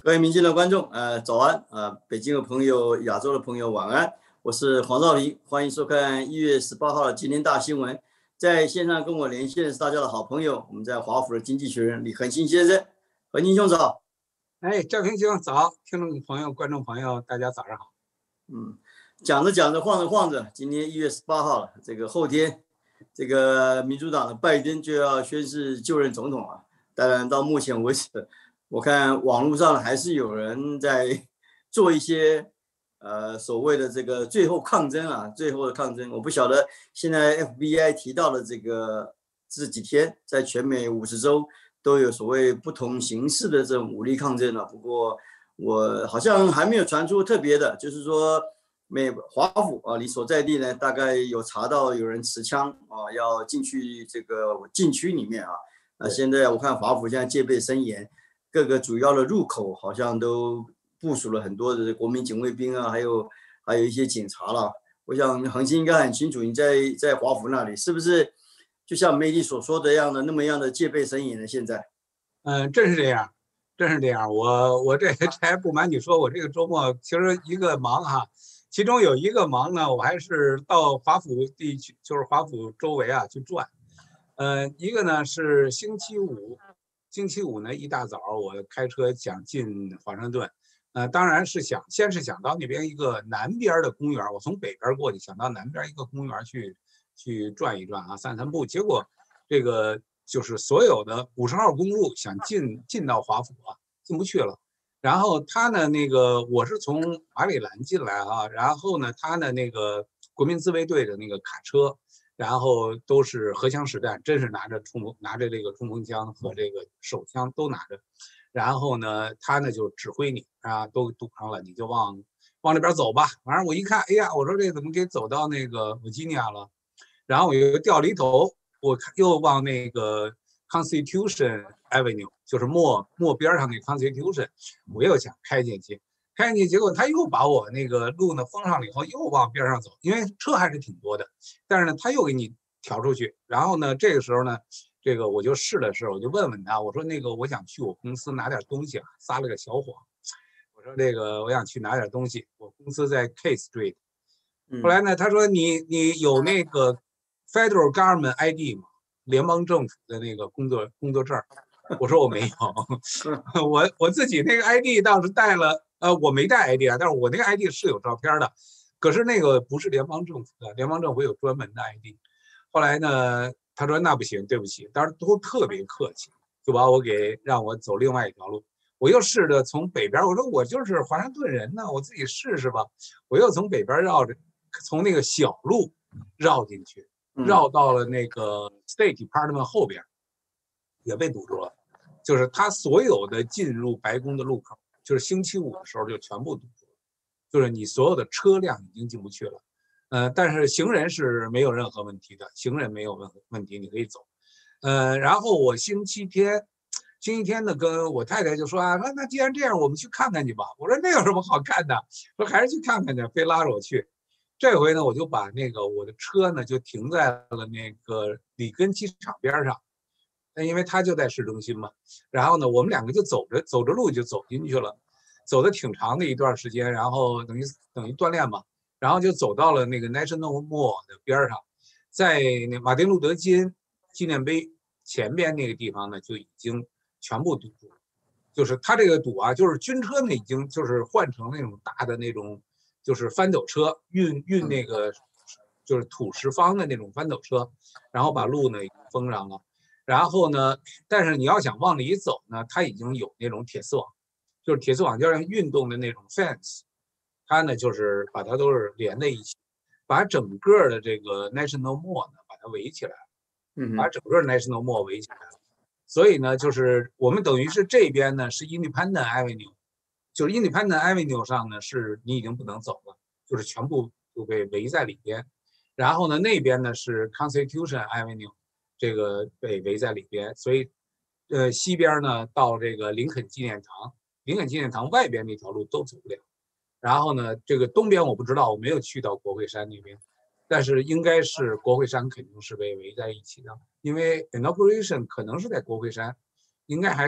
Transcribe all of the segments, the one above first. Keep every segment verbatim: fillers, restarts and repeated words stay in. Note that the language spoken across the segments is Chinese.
各位明镜的观众，呃，早安啊、呃！北京的朋友、亚洲的朋友，晚安。我是黄兆平，欢迎收看一月十八号的今天大新闻。在线上跟我连线的是大家的好朋友，我们在华府的经济学人李恒星先生。恒星兄早。 哎，赵平兄早，听众朋友、观众朋友，大家早上好。 嗯，讲着讲着，晃着晃着，今天一月十八号了，这个后天，这个民主党的拜登就要宣誓就任总统了。当然，到目前为止，我看网络上还是有人在做一些呃所谓的这个最后抗争啊，最后的抗争。我不晓得现在 F B I 提到的这个这几天在全美五十州都有所谓不同形式的这种武力抗争了。不过我好像还没有传出特别的，就是说美华府啊，你所在地呢，大概有查到有人持枪啊要进去这个禁区里面啊。那现在我看华府现在戒备森严。各个主要的入口好像都部署了很多的国民警卫兵啊，还有还有一些警察了。我想恒星应该很清楚，你在在华府那里是不是就像媒体所说的样的那么样的戒备森严呢？现在， 嗯，真是这样，真是这样。我我这才不瞒你说，我这个周末其实一个忙哈，其中有一个忙呢，我还是到华府地区，就是华府周围啊去转。呃，一个呢是星期五。星期五呢，一大早我开车想进华盛顿，呃，当然是想先是想到那边一个南边的公园，我从北边过去，想到南边一个公园去去转一转啊，散散步。结果这个就是所有的五十号公路想进进到华府啊，进不去了。然后他呢，那个我是从马里兰进来啊，然后呢，他的那个国民自卫队的那个卡车。然后都是荷枪实弹，真是拿着冲锋拿着这个冲锋枪和这个手枪都拿着，然后呢，他呢就指挥你啊，都堵上了，你就往往那边走吧。反正我一看，哎呀，我说这怎么给走到那个维吉尼亚了？然后我又掉了一头，我又往那个 Constitution Avenue， 就是墨墨边上那 Constitution， 我又想开进去。开进去，结果他又把我那个路呢封上了以后，又往边上走，因为车还是挺多的，但是呢，他又给你调出去。然后呢，这个时候呢，这个我就试了试，我就问问他，我说那个我想去我公司拿点东西啊，撒了个小谎，我说这个我想去拿点东西，我公司在 K Street。后来呢，他说你你有那个 Federal Government I D 吗？联邦政府的那个工作工作证？我说我没有，我我自己那个 I D 倒是带了。呃，我没带 I D 啊，但是我那个 I D 是有照片的，可是那个不是联邦政府的，联邦政府有专门的 I D。后来呢，他说那不行，对不起，当时都特别客气，就把我给让我走另外一条路。我又试着从北边，我说我就是华盛顿人呢，我自己试试吧。我又从北边绕着，从那个小路绕进去，绕到了那个 State Department 后边，也被堵住了。就是他所有的进入白宫的路口。就是星期五的时候就全部堵住了，就是你所有的车辆已经进不去了，呃，但是行人是没有任何问题的，行人没有问问题，你可以走，呃，然后我星期天，星期天呢跟我太太就说啊，那那既然这样，我们去看看去吧。我说那有什么好看的？说还是去看看去，非拉着我去。这回呢，我就把那个我的车呢就停在了那个里根机场边上。那因为他就在市中心嘛，然后呢，我们两个就走着走着路就走进去了，走的挺长的一段时间，然后等于等于锻炼嘛，然后就走到了那个 National Mall 的边上，在那马丁路德金纪念碑前边那个地方呢，就已经全部堵住了。就是他这个堵啊，就是军车呢已经就是换成那种大的那种，就是翻斗车运运那个就是土石方的那种翻斗车，然后把路呢已经封上了。然后呢，但是你要想往里走呢，它已经有那种铁丝网，就是铁丝网就像运动的那种 fence， 它呢就是把它都是连在一起，把整个的这个 National Mall 呢把它围起来了，把整个 National Mall 围起来了。所以呢，就是我们等于是这边呢是 Independent Avenue， 就是 Independent Avenue 上呢是你已经不能走了，就是全部就被围在里边。然后呢，那边呢是 Constitution Avenue。这个被围在里边，所以，呃，西边呢到这个林肯纪念堂，林肯纪念堂外边那条路都走不了。然后呢，这个东边我不知道，我没有去到国会山那边，但是应该是国会山肯定是被围在一起的，因为 inauguration 可能是在国会山，应该还是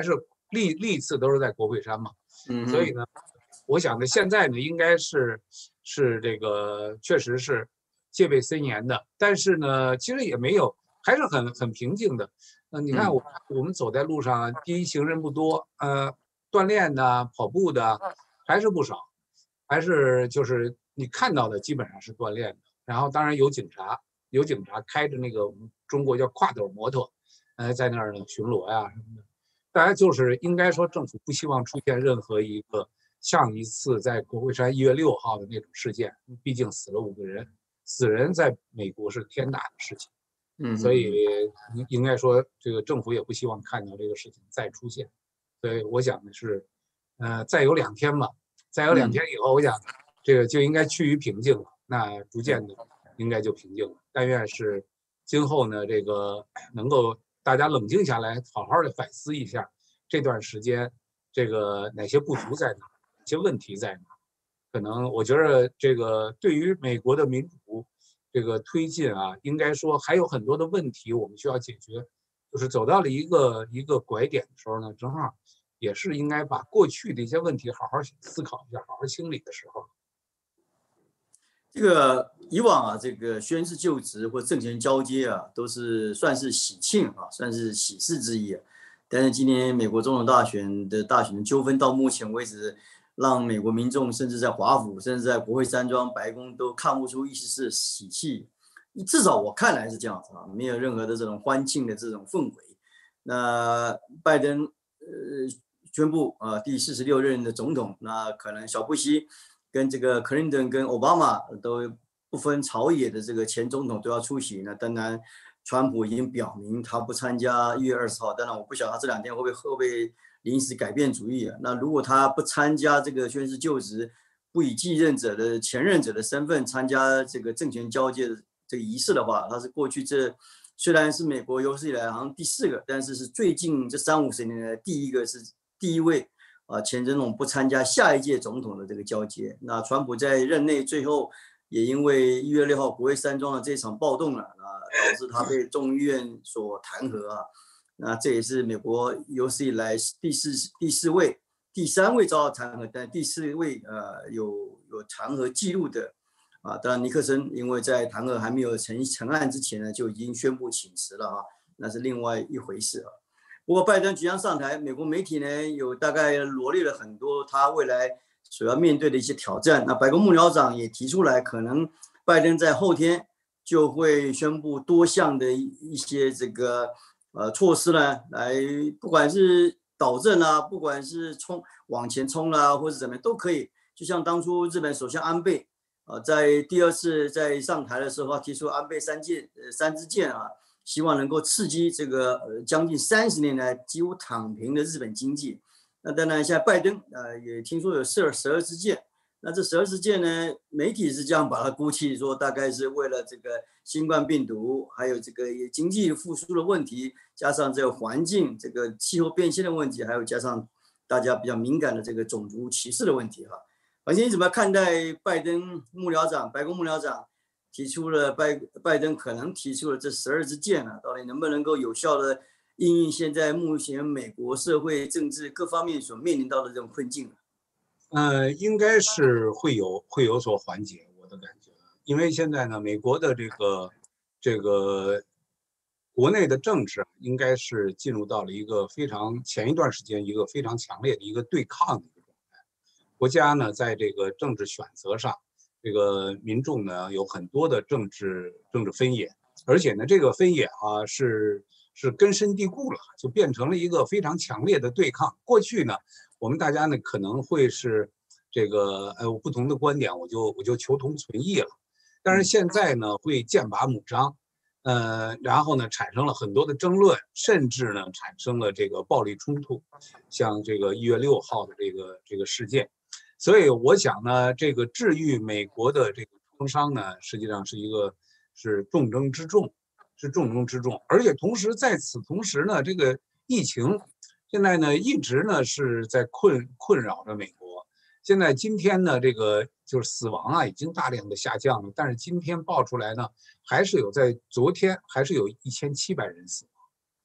历历次都是在国会山嘛， 嗯， 所以呢，我想呢，现在呢，应该是是这个确实是戒备森严的，但是呢，其实也没有，还是很很平静的。呃，你看我我们走在路上，第一行人不多，呃，锻炼的、跑步的还是不少，还是就是你看到的基本上是锻炼的。然后当然有警察，有警察开着那个我们中国叫跨斗摩托，呃，在那儿呢巡逻呀什么的。大家就是应该说，政府不希望出现任何一个上一次在国会山一月六号的那种事件，毕竟死了五个人，死人在美国是天大的事情， 嗯， 所以应该说这个政府也不希望看到这个事情再出现，所以我想的是，呃，再有两天吧，再有两天以后，我想这个就应该趋于平静了，那逐渐的应该就平静了。但愿是今后呢，这个能够大家冷静下来，好好的反思一下这段时间这个哪些不足在哪，哪些问题在哪。可能我觉得这个对于美国的民主这个推进啊，应该说还有很多的问题我们需要解决，就是走到了一个一个拐点的时候呢，正好也是应该把过去的一些问题好好思考一下，好好清理的时候。 这个以往啊，这个宣誓就职或政权交接啊，都是算是喜庆啊，算是喜事之一啊。但是今年美国总统大选的大选的纠纷到目前为止，让美国民众甚至在华府，甚至在国会山庄、白宫都看不出一丝是喜气。至少我看来是这样子啊，没有任何的这种欢庆的这种氛围。那拜登呃宣布啊第四十六任的总统，那可能小布希跟这个克林顿跟奥巴马都不分朝野的这个前总统都要出席。那当然，川普已经表明他不参加一月二十号。当然，我不晓得他这两天会不会会不会临时改变主意啊？那如果他不参加这个宣誓就职，不以继任者的前任者的身份参加这个政权交接的这个仪式的话，他是过去这虽然是美国有史以来好像第四个，但是是最近这三五十年来第一个是第一位。啊，前总统不参加下一届总统的这个交接。那川普在任内最后也因为一月六号国会山庄的这场暴动了啊，导致他被众议院所弹劾啊。那这也是美国有史以来第四第四位、第三位遭到弹劾，但第四位呃有有弹劾记录的啊。当然尼克森因为在弹劾还没有成成案之前呢，就已经宣布请辞了啊，那是另外一回事啊。不过拜登即将上台，美国媒体呢有大概罗列了很多他未来所要面对的一些挑战。那白宫幕僚长也提出来，可能拜登在后天就会宣布多项的一些这个呃措施呢，来不管是导正啊，不管是冲往前冲啊，或是怎么样都可以。就像当初日本首相安倍呃在第二次在上台的时候提出安倍三箭呃三支箭啊。希望能够刺激这个呃将近三十年来几乎躺平的日本经济。那当然，现在拜登呃也听说有十二十二支箭。那这十二支箭呢，媒体是这样把它估计说，大概是为了这个新冠病毒，还有这个经济复苏的问题，加上这个环境、这个气候变迁的问题，还有加上大家比较敏感的这个种族歧视的问题哈。而且你怎么看待拜登幕僚长、白宫幕僚长？提出了拜拜登可能提出了这十二支箭啊，到底能不能够有效的应应现在目前美国社会政治各方面所面临到的这种困境？ 呃，应该是会有会有所缓解，我的感觉，因为现在呢，美国的这个这个国内的政治应该是进入到了一个非常前一段时间一个非常强烈的一个对抗的一个状态。国家呢，在这个政治选择上。这个民众呢有很多的政治政治分野，而且呢这个分野啊是是根深蒂固了，就变成了一个非常强烈的对抗。过去呢，我们大家呢可能会是这个呃不同的观点，我就我就求同存异了。但是现在呢会剑拔弩张，呃，然后呢产生了很多的争论，甚至呢产生了这个暴力冲突，像这个一月六号的这个这个事件。所以我想呢，这个治愈美国的这个创伤呢，实际上是一个是重中之重，是重中之重。而且同时在此同时呢，这个疫情现在呢一直呢是在困困扰着美国。现在今天呢，这个就是死亡啊已经大量的下降了，但是今天爆出来呢，还是有在昨天还是有一千七百人死亡。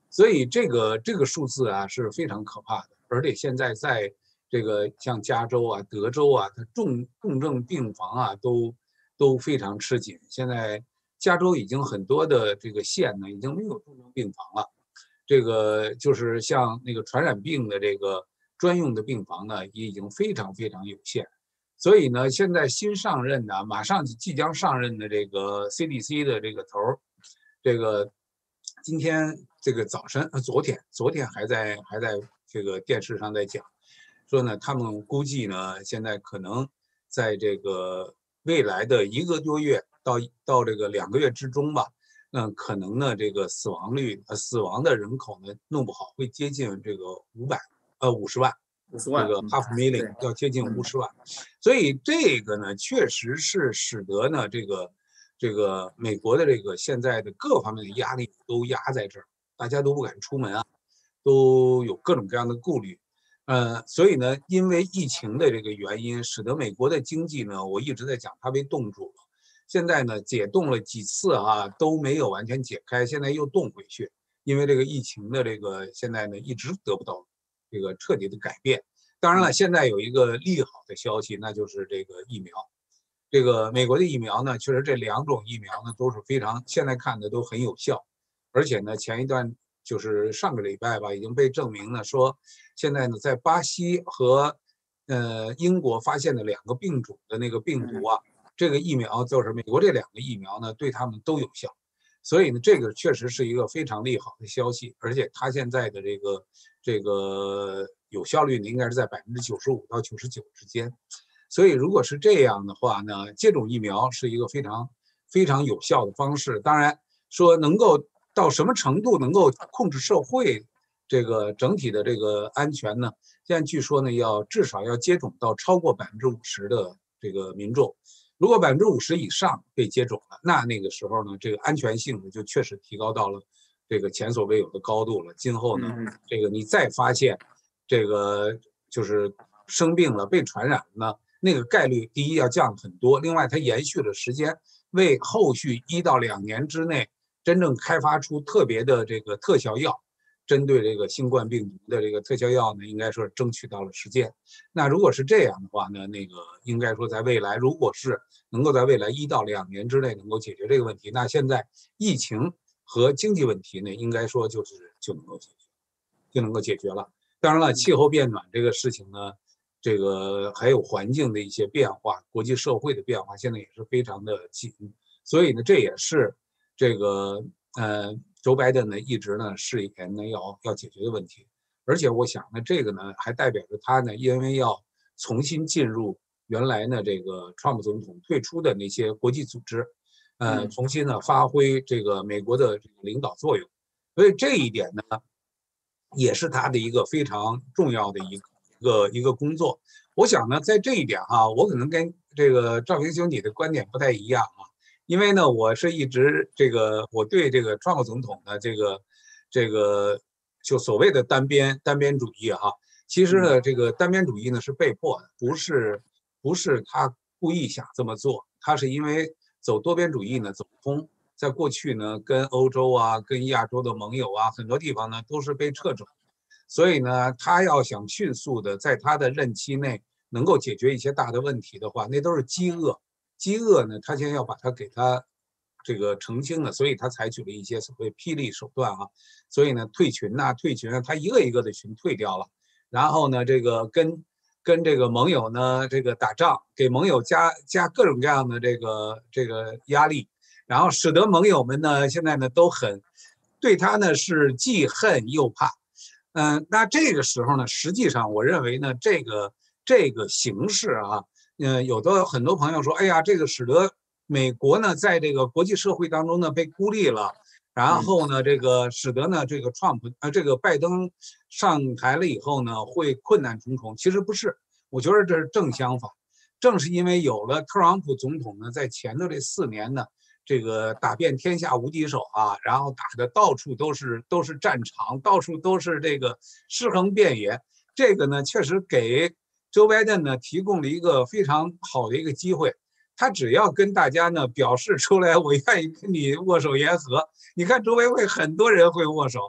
所以这个这个数字啊是非常可怕的，而且现在在这个像加州啊、德州啊，它重重症病房啊都都非常吃紧。现在加州已经很多的这个县呢已经没有重症病房了，这个就是像那个传染病的这个专用的病房呢也已经非常非常有限。所以呢，现在新上任的，马上即将上任的这个 C D C 的这个头儿，这个今天这个早晨，呃，昨天昨天还在还在这个电视上在讲，说呢，他们估计呢，现在可能在这个未来的一个多月到到这个两个月之中吧，嗯，可能呢，这个死亡率呃死亡的人口呢，弄不好会接近这个五百呃五十万。这五十万， 个 half million 对， 要接近五嗯十万，所以这个呢，确实是使得呢，这个这个美国的这个现在的各方面的压力都压在这儿，大家都不敢出门啊，都有各种各样的顾虑，呃，所以呢，因为疫情的这个原因，使得美国的经济呢，我一直在讲它被冻住了，现在呢解冻了几次啊，都没有完全解开，现在又冻回去，因为这个疫情的这个现在呢一直得不到这个彻底的改变。当然了，现在有一个利好的消息，那就是这个疫苗。这个美国的疫苗呢，确实这两种疫苗呢都是非常，现在看的都很有效，而且呢，前一段就是上个礼拜吧，已经被证明呢说，现在呢在巴西和呃英国发现的两个病种的那个病毒啊，这个疫苗就是美国这两个疫苗呢对他们都有效，所以呢这个确实是一个非常利好的消息，而且它现在的这个这个有效率呢应该是在百分之九十五到九十九之间。所以，如果是这样的话呢，接种疫苗是一个非常非常有效的方式。当然，说能够到什么程度能够控制社会这个整体的这个安全呢？现在据说呢，要至少要接种到超过百分之五十的这个民众。如果百分之五十以上被接种了，那那个时候呢，这个安全性呢就确实提高到了这个前所未有的高度了。今后呢，这个你再发现这个就是生病了、被传染了呢，那个概率第一要降很多，另外它延续了时间，为后续一到两年之内真正开发出特别的这个特效药，针对这个新冠病毒的这个特效药呢，应该说争取到了时间。那如果是这样的话呢，那个应该说在未来，如果是能够在未来一到两年之内能够解决这个问题，那现在疫情和经济问题呢，应该说就是就能够解决，就能够解决了。当然了，气候变暖这个事情呢。这个还有环境的一些变化，国际社会的变化，现在也是非常的紧，所以呢，这也是这个呃，周拜登呢一直呢誓言呢要要解决的问题，而且我想呢，这个呢还代表着他呢，因为要重新进入原来呢这个川普总统退出的那些国际组织，呃，重新呢发挥这个美国的这个领导作用，所以这一点呢，也是他的一个非常重要的一个。一个一个工作，我想呢，在这一点哈、啊，我可能跟这个赵平兄你的观点不太一样啊，因为呢，我是一直这个我对这个川普总统的这个这个就所谓的单边单边主义哈、啊，其实呢，这个单边主义呢是被迫的，不是不是他故意想这么做，他是因为走多边主义呢走不通，在过去呢，跟欧洲啊、跟亚洲的盟友啊，很多地方呢都是被掣肘。所以呢，他要想迅速的在他的任期内能够解决一些大的问题的话，那都是饥饿。饥饿呢，他现在要把它给他这个澄清了，所以他采取了一些所谓霹雳手段啊。所以呢，退群呐、啊，退群啊，他一个一个的群退掉了。然后呢，这个跟跟这个盟友呢，这个打仗，给盟友加加各种各样的这个这个压力，然后使得盟友们呢，现在呢都很对他呢是既恨又怕。嗯、呃，那这个时候呢，实际上我认为呢，这个这个形势啊，呃，有的很多朋友说，哎呀，这个使得美国呢，在这个国际社会当中呢被孤立了，然后呢，这个使得呢，这个川普呃，这个拜登上台了以后呢，会困难重重。其实不是，我觉得这是正相反，正是因为有了特朗普总统呢，在前头这四年呢。这个打遍天下无敌手啊，然后打的到处都是都是战场，到处都是这个尸横遍野。这个呢，确实给Joe Biden呢提供了一个非常好的一个机会。他只要跟大家呢表示出来，我愿意跟你握手言和。你看周围会很多人会握手，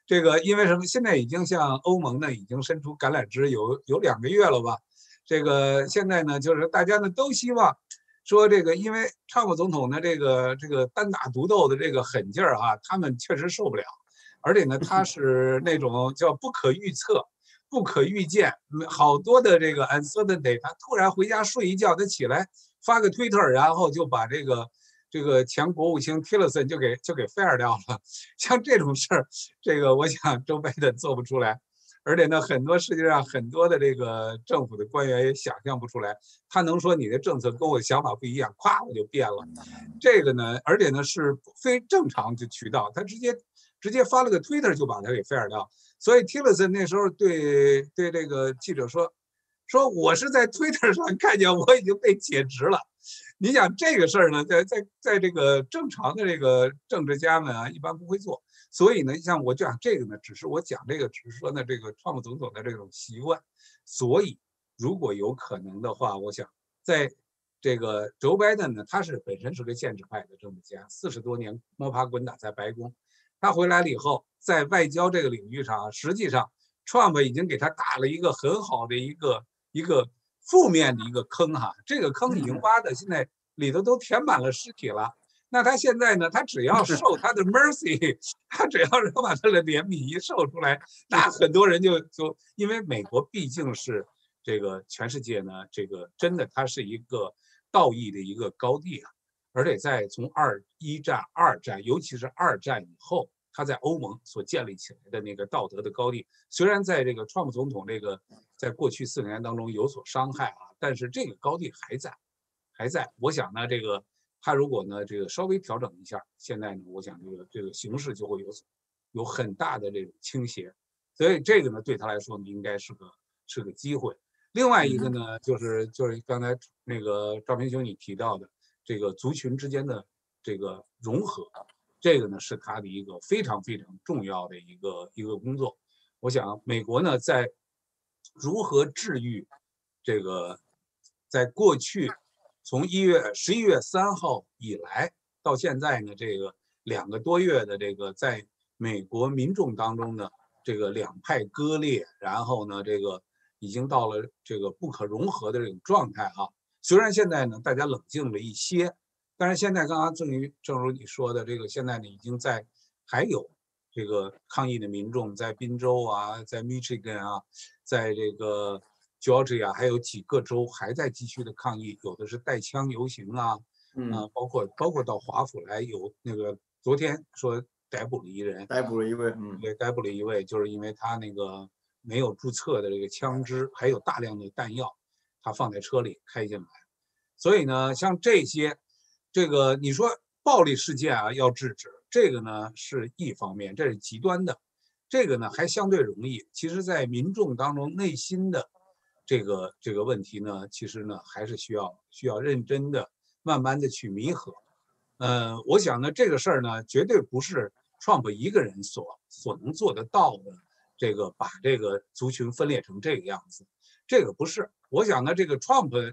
这个因为什么？现在已经向欧盟呢已经伸出橄榄枝有有两个月了吧？这个现在呢，就是大家呢都希望说这个，因为川普总统呢这个这个单打独斗的这个狠劲儿啊，他们确实受不了，而且呢他是那种叫不可预测、不可预见，好多的这个 uncertainty， 他突然回家睡一觉，他起来发个推特，然后就把这个。这个前国务卿 Tillerson 就给就给 fire 掉了，像这种事儿，这个我想周拜登做不出来，而且呢，很多世界上很多的这个政府的官员也想象不出来，他能说你的政策跟我想法不一样，咵我就变了，这个呢，而且呢是非正常的渠道，他直接直接发了个 Twitter 就把他给 fire 掉，所以 Tillerson 那时候对对这个记者说，说我是在 Twitter 上看见我已经被解职了。你想这个事儿呢，在在在这个正常的这个政治家们啊，一般不会做。所以呢，像我讲这个呢，只是我讲这个，只是说呢，这个川普总统的这种习惯。所以，如果有可能的话，我想在这个 Joe Biden 呢，他是本身是个建制派的政治家，四十多年摸爬滚打在白宫，他回来了以后，在外交这个领域上，实际上 Trump 已经给他打了一个很好的一个一个。负面的一个坑哈，这个坑已经挖的现在里头都填满了尸体了。那他现在呢，他只要受他的 mercy， 他只要是把他的怜悯一受出来，那很多人就就因为美国毕竟是这个全世界呢，这个真的它是一个道义的一个高地啊，而且在从二一战、二战，尤其是二战以后。他在欧盟所建立起来的那个道德的高地，虽然在这个川普总统这个在过去四年当中有所伤害啊，但是这个高地还在，还在。我想呢，这个他如果呢这个稍微调整一下，现在呢，我想这个这个形势就会有有很大的这种倾斜，所以这个呢对他来说呢应该是个是个机会。另外一个呢就是就是刚才那个赵平兄你提到的这个族群之间的这个融合。这个呢是他的一个非常非常重要的一个一个工作。我想美国呢在如何治愈这个，在过去从一月十一月三号以来到现在呢，这个两个多月的这个在美国民众当中呢，这个两派割裂，然后呢，这个已经到了这个不可融合的这种状态哈。虽然现在呢大家冷静了一些。但是现在刚刚正如正如你说的，这个现在呢已经在还有这个抗议的民众在宾州啊，在 Michigan 啊，在这个 Georgia 还有几个州还在继续的抗议，有的是带枪游行啊， 嗯、 呃，包括包括到华府来有那个昨天说逮捕了一人， 逮捕了一位，嗯， 对，逮捕了一位，就是因为他那个没有注册的这个枪支，还有大量的弹药，他放在车里开进来，所以呢，像这些。这个你说暴力事件啊要制止，这个呢是一方面，这是极端的，这个呢还相对容易。其实，在民众当中内心的这个这个问题呢，其实呢还是需要需要认真的、慢慢的去弥合。呃，我想呢这个事儿呢，绝对不是 Trump 一个人所所能做得到的。这个把这个族群分裂成这个样子，这个不是。我想呢，这个 Trump。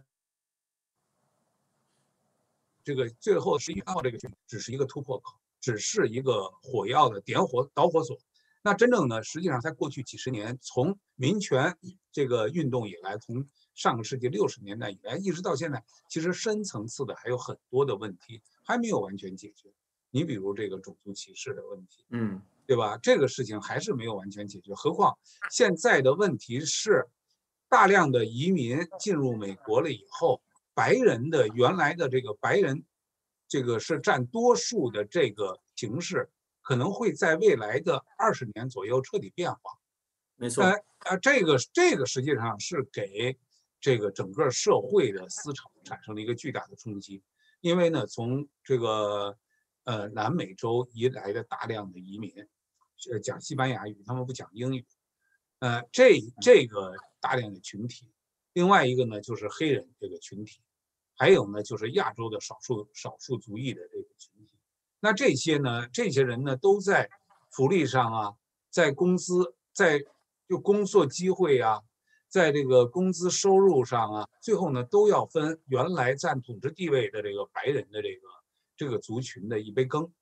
这个最后十一号这个只是一个突破口，只是一个火药的点火导火索。那真正呢，实际上在过去几十年，从民权这个运动以来，从上个世纪六十年代以来，一直到现在，其实深层次的还有很多的问题还没有完全解决。你比如这个种族歧视的问题， 嗯， 对吧？这个事情还是没有完全解决。何况现在的问题是，大量的移民进入美国了以后。白人的原来的这个白人，这个是占多数的这个形势，可能会在未来的二十年左右彻底变化。 没错。 呃呃，这个这个实际上是给这个整个社会的思潮产生了一个巨大的冲击，因为呢，从这个呃南美洲移来的大量的移民，呃讲西班牙语，他们不讲英语，呃这这个大量的群体。另外一个呢，就是黑人这个群体，还有呢，就是亚洲的少数少数族裔的这个群体。那这些呢，这些人呢，都在福利上啊，在工资，在就工作机会啊，在这个工资收入上啊，最后呢，都要分原来占统治地位的这个白人的这个这个族群的一杯羹。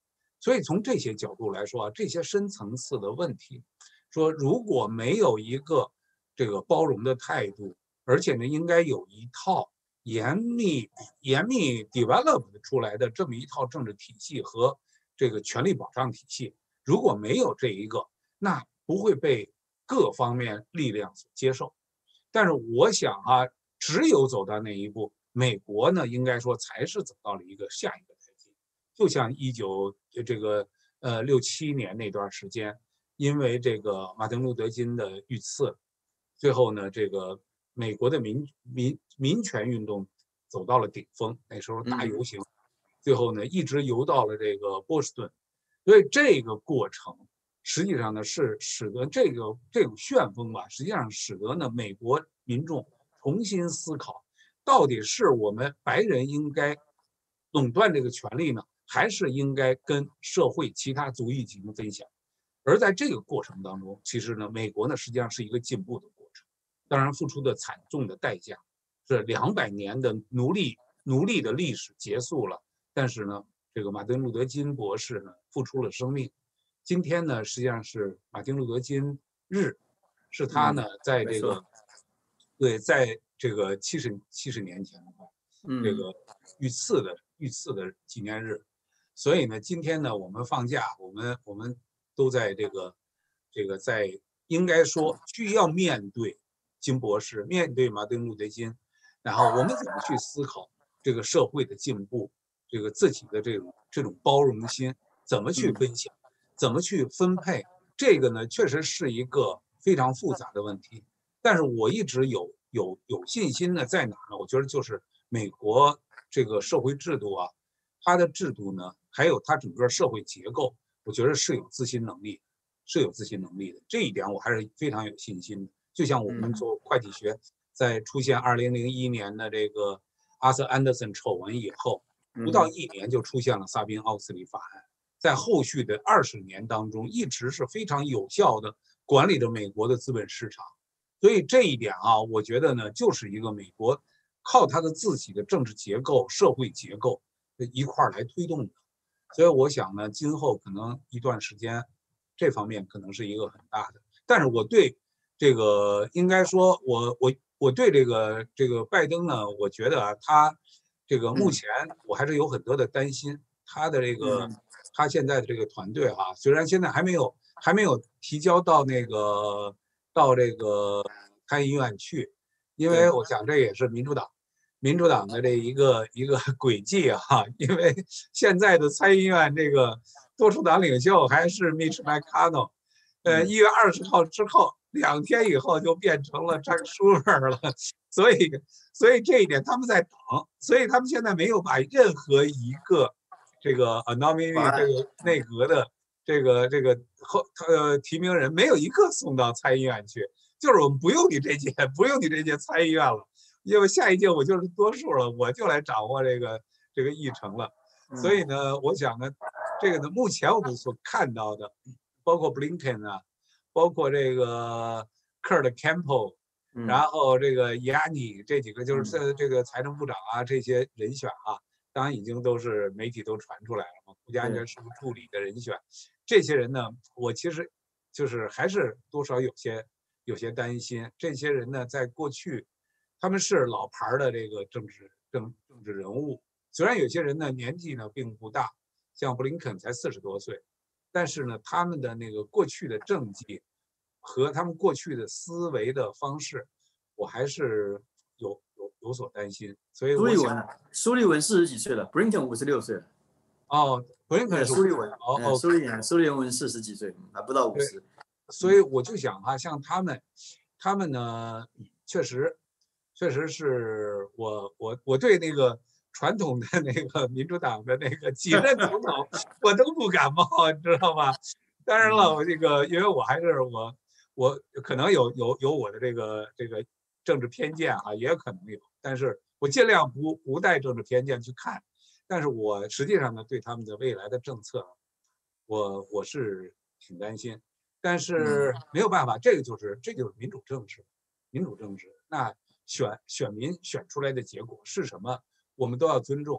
所以从这些角度来说啊，这些深层次的问题，说如果没有一个这个包容的态度，而且呢，应该有一套严密严密 develop 出来的这么一套政治体系和这个权利保障体系，如果没有这一个，那不会被各方面力量所接受。但是我想啊，只有走到那一步，美国呢，应该说才是走到了一个下一个台阶。就像一九这个呃六七年那段时间，因为这个马丁路德金的遇刺，最后呢，这个美国的民民民权运动走到了顶峰，那时候大游行，最后呢一直游到了这个波士顿，所以这个过程实际上呢是使得这个这种旋风吧，实际上使得呢美国民众重新思考，到底是我们白人应该垄断这个权利呢，还是应该跟社会其他族裔进行分享？而在这个过程当中，其实呢，美国呢实际上是一个进步的过程，当然付出的惨重的代价是两百年的奴隶奴隶的历史结束了，但是呢，这个马丁路德金博士呢付出了生命。今天呢，实际上是马丁路德金日，是他呢在这个对在这个七十七十年前的话，这个遇刺的遇刺的纪念日。所以呢，今天呢，我们放假，我们我们都在这个这个在应该说需要面对金博士，面对马丁路德金，然后我们怎么去思考这个社会的进步，这个自己的这种这种包容心，怎么去分享，怎么去分配，这个呢，确实是一个非常复杂的问题。但是我一直有有有信心呢，在哪呢？我觉得就是美国这个社会制度啊，它的制度呢，还有它整个社会结构，我觉得是有自新能力，是有自新能力的。这一点我还是非常有信心的。就像我们做会计学，在出现二零零一年的这个阿瑟安德森丑闻以后，不到一年就出现了萨宾奥斯利法案，在后续的二十年当中，一直是非常有效的管理着美国的资本市场。所以这一点啊，我觉得呢，就是一个美国靠它的自己的政治结构、社会结构一块儿来推动的。所以我想呢，今后可能一段时间，这方面可能是一个很大的。但是我对这个应该说我，我我我对这个这个拜登呢，我觉得啊，他这个目前我还是有很多的担心。他的这个他现在的这个团队哈、啊，虽然现在还没有还没有提交到那个到这个参议院去，因为我想这也是民主党。民主党的这一个一个轨迹啊，因为现在的参议院这个多数党领袖还是 Mitch McConnell， 呃，一月二十号之后两天以后就变成了 Chuck Schumer 了，所以所以这一点他们在等，所以他们现在没有把任何一个这个 nominee 这个内阁的这个这个后呃提名人没有一个送到参议院去，就是我们不用你这届，不用你这届参议院了。因为下一届我就是多数了，我就来掌握这个这个议程了。所以呢，我想呢，这个呢，目前我们所看到的，包括 Blinken 啊，包括这个 Kurt Campbell， 然后这个 Yanni 这几个就是这个财政部长啊，这些人选啊，当然已经都是媒体都传出来了嘛，国家安全事务助理的人选，这些人呢，我其实就是还是多少有些有些担心。这些人呢，在过去。他们是老牌的这个政治政政治人物，虽然有些人呢年纪呢并不大，像布林肯才四十多岁，但是呢他们的那个过去的政绩和他们过去的思维的方式，我还是有有有所担心。所以苏利文，苏利文四十几岁了，布林肯五十六岁了。 哦，布林肯是苏利文， 哦哦， 苏利文苏利文四十几岁，还不到五十。 所以我就想哈、啊，像他们，他们呢确实。确实是我我我对那个传统的那个民主党的那个几任总统我都不感冒，你知道吗？当然了，我这个因为我还是我我可能有有有我的这个这个政治偏见啊，也可能有，但是我尽量不不带政治偏见去看。但是我实际上呢，对他们的未来的政策，我我是挺担心。但是没有办法，这个就是这就是民主政治，民主政治那。选选民选出来的结果是什么，我们都要尊重。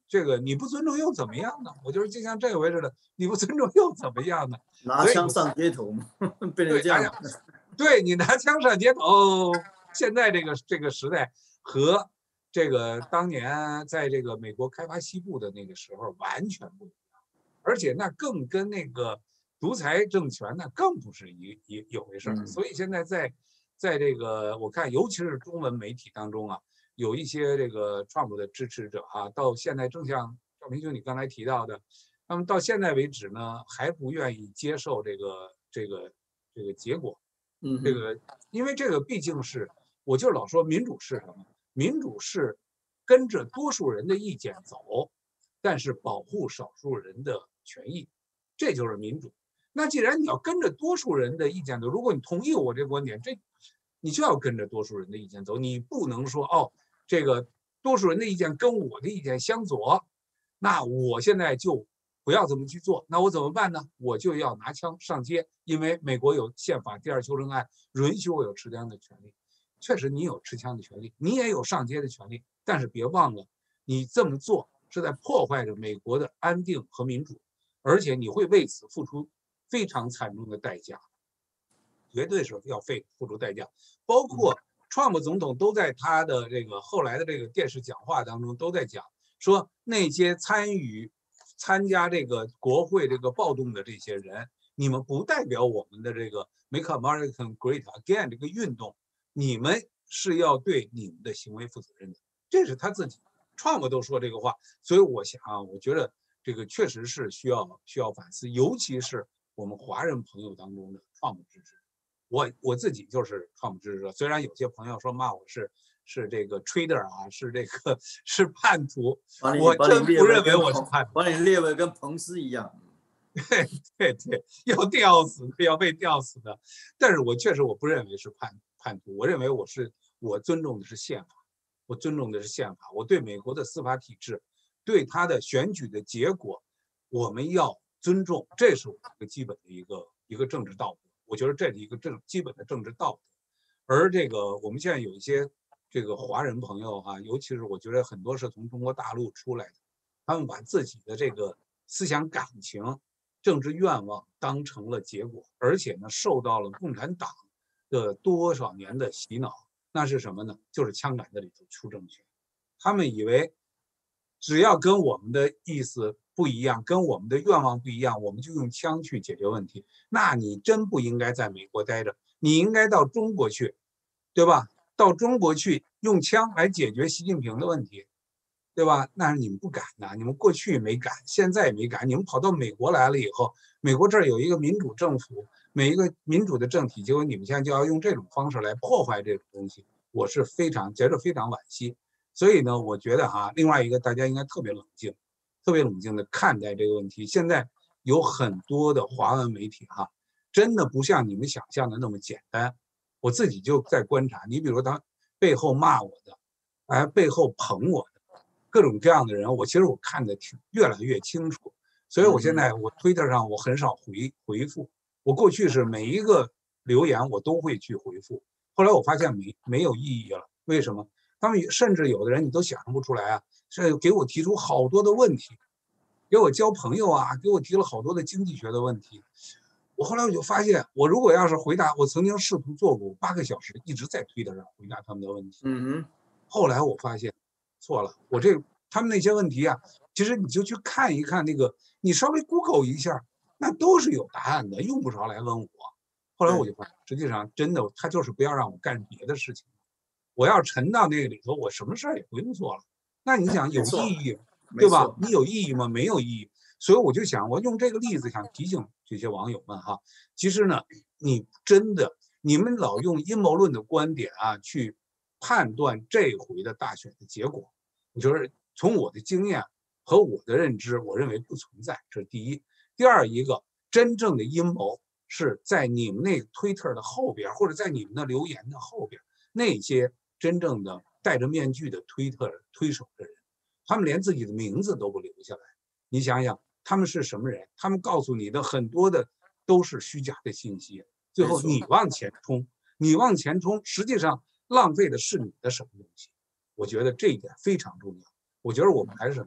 这个你不尊重又怎么样呢？我觉得就像这回似的，你不尊重又怎么样呢？ 拿枪上街头嘛，变成这样。 对，你拿枪上街头，现在这个这个时代和这个当年在这个美国开发西部的那个时候完全不一样，而且那更跟那个独裁政权那更不是一一一回事儿。所以现在在在这个我看，尤其是中文媒体当中啊，有一些这个 Trump 的支持者啊，到现在正像赵明兄你刚才提到的，那么到现在为止呢，还不愿意接受这个这个这个结果。 嗯， 这个因为这个毕竟是，我就老说民主是什么？民主是跟着多数人的意见走，但是保护少数人的权益，这就是民主。那既然你要跟着多数人的意见走，如果你同意我这个观点，这你就要跟着多数人的意见走，你不能说哦，这个多数人的意见跟我的意见相左，那我现在就不要这么去做，那我怎么办呢？我就要拿枪上街，因为美国有宪法第二修正案允许我有持枪的权利。确实，你有持枪的权利，你也有上街的权利，但是别忘了，你这么做是在破坏着美国的安定和民主，而且你会为此付出非常惨重的代价，绝对是要费付出代价。包括 Trump 总统都在他的这个后来的这个电视讲话当中都在讲，说那些参与参加这个国会这个暴动的这些人，你们不代表我们的这个 Make America Great Again 这个运动，你们是要对你们的行为负责任的。这是他自己 Trump 都说这个话，所以我想啊，我觉得这个确实是需要需要反思，尤其是我们华人朋友当中的 Trump 支持者。我我自己就是 Trump 支持者，虽然有些朋友说骂我是是这个 trader 啊，是这个是叛徒，我真不认为我是叛徒， 把你列为跟彭斯一样。 对对对，要吊死的，要被吊死的。但是我确实我不认为是叛叛徒，我认为我是我尊重的是宪法，我尊重的是宪法，我对美国的司法体制，对他的选举的结果，我们要尊重，这是我们一个基本的一个一个政治道德。我觉得这是一个政基本的政治道德。而这个我们现在有一些这个华人朋友哈、啊，尤其是我觉得很多是从中国大陆出来的，他们把自己的这个思想感情、政治愿望当成了结果，而且呢受到了共产党的多少年的洗脑。那是什么呢？就是枪杆子里头出政权。他们以为只要跟我们的意思不一样，跟我们的愿望不一样，我们就用枪去解决问题。那你真不应该在美国待着，你应该到中国去，对吧？到中国去用枪来解决习近平的问题，对吧？那你们不敢呐，你们过去没敢，现在也没敢，你们跑到美国来了以后，美国这儿有一个民主政府，每一个民主的政体，结果你们现在就要用这种方式来破坏这种东西，我是非常觉得非常惋惜。所以呢，我觉得哈，另外一个大家应该特别冷静，特别冷静的看待这个问题。现在有很多的华文媒体哈，真的不像你们想象的那么简单。我自己就在观察，你比如他背后骂我的，哎，背后捧我的，各种各样的人，我其实我看的挺越来越清楚。所以我现在我推特上我很少回回复，我过去是每一个留言我都会去回复，后来我发现没没有意义了。为什么？他们甚至有的人你都想象不出来啊，是给我提出好多的问题，给我交朋友啊，给我提了好多的经济学的问题。我后来我就发现，我如果要是回答，我曾经试图做过八个小时一直在推特上回答他们的问题。 嗯哼。 后来我发现错了，我这他们那些问题啊，其实你就去看一看那个，你稍微 Google 一下，那都是有答案的，用不着来问我。后来我就发现，实际上真的他就是不要让我干别的事情。我要沉到那个里头，我什么事儿也不用做了。那你想有意义，对吧？你有意义吗？没有意义。所以我就想，我用这个例子想提醒这些网友们哈，其实呢，你真的你们老用阴谋论的观点啊去判断这回的大选的结果，我觉得从我的经验和我的认知，我认为不存在。这是第一。第二一个，真正的阴谋是在你们那个推特的后边，或者在你们的留言的后边，那些真正的戴着面具的推特推手的人，他们连自己的名字都不留下来。你想想，他们是什么人？他们告诉你的很多的都是虚假的信息，最后你往前冲，你往前冲，实际上浪费的是你的什么东西？我觉得这一点非常重要。我觉得我们还是什么？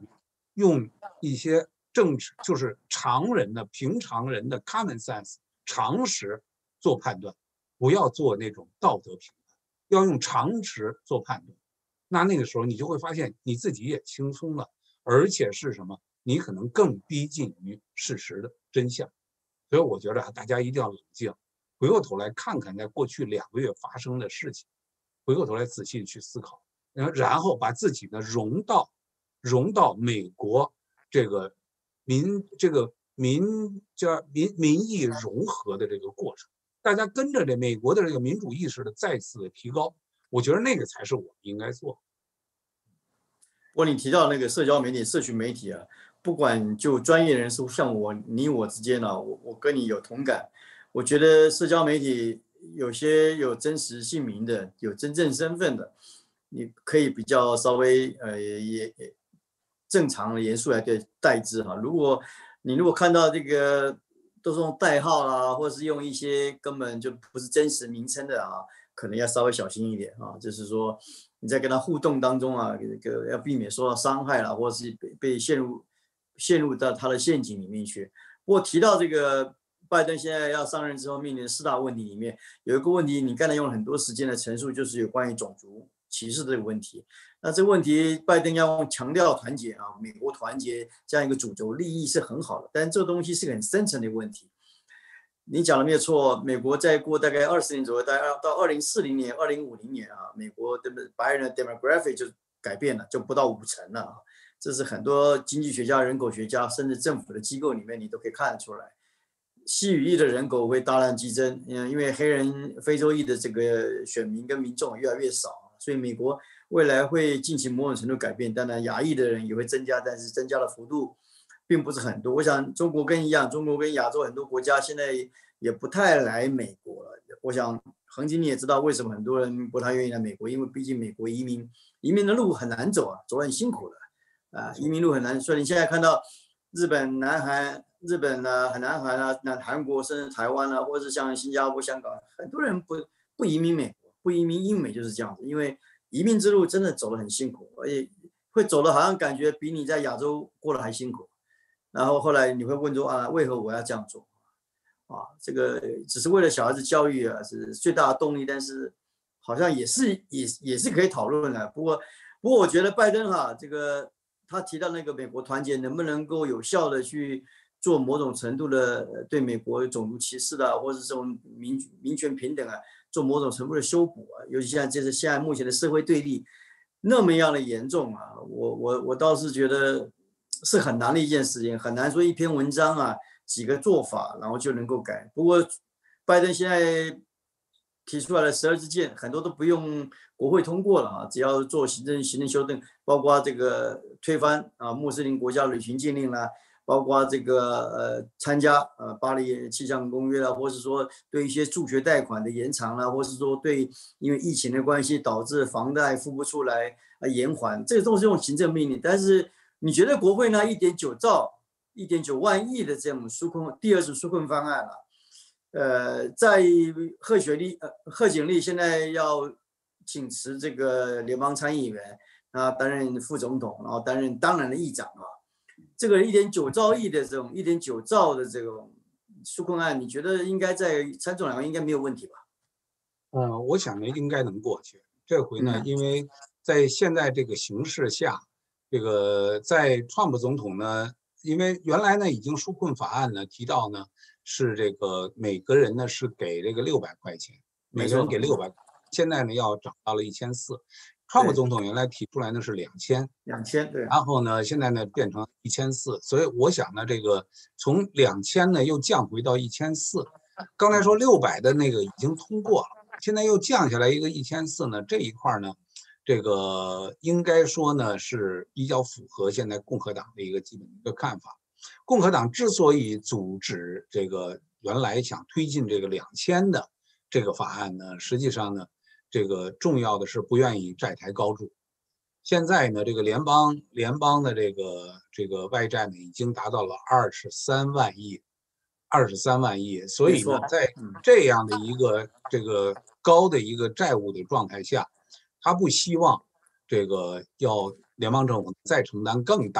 用一些政治就是常人的平常人的 common sense 常识做判断，不要做那种道德评判，要用常识做判断。那那个时候你就会发现你自己也轻松了，而且是什么？你可能更逼近于事实的真相。所以我觉得啊，大家一定要冷静，回过头来看看在过去两个月发生的事情，回过头来仔细的去思考，然后把自己呢融到融到美国这个民这个民叫民民意融合的这个过程，大家跟着这美国的这个民主意识的再次的提高，我觉得那个才是我们应该做的。 不过你提到那个社交媒体、社群媒体啊，不管就专业人士像我、你我之间呢、啊，我我跟你有同感。我觉得社交媒体有些有真实姓名的、有真正身份的，你可以比较稍微呃也也正常严肃来对待之哈。如果你如果看到这个都是用代号啦，或者是用一些根本就不是真实名称的啊，可能要稍微小心一点啊。就是说你在跟他互动当中啊，这个要避免受到伤害啦，或者是被被陷入陷入到他的陷阱里面去。不过提到这个拜登现在要上任之后面临的四大问题里面，有一个问题你刚才用了很多时间的陈述，就是有关于种族歧视这个问题。那这个问题，拜登要用强调团结啊，美国团结这样一个主轴，利益是很好的，但这个东西是个很深层的问题。你讲的没有错，美国再过大概二十年左右，大概到二零四零年、二零五零年啊，美国的白人的 demographic 就改变了，就不到五成了啊。这是很多经济学家、人口学家，甚至政府的机构里面，你都可以看得出来。西语裔的人口会大量激增，嗯，因为黑人、非洲裔的这个选民跟民众越来越少，所以美国未来会进行某种程度改变。当然，亚裔的人也会增加，但是增加的幅度并不是很多。我想中国跟一样，中国跟亚洲很多国家现在也不太来美国了。我想恒基你也知道为什么很多人不太愿意来美国，因为毕竟美国移民移民的路很难走啊，走得很辛苦的啊，移民路很难。所以你现在看到日本、南韩。日本呢、啊，南韩啊，那韩国甚至台湾啊，或者是像新加坡、香港，很多人不不移民美国，不移民英美就是这样子，因为移民之路真的走得很辛苦，而且会走的好像感觉比你在亚洲过得还辛苦。然后后来你会问说啊，为何我要这样做？啊，这个只是为了小孩子教育啊，是最大的动力，但是好像也是也也是可以讨论的。不过不过我觉得拜登哈、啊，这个他提到那个美国团结能不能够有效的去做某种程度的对美国种族歧视的，或者这种民民权平等啊，做某种程度的修补啊，尤其现在这是现在目前的社会对立那么样的严重啊，我我我倒是觉得是很难的一件事情，很难说一篇文章啊几个做法然后就能够改。不过拜登现在提出来的十二支箭，很多都不用国会通过了啊，只要做行政行政修正，包括这个推翻啊穆斯林国家旅行禁令啦。包括这个呃参加呃巴黎气象公约啦，或是说对一些助学贷款的延长啦，或是说对因为疫情的关系导致房贷付不出来啊延缓，这个都是用行政命令。但是你觉得国会呢一点九兆、一点九万亿的这种纾困第二次纾困方案了，呃，在贺雪莉呃贺锦丽现在要请辞这个联邦参议员，啊担任副总统，然后担任当然的议长啊。这个一点九兆亿的这种一点九兆的这种纾困案，你觉得应该在参众两院应该没有问题吧？ 呃，我想呢应该能过去。这回呢，因为在现在这个形势下，这个在川普总统呢，因为原来呢已经纾困法案呢提到呢是这个每个人呢是给这个六百块钱，每个人给六百，现在呢要涨到了一千四。川普总统原来提出来呢是两千， 两千对， 然后呢，现在呢变成一千四，所以我想呢，这个从两千呢又降回到一千四。刚才说六百的那个已经通过了，现在又降下来一个一千四呢，这一块呢，这个应该说呢是比较符合现在共和党的一个基本的一个看法。共和党之所以阻止这个原来想推进这个两千的这个法案呢，实际上呢。这个重要的是不愿意债台高筑。现在呢，这个联邦联邦的这个这个外债呢，已经达到了二十三万亿，二十三万亿。所以呢，在这样的一个这个高的一个债务的状态下，他不希望这个要联邦政府再承担更大的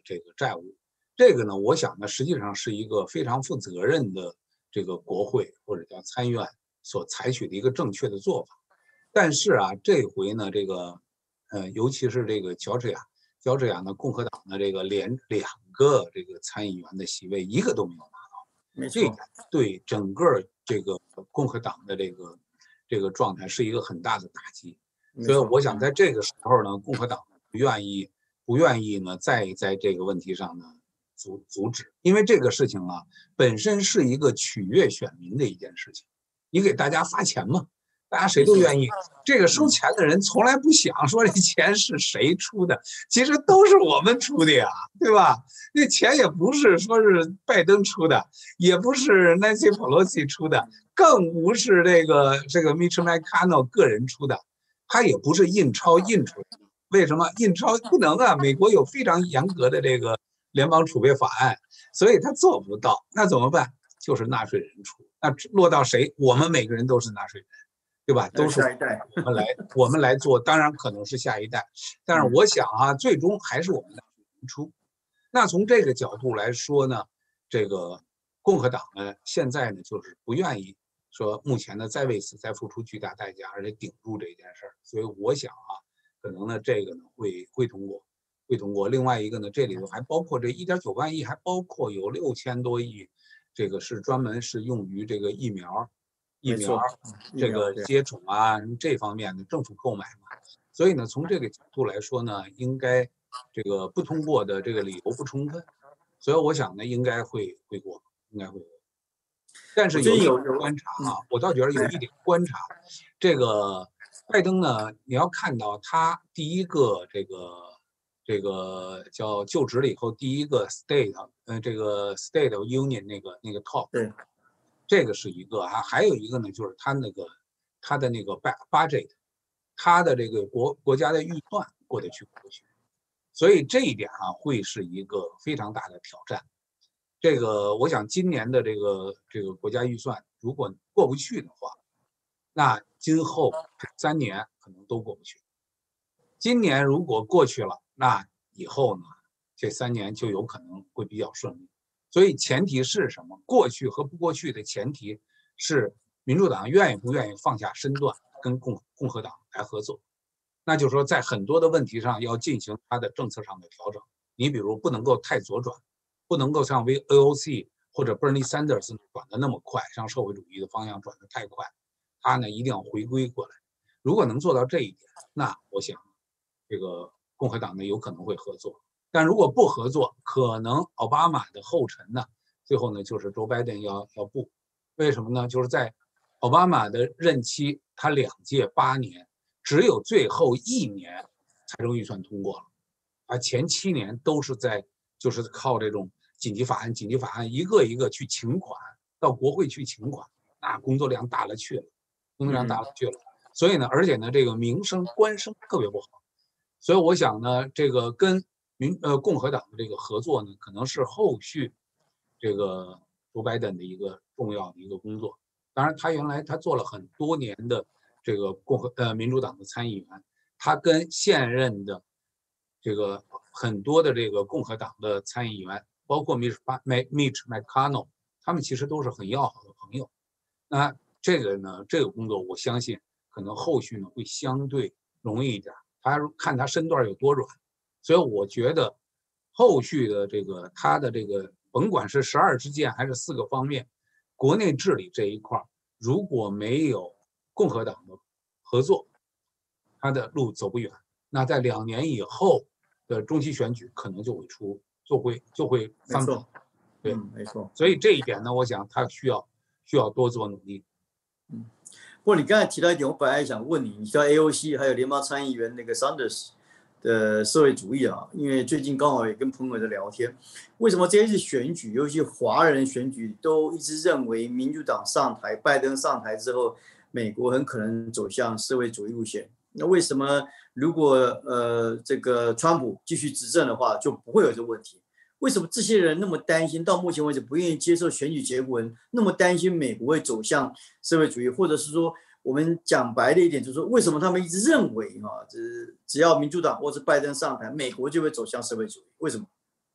这个债务。这个呢，我想呢，实际上是一个非常负责任的这个国会或者叫参院所采取的一个正确的做法。但是啊，这回呢，这个呃，尤其是这个乔治亚，乔治亚呢，共和党的这个连两个这个参议员的席位一个都没有拿到， 没这错， 对整个这个共和党的这个这个状态是一个很大的打击。所以没错， 我想在这个时候呢，共和党不愿意不愿意呢再在这个问题上呢阻阻止，因为这个事情啊本身是一个取悦选民的一件事情，你给大家发钱嘛，大家谁都愿意。这个收钱的人从来不想说这钱是谁出的，其实都是我们出的呀，对吧？那钱也不是说是拜登出的，也不是 Nancy Pelosi 出的，更不是这个这个 Mitch McConnell 个人出的，他也不是印钞印出来的。为什么印钞不能啊？美国有非常严格的这个联邦储备法案，所以他做不到。那怎么办？就是纳税人出。那落到谁？我们每个人都是纳税人，对吧？都是下一代我们来我们来做。当然可能是下一代，但是我想啊，最终还是我们纳税人出。那从这个角度来说呢，这个共和党呢，现在呢就是不愿意说目前呢再为此再付出巨大代价，而且顶住这件事儿。所以我想啊，可能呢这个呢会会通过，会通过。另外一个呢，这里头还包括这一点九万亿，还包括有六千多亿，这个是专门是用于这个疫苗、疫苗这个接种啊这方面的政府购买嘛。所以呢，从这个角度来说呢，应该这个不通过的这个理由不充分，所以我想呢，应该会会过，应该会过。但是有一点观察啊，我倒觉得有一点观察，这个拜登呢，你要看到他第一个这个这个叫就职了以后第一个 state， 呃，这个 state of union 那个那个 talk， 对， 这个是一个啊，还有一个呢，就是他那个他的那个 budget， 他的这个国国家的预算过得去不过去，所以这一点啊，会是一个非常大的挑战。这个我想今年的这个这个国家预算如果过不去的话，那今后这三年可能都过不去。今年如果过去了，那以后呢，这三年就有可能会比较顺利。所以前提是什么？过去和不过去的前提是民主党愿意不愿意放下身段跟共共和党来合作。那就是说，在很多的问题上要进行它的政策上的调整。你比如不能够太左转，不能够像 A O C 或者 Bernie Sanders 转的那么快，向社会主义的方向转的太快，他呢一定要回归过来。如果能做到这一点，那我想这个共和党呢有可能会合作。但如果不合作，可能奥巴马的后尘呢，最后呢就是 Joe Biden 要要步。为什么呢？就是在奥巴马的任期，他两届八年，只有最后一年财政预算通过了，而前七年都是在就是靠这种紧急法案、紧急法案一个一个去请款，到国会去请款，那工作量大了去了，工作量大了去了。所以呢，而且呢，这个名声官声特别不好。所以我想呢，这个跟民呃共和党的这个合作呢，可能是后续这个 Joe Biden 的一个重要的一个工作。当然，他原来他做了很多年的这个共和呃民主党的参议员，他跟现任的这个很多的这个共和党的参议员，包括 Mitch Mitch McConnell， 他们其实都是很要好的朋友。那这个呢，这个工作我相信可能后续呢会相对容易一点。他看他身段有多软，所以我觉得后续的这个他的这个甭管是十二支箭还是四个方面，国内治理这一块如果没有共和党的合作，他的路走不远。那在两年以后的中期选举可能就会出就会就会翻盘。对， 嗯，没错。 所以这一点呢，我想他需要需要多做努力。 嗯。不过你刚才提到一点，我本来想问你，你知道 A O C 还有联邦参议员那个 Sanders 的社会主义啊，因为最近刚好也跟朋友在聊天，为什么这一次选举，尤其华人选举，都一直认为民主党上台，拜登上台之后，美国很可能走向社会主义路线？那为什么如果呃这个川普继续执政的话，就不会有这个问题？为什么这些人那么担心？到目前为止不愿意接受选举结果，那么担心美国会走向社会主义，或者是说，我们讲白的一点，就是说，为什么他们一直认为哈、啊，只只要民主党或者拜登上台，美国就会走向社会主义？为什么？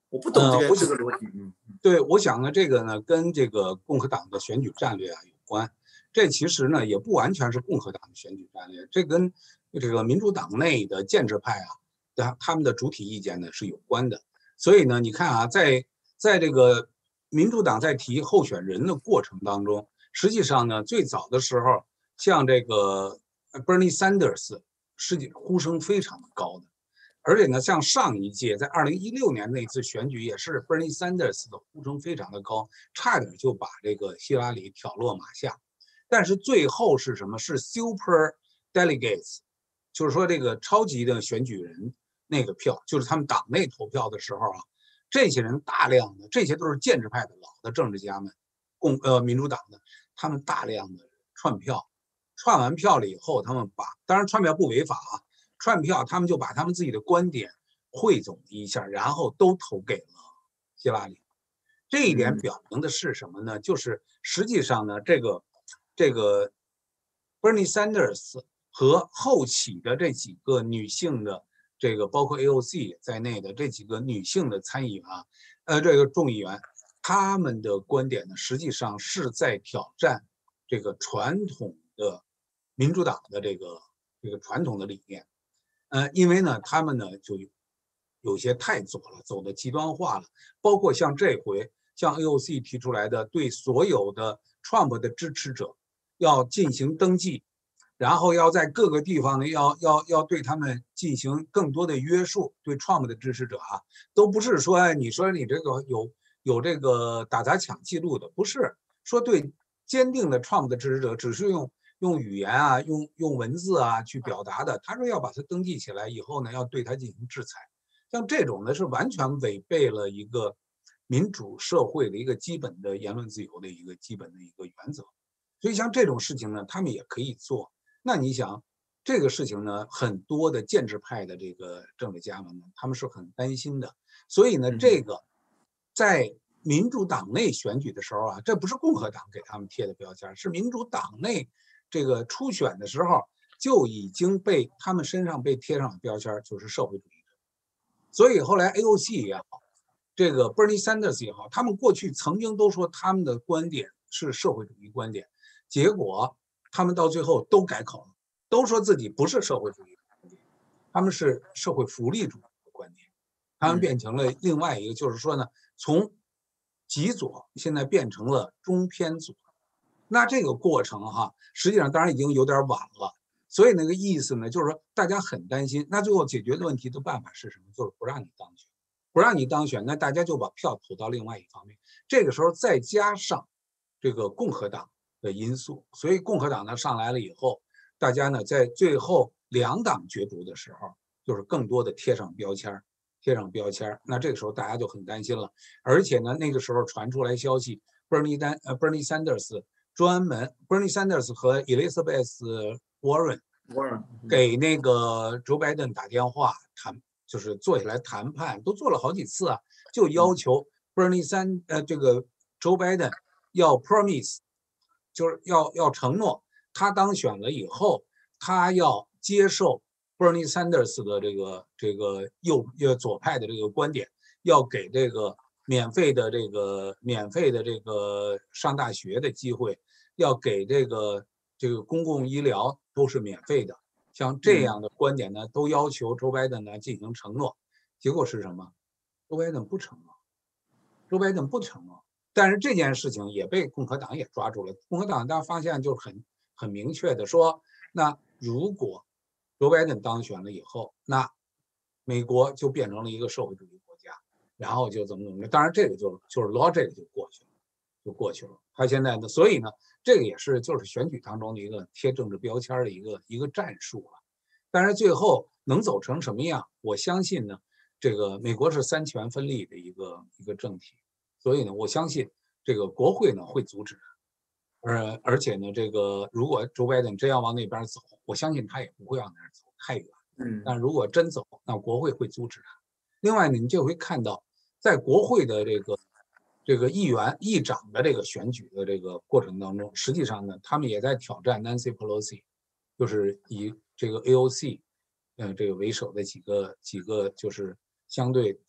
我不懂这个、 呃、 这个逻辑。嗯， 对，我想呢，这个呢跟这个共和党的选举战略啊有关。这其实呢也不完全是共和党的选举战略，这跟这个民主党内的建制派啊，他他们的主体意见呢是有关的。所以呢，你看啊，在在这个民主党在提候选人的过程当中，实际上呢，最早的时候，像这个 Bernie Sanders 是呼声非常的高的。而且呢，像上一届在二零一六年那次选举，也是 Bernie Sanders 的呼声非常的高，差点就把这个希拉里挑落马下。但是最后是什么？是 Super Delegates， 就是说这个超级的选举人那个票，就是他们党内投票的时候啊，这些人大量的，这些都是建制派的老的政治家们，共呃民主党的，他们大量的串票，串完票了以后，他们把，当然串票不违法啊。串票，他们就把他们自己的观点汇总一下，然后都投给了希拉里。这一点表明的是什么呢？就是实际上呢，这个这个 Bernie Sanders 和后起的这几个女性的这个包括 A O C 在内的这几个女性的参议员啊，呃，这个众议员，他们的观点呢，实际上是在挑战这个传统的民主党的这个这个传统的理念。呃，因为呢，他们呢就有些太左了，走的极端化了。包括像这回，像 A O C 提出来的，对所有的 Trump 的支持者要进行登记，然后要在各个地方呢，要要要对他们进行更多的约束。对 Trump 的支持者啊，都不是说你说你这个有有这个打砸抢记录的，不是说对坚定的 Trump 的支持者，只是用。用语言啊，用用文字啊去表达的，他说要把它登记起来以后呢，要对他进行制裁。像这种呢，是完全违背了一个民主社会的一个基本的言论自由的一个基本的一个原则。所以像这种事情呢，他们也可以做。那你想，这个事情呢，很多的建制派的这个政治家们呢，他们是很担心的。所以呢，这个在民主党内选举的时候啊，这不是共和党给他们贴的标签，是民主党内。这个初选的时候就已经被他们身上被贴上了标签，就是社会主义者。所以后来 A O C 也好，这个 Bernie Sanders 也好，他们过去曾经都说他们的观点是社会主义观点，结果他们到最后都改口了，都说自己不是社会主义观点，他们是社会福利主义的观点，他们变成了另外一个，就是说呢，从极左现在变成了中偏左。那这个过程哈，实际上当然已经有点晚了，所以那个意思呢，就是说大家很担心。那最后解决的问题的办法是什么？就是不让你当选，不让你当选，那大家就把票投到另外一方面。这个时候再加上这个共和党的因素，所以共和党呢上来了以后，大家呢在最后两党角逐的时候，就是更多的贴上标签，贴上标签。那这个时候大家就很担心了，而且呢，那个时候传出来消息 ，Bernie 丹呃 Bernie Sanders。专门 Bernie Sanders 和 Elizabeth Warren 给那个 Joe Biden 打电话谈，就是坐下来谈判，都做了好几次啊，就要求 Bernie Sanders 呃这个 Joe Biden 要 promise， 就是要要承诺，他当选了以后，他要接受 Bernie Sanders 的这个这个右右左派的这个观点，要给这个免费的这个免费的这个上大学的机会。要给这个这个公共医疗都是免费的，像这样的观点呢，都要求Joe Biden呢进行承诺。结果是什么？Joe Biden不承诺，Joe Biden不承诺。但是这件事情也被共和党也抓住了。共和党当发现就是很很明确的说，那如果Joe Biden当选了以后，那美国就变成了一个社会主义国家，然后就怎么怎么着。当然这个就就是 logic 就过去了。就过去了。他现在呢，所以呢，这个也是就是选举当中的一个贴政治标签的一个一个战术了。但是最后能走成什么样，我相信呢，这个美国是三权分立的一个一个政体，所以呢，我相信这个国会呢会阻止，呃，而且呢，这个如果 Joe Biden 真要往那边走，我相信他也不会往那儿走太远。 嗯， 但如果真走，那国会会阻止他。另外呢，你就会看到，在国会的这个。这个议员、议长的这个选举的这个过程当中，实际上呢，他们也在挑战 Nancy Pelosi， 就是以这个 A O C， 呃，这个为首的几个几个就是相对左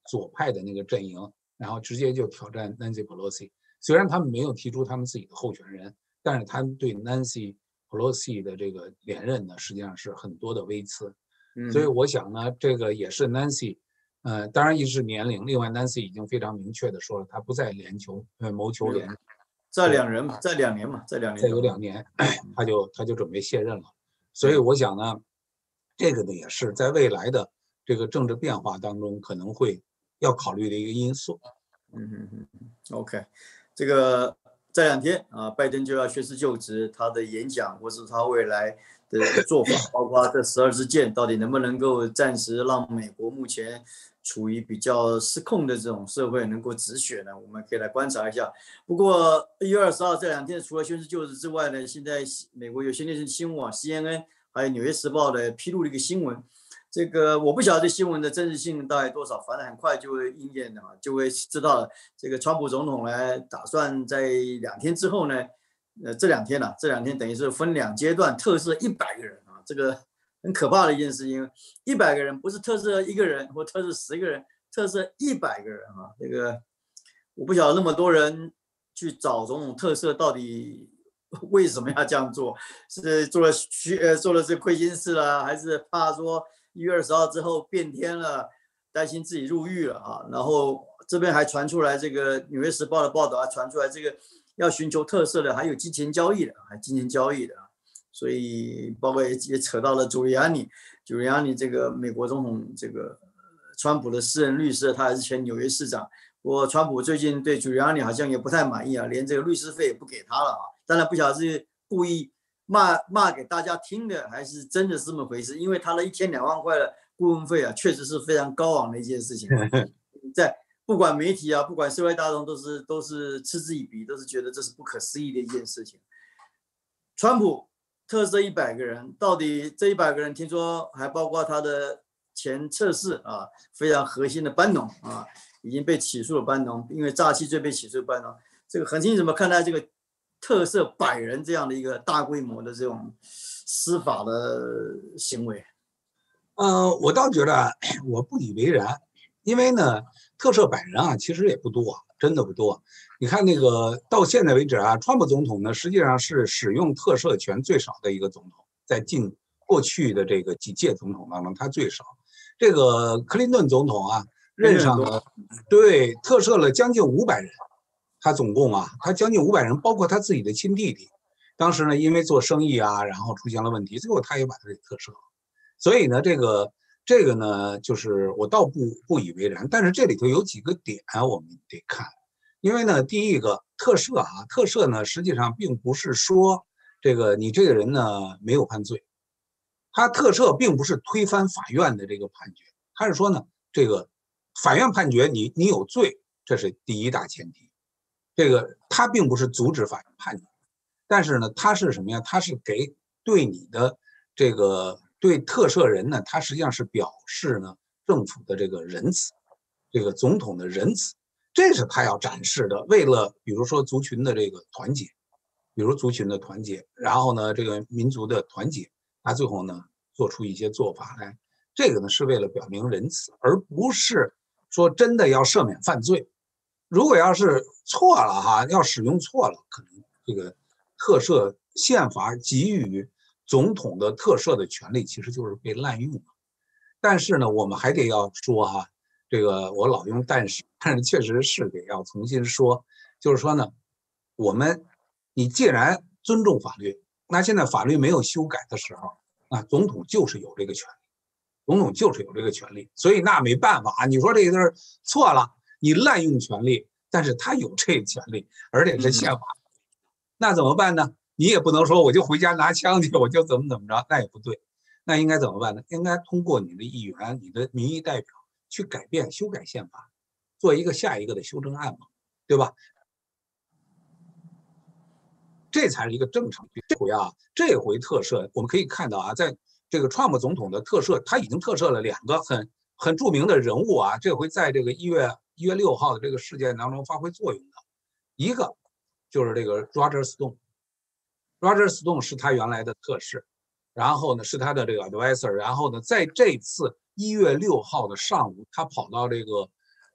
左派的那个阵营，然后直接就挑战 Nancy Pelosi。虽然他们没有提出他们自己的候选人，但是他们对 Nancy Pelosi 的这个连任呢，实际上是很多的微词。所以我想呢，这个也是 Nancy， 呃，当然一是年龄，另外 Nancy 已经非常明确的说了，他不再连求呃谋求连任， 再两人嘛，再两年嘛，再两年， 再有两年，他就他就准备卸任了。所以我想呢，这个呢也是在未来的这个政治变化当中可能会要考虑的一个因素。 嗯嗯嗯嗯 ，OK， 这个这两天啊，拜登就要宣誓就职，他的演讲或是他未来的做法，包括这十二支箭到底能不能够暂时让美国目前处于比较失控的这种社会能够止血呢？我们可以来观察一下。不过一月二十号这两天，除了宣誓就职之外呢，现在美国有线电视新闻网 C N N 还有《纽约时报》的披露了一个新闻。这个我不晓得新闻的真实性大概多少，反正很快就会应验的，就会知道了。这个川普总统呢，打算在两天之后呢，呃，这两天呢、啊，这两天等于是分两阶段特赦一百个人啊，这个很可怕的一件事情。一百个人不是特赦一个人或特赦十个人，特赦一百个人啊。这个我不晓得那么多人去找总统特赦到底为什么要这样做？是做了虚呃做了这亏心事了，还是怕说？一月二十号之后变天了，担心自己入狱了啊。然后这边还传出来，这个《纽约时报》的报道还传出来，这个要寻求特赦的还有金钱交易的，还金钱交易的。所以包括也也扯到了朱利安尼，朱利安尼这个美国总统这个川普的私人律师，他还是前纽约市长。不过川普最近对朱利安尼好像也不太满意啊，连这个律师费也不给他了啊。当然不晓得是故意。骂骂给大家听的，还是真的是这么回事？因为他的一天两万块的顾问费啊，确实是非常高昂的一件事情。在不管媒体啊，不管社会大众，都是都是嗤之以鼻，都是觉得这是不可思议的一件事情。川普特赦一百个人，到底这一百个人，听说还包括他的前测试啊，非常核心的班农啊，已经被起诉了班农，因为诈欺罪被起诉班农。这个恒星怎么看待这个？特赦百人这样的一个大规模的这种司法的行为， 呃，我倒觉得我不以为然，因为呢，特赦百人啊，其实也不多，真的不多。你看那个到现在为止啊，川普总统呢，实际上是使用特赦权最少的一个总统，在近过去的这个几届总统当中，他最少。这个克林顿总统啊，任上了，对，特赦了将近五百人。他总共啊，他将近五百人，包括他自己的亲弟弟。当时呢，因为做生意啊，然后出现了问题，最后他也把他给特赦了。所以呢，这个这个呢，就是我倒不不以为然。但是这里头有几个点我们得看，因为呢，第一个特赦啊，特赦呢，实际上并不是说这个你这个人呢没有犯罪，他特赦并不是推翻法院的这个判决，他是说呢，这个法院判决你你有罪，这是第一大前提。这个他并不是阻止法院判决，但是呢，他是什么呀？他是给对你的这个对特赦人呢，他实际上是表示呢政府的这个仁慈，这个总统的仁慈，这是他要展示的。为了比如说族群的这个团结，比如族群的团结，然后呢这个民族的团结，他最后呢做出一些做法来，这个呢是为了表明仁慈，而不是说真的要赦免犯罪。如果要是错了哈，要使用错了，可能这个特赦宪法给予总统的特赦的权利，其实就是被滥用了。但是呢，我们还得要说哈，这个我老用但是，但是确实是得要重新说，就是说呢，我们你既然尊重法律，那现在法律没有修改的时候，那总统就是有这个权利，总统就是有这个权利，所以那没办法，你说这个事错了。你滥用权力，但是他有这个权利，而且是宪法，那怎么办呢？你也不能说我就回家拿枪去，我就怎么怎么着，那也不对。那应该怎么办呢？应该通过你的议员、你的民意代表去改变、修改宪法，做一个下一个的修正案嘛，对吧？这才是一个正常。这回啊，这回特赦我们可以看到啊，在这个川普总统的特赦，他已经特赦了两个很很著名的人物啊，这回在这个一月。一月六号的这个事件当中发挥作用的一个就是这个 Roger Stone，Roger Stone 是他原来的特使，然后呢是他的这个 advisor， 然后呢在这次一月六号的上午，他跑到这个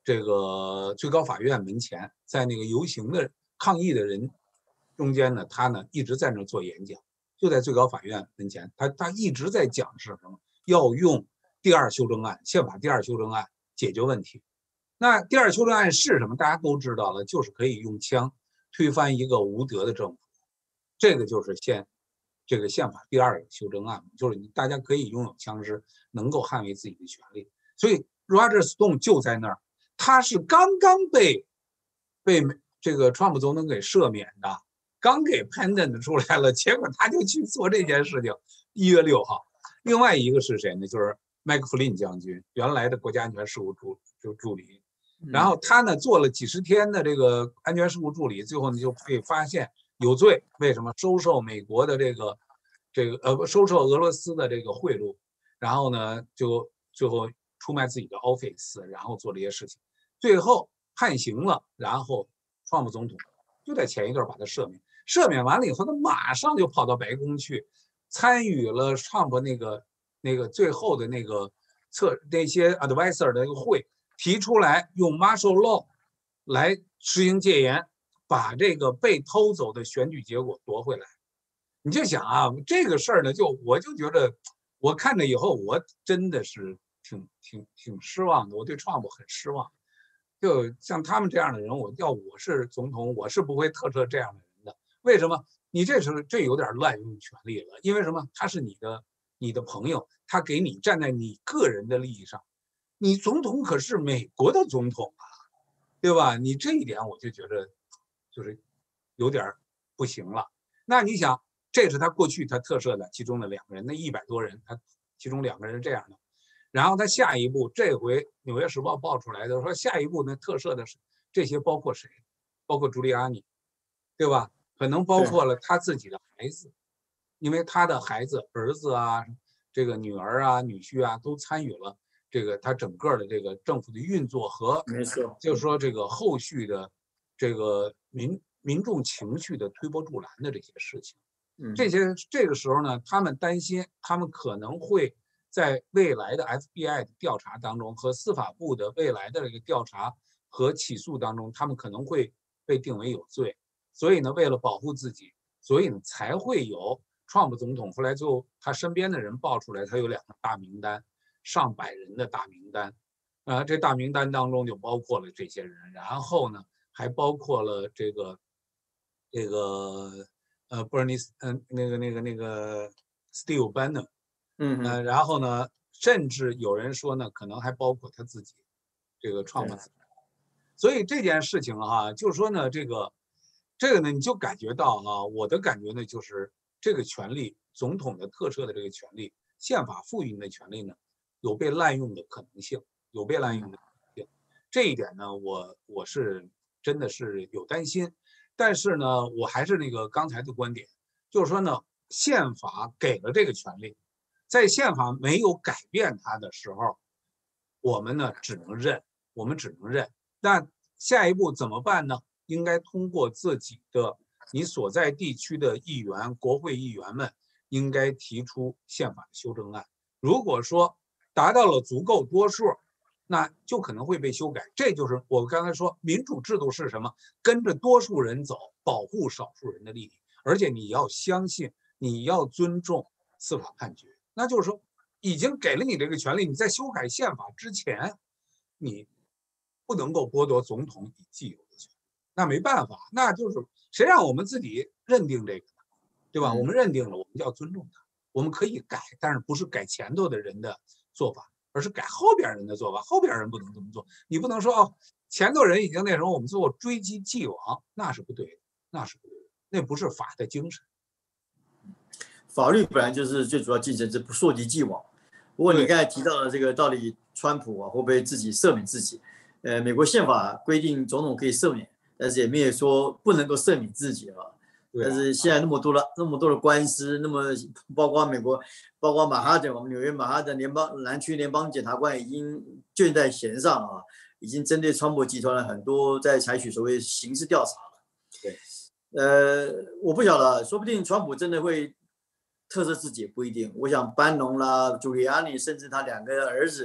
这个最高法院门前，在那个游行的抗议的人中间呢，他呢一直在那做演讲，就在最高法院门前，他他一直在讲是什么，要用第二修正案，宪法第二修正案解决问题。那第二修正案是什么？大家都知道了，就是可以用枪推翻一个无德的政府，这个就是宪这个宪法第二修正案，就是大家可以拥有枪支，能够捍卫自己的权利。所以 Roger Stone 就在那儿，他是刚刚被被这个川普总统给赦免的，刚给 pendant 出来了，结果他就去做这件事情。一月六号，另外一个是谁呢？就是麦克弗林将军，原来的国家安全事务助就助理。然后他呢做了几十天的这个安全事务助理，最后呢就被发现有罪。为什么？收受美国的这个这个呃收受俄罗斯的这个贿赂，然后呢就最后出卖自己的 office， 然后做这些事情，最后判刑了。然后川普总统就在前一段把他赦免，赦免完了以后，他马上就跑到白宫去参与了川普那个那个最后的那个测那些 advisor 的那个会。提出来用 martial law 来实行戒严，把这个被偷走的选举结果夺回来。你就想啊，这个事儿呢，就我就觉得，我看了以后，我真的是挺挺挺失望的。我对 Trump 很失望。就像他们这样的人，我要我是总统，我是不会特赦这样的人的。为什么？你这是这有点滥用权力了。因为什么？他是你的你的朋友，他给你站在你个人的利益上。你总统可是美国的总统啊，对吧？你这一点我就觉得就是有点不行了。那你想，这是他过去他特赦的其中的两个人，那一百多人，他其中两个人是这样的。然后他下一步，这回《纽约时报》报出来的说，下一步呢特赦的是这些包括谁？包括朱利安尼，对吧？可能包括了他自己的孩子，因为他的孩子、儿子啊、这个女儿啊、女婿啊都参与了。这个他整个的这个政府的运作和， 没错， 就是说这个后续的这个民民众情绪的推波助澜的这些事情，这些这个时候呢，他们担心他们可能会在未来的 F B I 的调查当中和司法部的未来的这个调查和起诉当中，他们可能会被定为有罪。所以呢，为了保护自己，所以呢才会有川普总统后来最后他身边的人爆出来，他有两个大名单。上百人的大名单，啊、呃，这大名单当中就包括了这些人，然后呢，还包括了这个这个呃，Bernie， 嗯、呃，那个那个那个 Steve Bannon， 嗯呃，然后呢，甚至有人说呢，可能还包括他自己，这个创办。所以这件事情哈、啊，就是说呢，这个这个呢，你就感觉到啊，我的感觉呢，就是这个权利，总统的特赦的这个权利，宪法赋予的权利呢。有被滥用的可能性，有被滥用的可能性，这一点呢，我我是真的是有担心，但是呢，我还是那个刚才的观点，就是说呢，宪法给了这个权利，在宪法没有改变它的时候，我们呢只能认，我们只能认。那下一步怎么办呢？应该通过自己的你所在地区的议员、国会议员们，应该提出宪法的修正案。如果说达到了足够多数，那就可能会被修改。这就是我刚才说，民主制度是什么？跟着多数人走，保护少数人的利益。而且你要相信，你要尊重司法判决。那就是说，已经给了你这个权利，你在修改宪法之前，你不能够剥夺总统已既有的权利。那没办法，那就是谁让我们自己认定这个呢？对吧？我们认定了，我们就要尊重它。我们可以改，但是不是改前头的人的做法，而是改后边人的做法。后边人不能这么做，你不能说哦，前头人已经那时候我们做追击既往，那是不对的，那是不对的，那不是法的精神。 法律本来就是最主要精神，是不溯及既往。不过你刚才提到的这个，到底川普啊会不会自己赦免自己？呃，美国宪法规定总统可以赦免，但是也没有说不能够赦免自己啊。但是现在那么多的那么多的官司，那么包括美国，包括曼哈顿，我们纽约曼哈顿联邦南区联邦检察官已经卷在弦上啊，已经针对川普集团了很多在采取所谓刑事调查了。 对， 呃，我不晓得，说不定川普真的会特赦自己，不一定。我想班农啦、朱利安尼，甚至他两个儿子，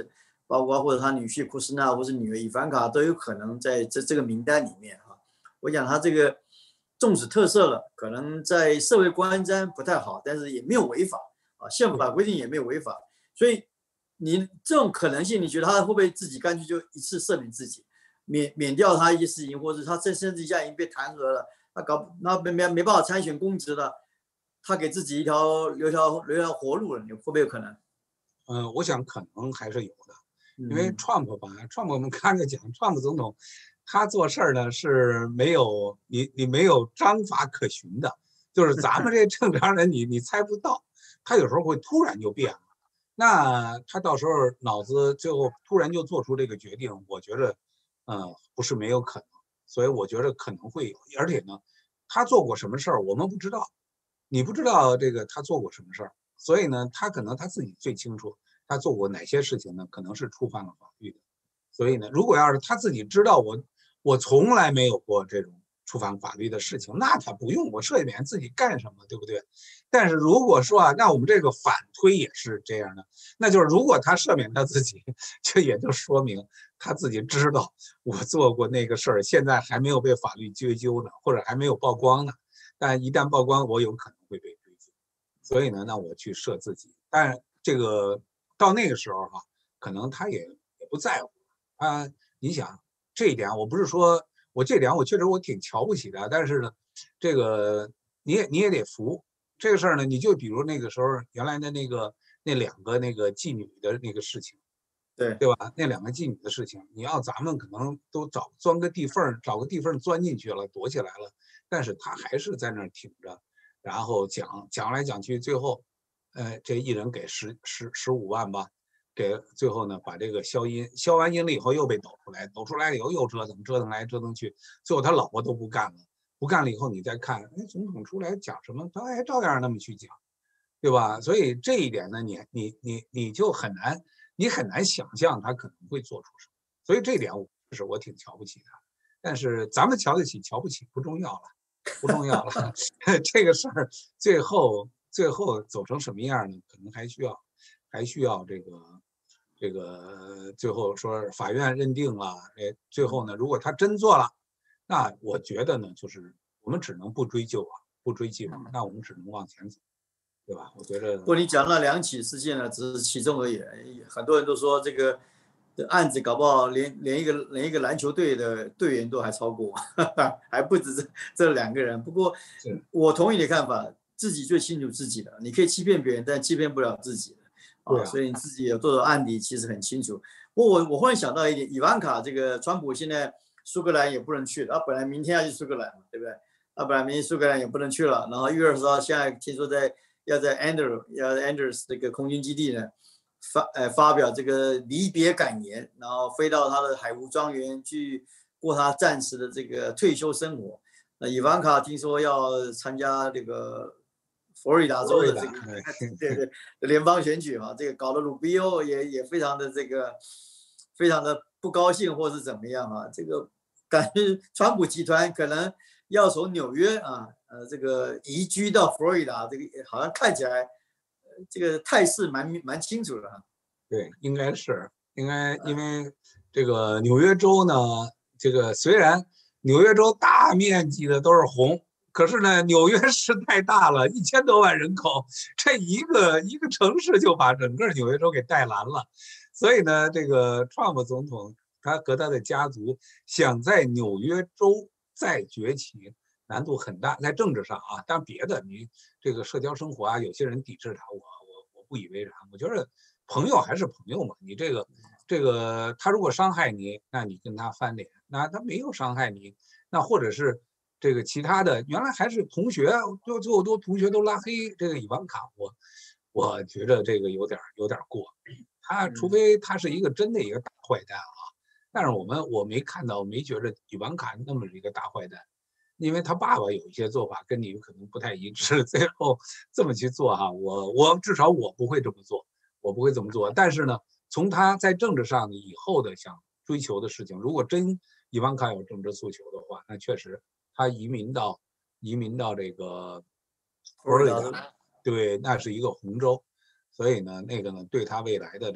包括或者他女婿库斯纳或是女儿伊凡卡都有可能在这这个名单里面哈。我讲他这个纵使特赦了，可能在社会观瞻不太好，但是也没有违法啊，宪法规定也没有违法，所以你这种可能性，你觉得他会不会自己干脆就一次赦免自己，免免掉他一些事情，或者他这甚至一下已经被弹劾了，他搞那没没没办法参选公职了，他给自己一条留条留条活路了，你会不会有可能？ 嗯、呃，我想可能还是有的，因为嗯 Trump 吧，Trump 我们看着讲，Trump 总统他做事儿呢是没有你你没有章法可循的，就是咱们这正常人你你猜不到，他有时候会突然就变了。那他到时候脑子最后突然就做出这个决定，我觉得，呃，不是没有可能，所以我觉得可能会有，而且呢，他做过什么事儿我们不知道，你不知道这个他做过什么事儿，所以呢，他可能他自己最清楚他做过哪些事情呢，可能是触犯了法律的，所以呢，如果要是他自己知道我我从来没有过这种触犯法律的事情，那他不用我赦免自己干什么，对不对？但是如果说啊，那我们这个反推也是这样的，那就是如果他赦免他自己，这也就说明他自己知道我做过那个事儿，现在还没有被法律追究呢，或者还没有曝光呢。但一旦曝光，我有可能会被追究。所以呢，那我去赦自己。但是这个到那个时候哈、啊，可能他也也不在乎啊。你想这一点，我不是说我这点我确实我挺瞧不起的，但是呢，这个你也你也得服。这个事儿呢，你就比如那个时候原来的那个那两个那个妓女的那个事情， 对， 对吧？那两个妓女的事情，你要咱们可能都找钻个地缝找个地缝钻进去了，躲起来了，但是他还是在那儿挺着，然后讲讲来讲去，最后，呃，这一人给十十十五万吧，给最后呢把这个消音消完音了以后又被抖出来，抖出来以后又折腾折腾来折腾去，最后他老婆都不干了，不干了以后你再看，哎，总统出来讲什么，他还照样那么去讲，对吧？所以这一点呢，你你你你就很难。你很难想象他可能会做出什么，所以这点我是我挺瞧不起他。但是咱们瞧得起瞧不起不重要了，不重要了。这个事儿最后最后走成什么样呢？可能还需要还需要这个这个最后说法院认定了，哎，最后呢，如果他真做了，那我觉得呢，就是我们只能不追究啊，不追究，那我们只能往前走，对吧？我觉得不过你讲了两起事件呢，只是其中而已。很多人都说这个这案子搞不好连连一个连一个篮球队的队员都还超过，还不止这这两个人。不过我同意你的看法，自己最清楚自己的，你可以欺骗别人，但欺骗不了自己的啊。所以你自己有多少案底其实很清楚。不过我我忽然想到一点，伊万卡这个川普现在苏格兰也不能去了，他本来明天要去苏格兰嘛，对不对？他本来明天苏格兰也不能去了，然后一月二十号现在听说在。要在 Andrew 要 Andrews 这个空军基地呢发呃发表这个离别感言，然后飞到他的海湖庄园去过他暂时的这个退休生活。那伊万卡听说要参加这个佛罗里达州的这个对对联邦选举嘛，这个搞得鲁比欧也也非常的这个非常的不高兴或是怎么样啊？这个感觉川普集团可能要从纽约啊。呃，这个移居到佛罗里达，这个好像看起来，呃，这个态势蛮蛮清楚的哈。 对，应该是应该，因为这个纽约州呢，这个虽然纽约州大面积的都是红，可是呢，纽约市太大了，一千多万人口，这一个一个城市就把整个纽约州给带蓝了。所以呢，这个 Trump 总统他和他的家族想在纽约州再崛起。难度很大，在政治上啊，但别的你这个社交生活啊，有些人抵制他，我我我不以为然。我觉得朋友还是朋友嘛，你这个这个他如果伤害你，那你跟他翻脸；那他没有伤害你，那或者是这个其他的，原来还是同学，就最后都同学都拉黑这个伊万卡，我我觉得这个有点有点过。他除非他是一个真的一个大坏蛋啊，但是我们我没看到，没觉得伊万卡那么一个大坏蛋。因为他爸爸有一些做法跟你可能不太一致，最后这么去做哈、啊，我我至少我不会这么做，我不会这么做。但是呢，从他在政治上以后的想追求的事情，如果真伊万卡有政治诉求的话，那确实他移民到移民到这个佛罗里达，对，那是一个红州，所以呢，那个呢对他未来的这个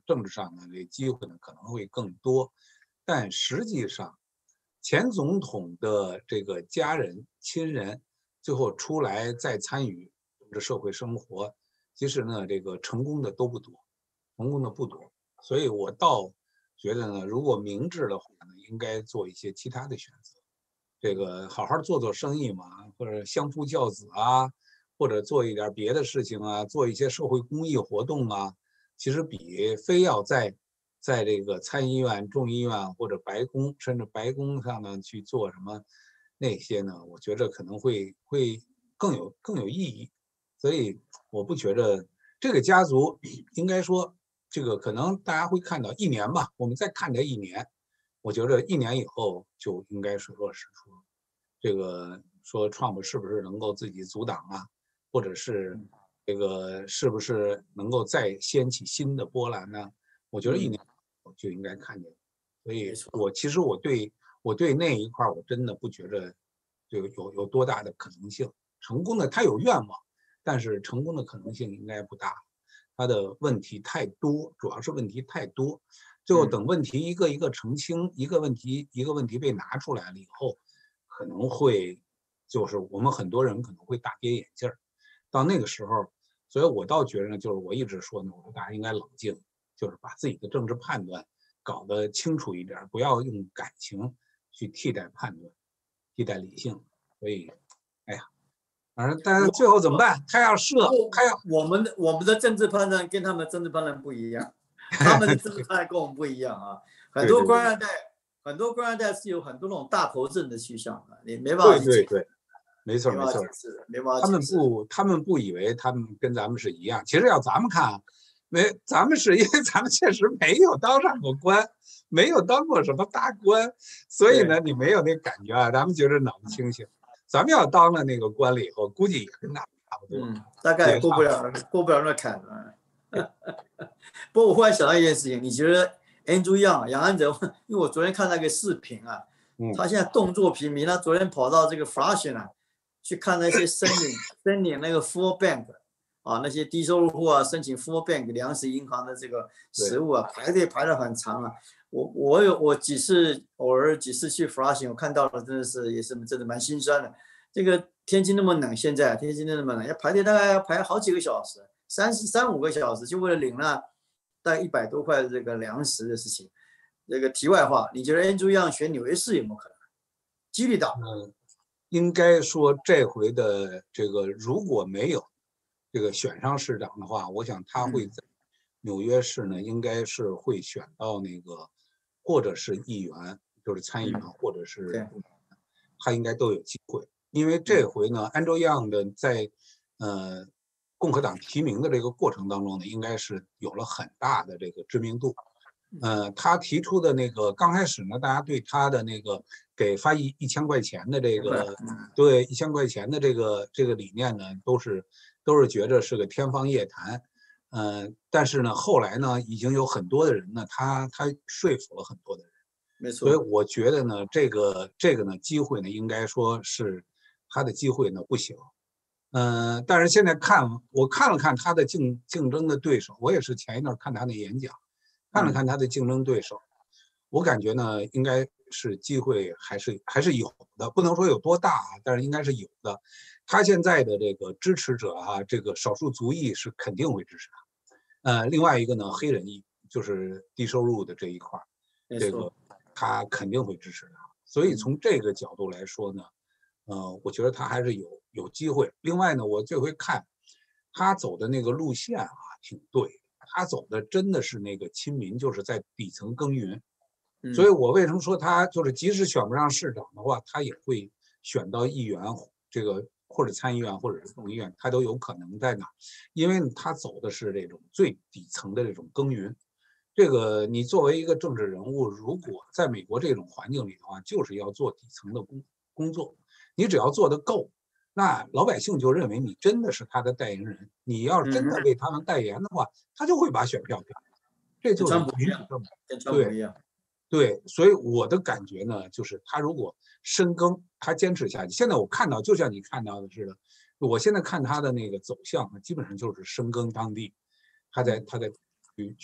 政治上呢，这机会呢可能会更多。但实际上，前总统的这个家人、亲人最后出来再参与政治社会生活，其实呢，这个成功的都不多，成功的不多。所以我倒觉得呢，如果明智的话呢，应该做一些其他的选择。这个好好做做生意嘛，或者相夫教子啊，或者做一点别的事情啊，做一些社会公益活动啊，其实比非要在在这个参议院、众议院或者白宫，甚至白宫上呢去做什么那些呢，我觉得可能会会更有更有意义。所以我不觉得这个家族应该说这个可能大家会看到一年吧，我们再看这一年。我觉得一年以后就应该水落石出。这个说 Trump 是不是能够自己阻挡啊，或者是这个是不是能够再掀起新的波澜呢？我觉得一年后就应该看见。所以我其实我对我对那一块我真的不觉得这个有有多大的可能性。成功的他有愿望，但是成功的可能性应该不大。他的问题太多，主要是问题太多。最后等问题一个一个澄清，一个问题一个问题被拿出来了以后，可能会就是我们很多人可能会大跌眼镜儿。到那个时候，所以我倒觉得呢，就是我一直说呢，我说大家应该冷静，就是把自己的政治判断搞得清楚一点，不要用感情去替代判断，替代理性。所以，哎呀，反正但是最后怎么办？他要设，他要我们的我们的政治判断跟他们的政治判断不一样。他们的政治判跟我们不一样啊，很多官二代，很多官二代是有很多那种大头症的趋向的，你没办法去解释。 对对对，没错没错， 没办法他们不，他们不以为他们跟咱们是一样。其实要咱们看啊，没，咱们是因为咱们确实没有当上过官，没有当过什么大官，所以呢，你没有那感觉啊。咱们觉得脑子清醒，咱们要当了那个官了以后，估计也跟那差不多， 嗯，大概也过不了，过不了那坎了。不过我忽然想到一件事情，你觉得 Andrew Yang 杨安泽，因为我昨天看那个视频啊，他现在动作频频，他昨天跑到这个 Flushing 啊，去看那些申领申领那个 Food Bank 啊，那些低收入户啊，申请 Food Bank 粮食银行的这个食物啊，排队排得很长啊。我我有我几次偶尔几次去 Flushing， 我看到了，真的是也是真的蛮心酸的。这个天气那么冷，现在天气那么冷，要排队大概要排好几个小时。三三五个小时，就为了领了大概一百多块的这个粮食的事情。这个题外话，你觉得 Andrew Yang 选纽约市有没有可能？几率大？ 嗯，应该说这回的这个如果没有这个选上市长的话，我想他会在纽约市呢，应该是会选到那个或者是议员，就是参议员，或者是他应该都有机会。因为这回呢 ，Andrew Yang 的在呃。共和党提名的这个过程当中呢，应该是有了很大的这个知名度。呃，他提出的那个刚开始呢，大家对他的那个给发一一千块钱的这个，对一千块钱的这个这个理念呢，都是都是觉着是个天方夜谭。呃，但是呢，后来呢，已经有很多的人呢，他他说服了很多的人。 没错。 所以我觉得呢，这个这个呢，机会呢，应该说是他的机会呢不小。嗯、呃，但是现在看，我看了看他的竞竞争的对手，我也是前一段看他的演讲，看了看他的竞争对手，我感觉呢，应该是机会还是还是有的，不能说有多大啊，但是应该是有的。他现在的这个支持者啊，这个少数族裔是肯定会支持他。呃，另外一个呢，黑人裔就是低收入的这一块，这个他肯定会支持他。所以从这个角度来说呢，呃，我觉得他还是有有机会。另外呢，我这回看他走的那个路线啊，挺对，他走的真的是那个亲民，就是在底层耕耘。所以我为什么说他就是即使选不上市长的话，他也会选到议员，这个或者参议院或者是众议院，他都有可能在哪，因为他走的是这种最底层的这种耕耘。这个你作为一个政治人物，如果在美国这种环境里的话，就是要做底层的工工作。你只要做得够，那老百姓就认为你真的是他的代言人。你要真的为他们代言的话，他就会把选票给你。这就是跟川普一样，跟川普一样。 对，所以我的感觉呢，就是他如果深耕，他坚持下去。现在我看到，就像你看到的似的，我现在看他的那个走向，基本上就是深耕当地。他在他在去去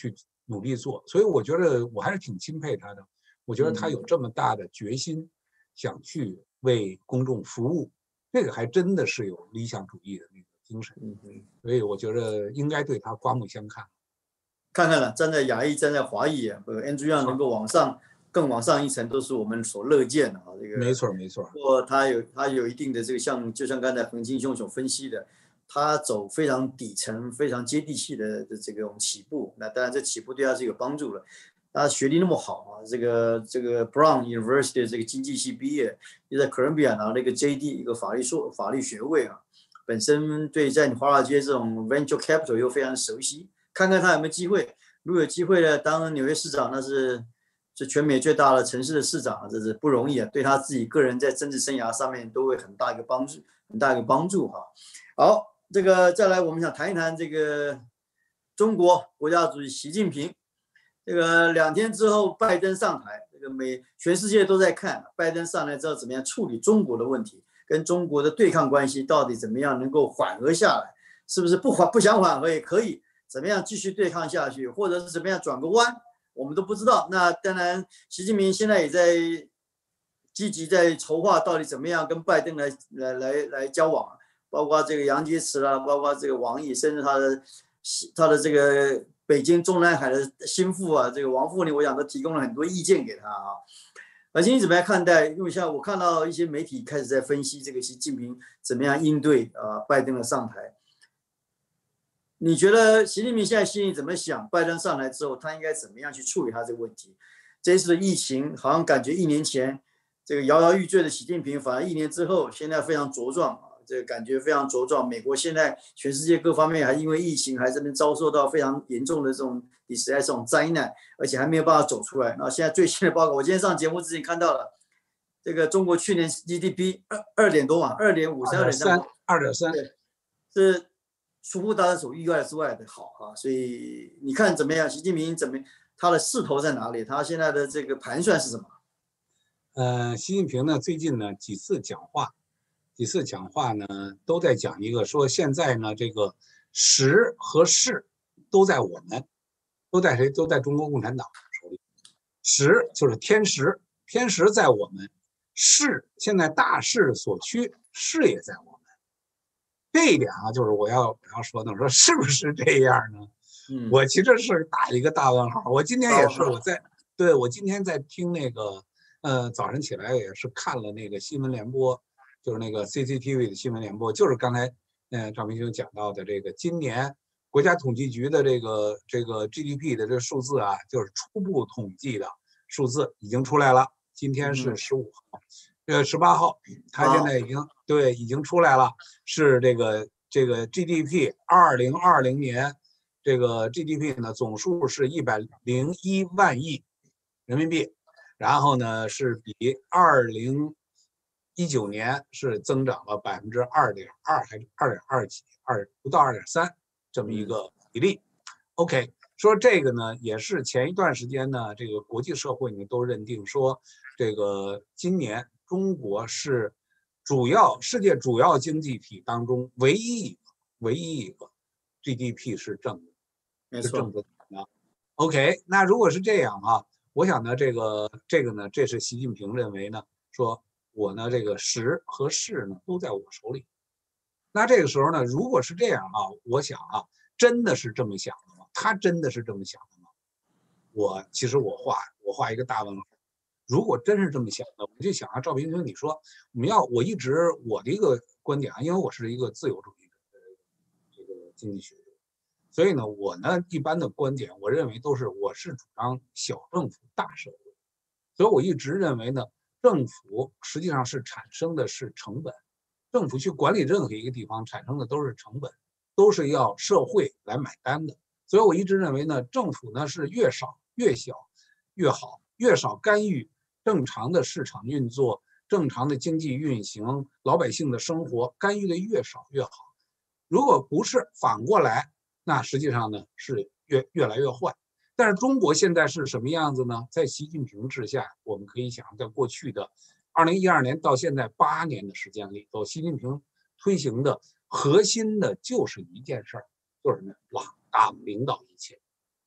努力做。所以我觉得我还是挺钦佩他的。我觉得他有这么大的决心，想去为公众服务，这个还真的是有理想主义的那个精神。所以我觉得应该对他刮目相看。 看看了，站在亚裔，站在华裔啊，呃 Andrew Yang 能够往上更往上一层，都是我们所乐见的啊。这个没错没错。 不过他有他有一定的这个像，就像刚才恒金兄所分析的，他走非常底层、非常接地气的这个起步。那当然，这起步对他是有帮助的。他学历那么好啊，这个这个 Brown University 的这个经济系毕业，又在 Columbia 拿了一个 J D 一个法律硕法律学位啊，本身对在华尔街这种 venture capital 又非常熟悉。看看他有没有机会，如果有机会呢，当纽约市长那是是全美最大的城市的市长，这是不容易啊，对他自己个人在政治生涯上面都会很大一个帮助，很大一个帮助哈。好，这个再来我们想谈一谈这个中国国家主席习近平，这个两天之后拜登上台，这个美全世界都在看拜登上来之后怎么样处理中国的问题，跟中国的对抗关系到底怎么样能够缓和下来，是不是不缓不想缓和也可以。怎么样继续对抗下去，或者是怎么样转个弯，我们都不知道。那当然，习近平现在也在积极在筹划，到底怎么样跟拜登来来来来交往，包括这个杨洁篪啦，包括这个王毅，甚至他的他的这个北京中南海的心腹啊，这个王沪宁，我想都提供了很多意见给他啊。而且你怎么样看待？因为像我看到一些媒体开始在分析这个习近平怎么样应对啊拜登的上台。你觉得习近平现在心里怎么想？拜登上来之后，他应该怎么样去处理他这个问题？这一次的疫情，好像感觉一年前这个摇摇欲坠的习近平，反而一年之后，现在非常茁壮啊，这个感觉非常茁壮。美国现在全世界各方面还因为疫情，还这边遭受到非常严重的这种历史这种灾难，而且还没有办法走出来。那现在最新的报告，我今天上节目之前看到了，这个中国去年 G D P 二二点多嘛，二点五三、二点三、 二点三， 对，是。出乎大家所意外之外的好啊，所以你看怎么样？习近平怎么他的势头在哪里？他现在的这个盘算是什么？ 呃，习近平呢最近呢几次讲话，几次讲话呢都在讲一个说现在呢这个时和势都在我们，都在谁？都在中国共产党手里。时就是天时，天时在我们；势现在大势所趋，势也在我们。这一点啊，就是我要我要说的，说是不是这样呢？嗯，我其实是打一个大问号。我今天也是我在，对我今天在听那个，呃，早晨起来也是看了那个新闻联播，就是那个 C C T V 的新闻联播，就是刚才，呃，赵明兄讲到的这个今年国家统计局的这个这个 G D P 的这个数字啊，就是初步统计的数字已经出来了。今天是十五号。呃，十八号，他现在已经对已经出来了，是这个这个 G D P 二零二零年这个 G D P 呢总数是一百零一万亿人民币，然后呢是比二零一九年是增长了百分之二点二还是二点二几二不到二点三这么一个比例。OK， 说这个呢也是前一段时间呢，这个国际社会呢都认定说这个今年。中国是主要世界主要经济体当中唯一一个唯一一个 G D P 是正的， 没错， 正的。OK， 那如果是这样啊，我想呢，这个这个呢，这是习近平认为呢，说我呢这个时和势呢都在我手里。那这个时候呢，如果是这样啊，我想啊，真的是这么想的吗？他真的是这么想的吗？我其实我画我画一个大问号。如果真是这么想的，我就想啊，赵平兄，你说我们要我一直我的一个观点啊，因为我是一个自由主义的这个经济学者，所以呢，我呢一般的观点，我认为都是我是主张小政府大社会，所以我一直认为呢，政府实际上是产生的是成本，政府去管理任何一个地方产生的都是成本，都是要社会来买单的，所以我一直认为呢，政府呢是越少越小越好，越少干预。正常的市场运作，正常的经济运行，老百姓的生活干预的越少越好。如果不是反过来，那实际上呢是越越来越坏。但是中国现在是什么样子呢？在习近平治下，我们可以想，在过去的二零一二年到现在八年的时间里头，习近平推行的核心的就是一件事儿，就是什么？老大领导一切。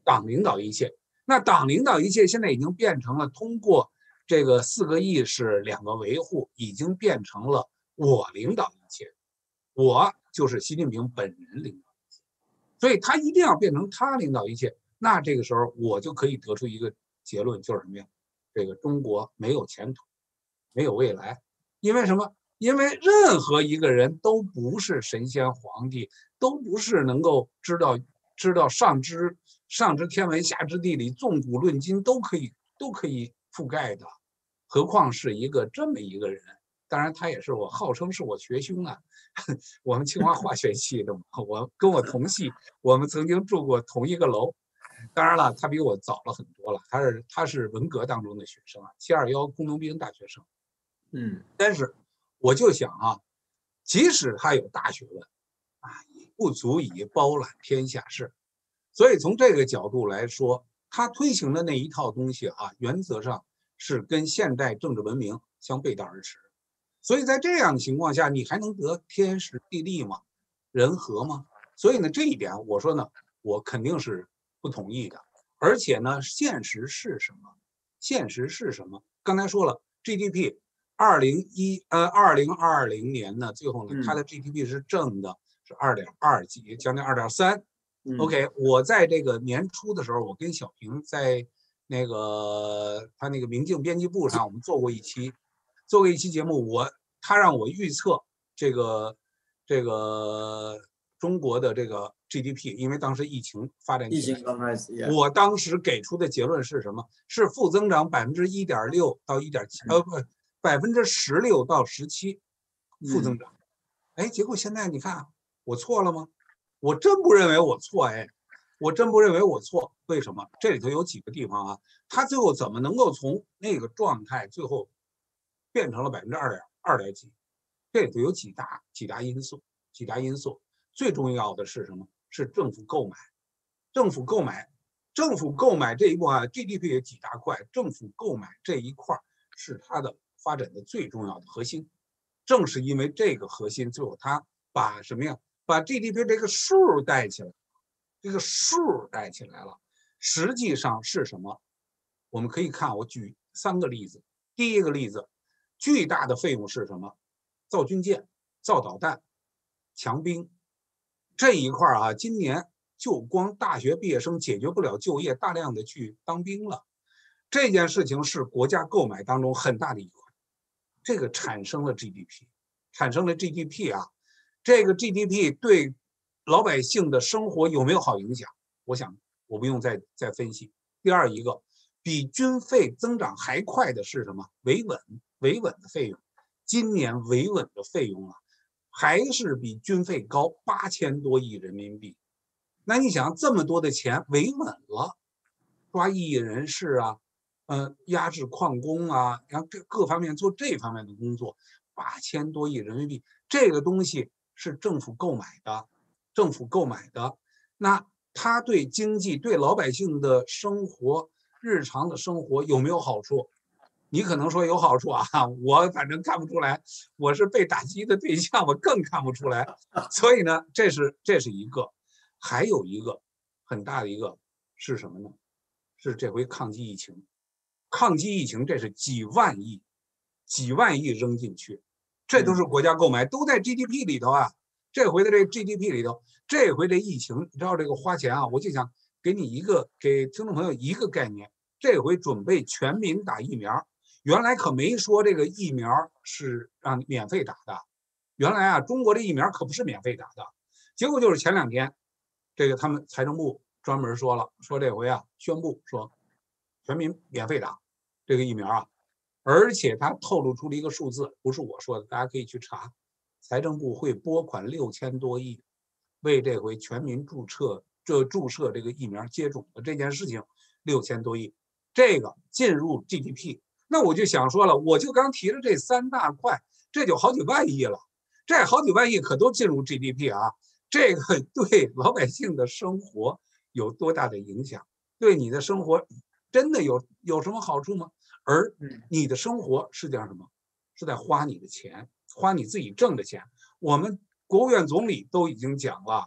党领导一切。那党领导一切现在已经变成了通过这个四个意识两个维护，已经变成了我领导一切，我就是习近平本人领导一切，所以他一定要变成他领导一切。那这个时候我就可以得出一个结论，就是什么呀？这个中国没有前途，没有未来。因为什么？因为任何一个人都不是神仙皇帝，都不是能够知道知道上知上知天文下知地理，纵古论今都可以都可以覆盖的，何况是一个这么一个人。当然他也是我号称是我学兄啊，我们清华化学系的嘛，我跟我同系，我们曾经住过同一个楼。当然了，他比我早了很多了，他是他是文革当中的学生啊，七二幺工农兵大学生。 嗯， 但是我就想啊，即使他有大学问啊，也不足以包揽天下事。所以从这个角度来说，他推行的那一套东西啊，原则上是跟现代政治文明相背道而驰。所以在这样的情况下，你还能得天时地利吗？人和吗？所以呢，这一点我说呢，我肯定是不同意的。而且呢，现实是什么？现实是什么？刚才说了 ，G D P， 二零一呃二零二零年呢，最后呢，它的 G D P 是正的，是二点二几，将近二点三。OK， 我在这个年初的时候，我跟小平在那个他那个明镜编辑部上，我们做过一期，做过一期节目，我他让我预测这个这个中国的这个 G D P， 因为当时疫情发展起来， 疫情刚开始， 我当时给出的结论是什么？是负增长百分之一点六到一点七，呃不，百分之十六到十七，负增长。哎，结果现在你看，我错了吗？我真不认为我错，哎，我真不认为我错。为什么？这里头有几个地方啊，他最后怎么能够从那个状态最后变成了百分之二点二点几？这里头有几大几大因素，几大因素。最重要的是什么？是政府购买，政府购买，政府购买这一步啊 ，G D P 有几大块，政府购买这一块是它的发展的最重要的核心。正是因为这个核心，最后它把什么呀？把 G D P 这个数带起来，这个数带起来了。实际上是什么？我们可以看，我举三个例子。第一个例子，巨大的费用是什么？造军舰、造导弹、强兵这一块啊，今年就光大学毕业生解决不了就业，大量的去当兵了。这件事情是国家购买当中很大的一块，这个产生了 G D P， 产生了 G D P 啊。这个 G D P 对老百姓的生活有没有好影响？我想我不用再再分析。第二一个，比军费增长还快的是什么？维稳，维稳的费用。今年维稳的费用啊，还是比军费高八千多亿人民币。那你想，这么多的钱维稳了，抓异议人士啊，呃，压制矿工啊，然后各各方面做这方面的工作，八千多亿人民币，这个东西是政府购买的，政府购买的，那它对经济、对老百姓的生活、日常的生活有没有好处？你可能说有好处啊，我反正看不出来，我是被打击的对象，我更看不出来。所以呢，这是这是一个，还有一个很大的一个是什么呢？是这回抗击疫情，抗击疫情这是几万亿，几万亿扔进去，这都是国家购买，都在 G D P 里头啊。这回的这 G D P 里头，这回这疫情，你知道这个花钱啊，我就想给你一个给听众朋友一个概念，这回准备全民打疫苗。原来可没说这个疫苗是让免费打的，原来啊，中国的疫苗可不是免费打的。结果就是前两天，这个他们财政部专门说了，说这回啊，宣布说全民免费打这个疫苗啊，而且他透露出了一个数字，不是我说的，大家可以去查，财政部会拨款六千多亿，为这回全民注册这注射这个疫苗接种的这件事情六千多亿，这个进入 G D P。那我就想说了，我就刚提了这三大块，这就好几万亿了，这好几万亿可都进入 G D P 啊，这个对老百姓的生活有多大的影响？对你的生活真的有有什么好处吗？而你的生活是在什么？是在花你的钱，花你自己挣的钱。我们国务院总理都已经讲了，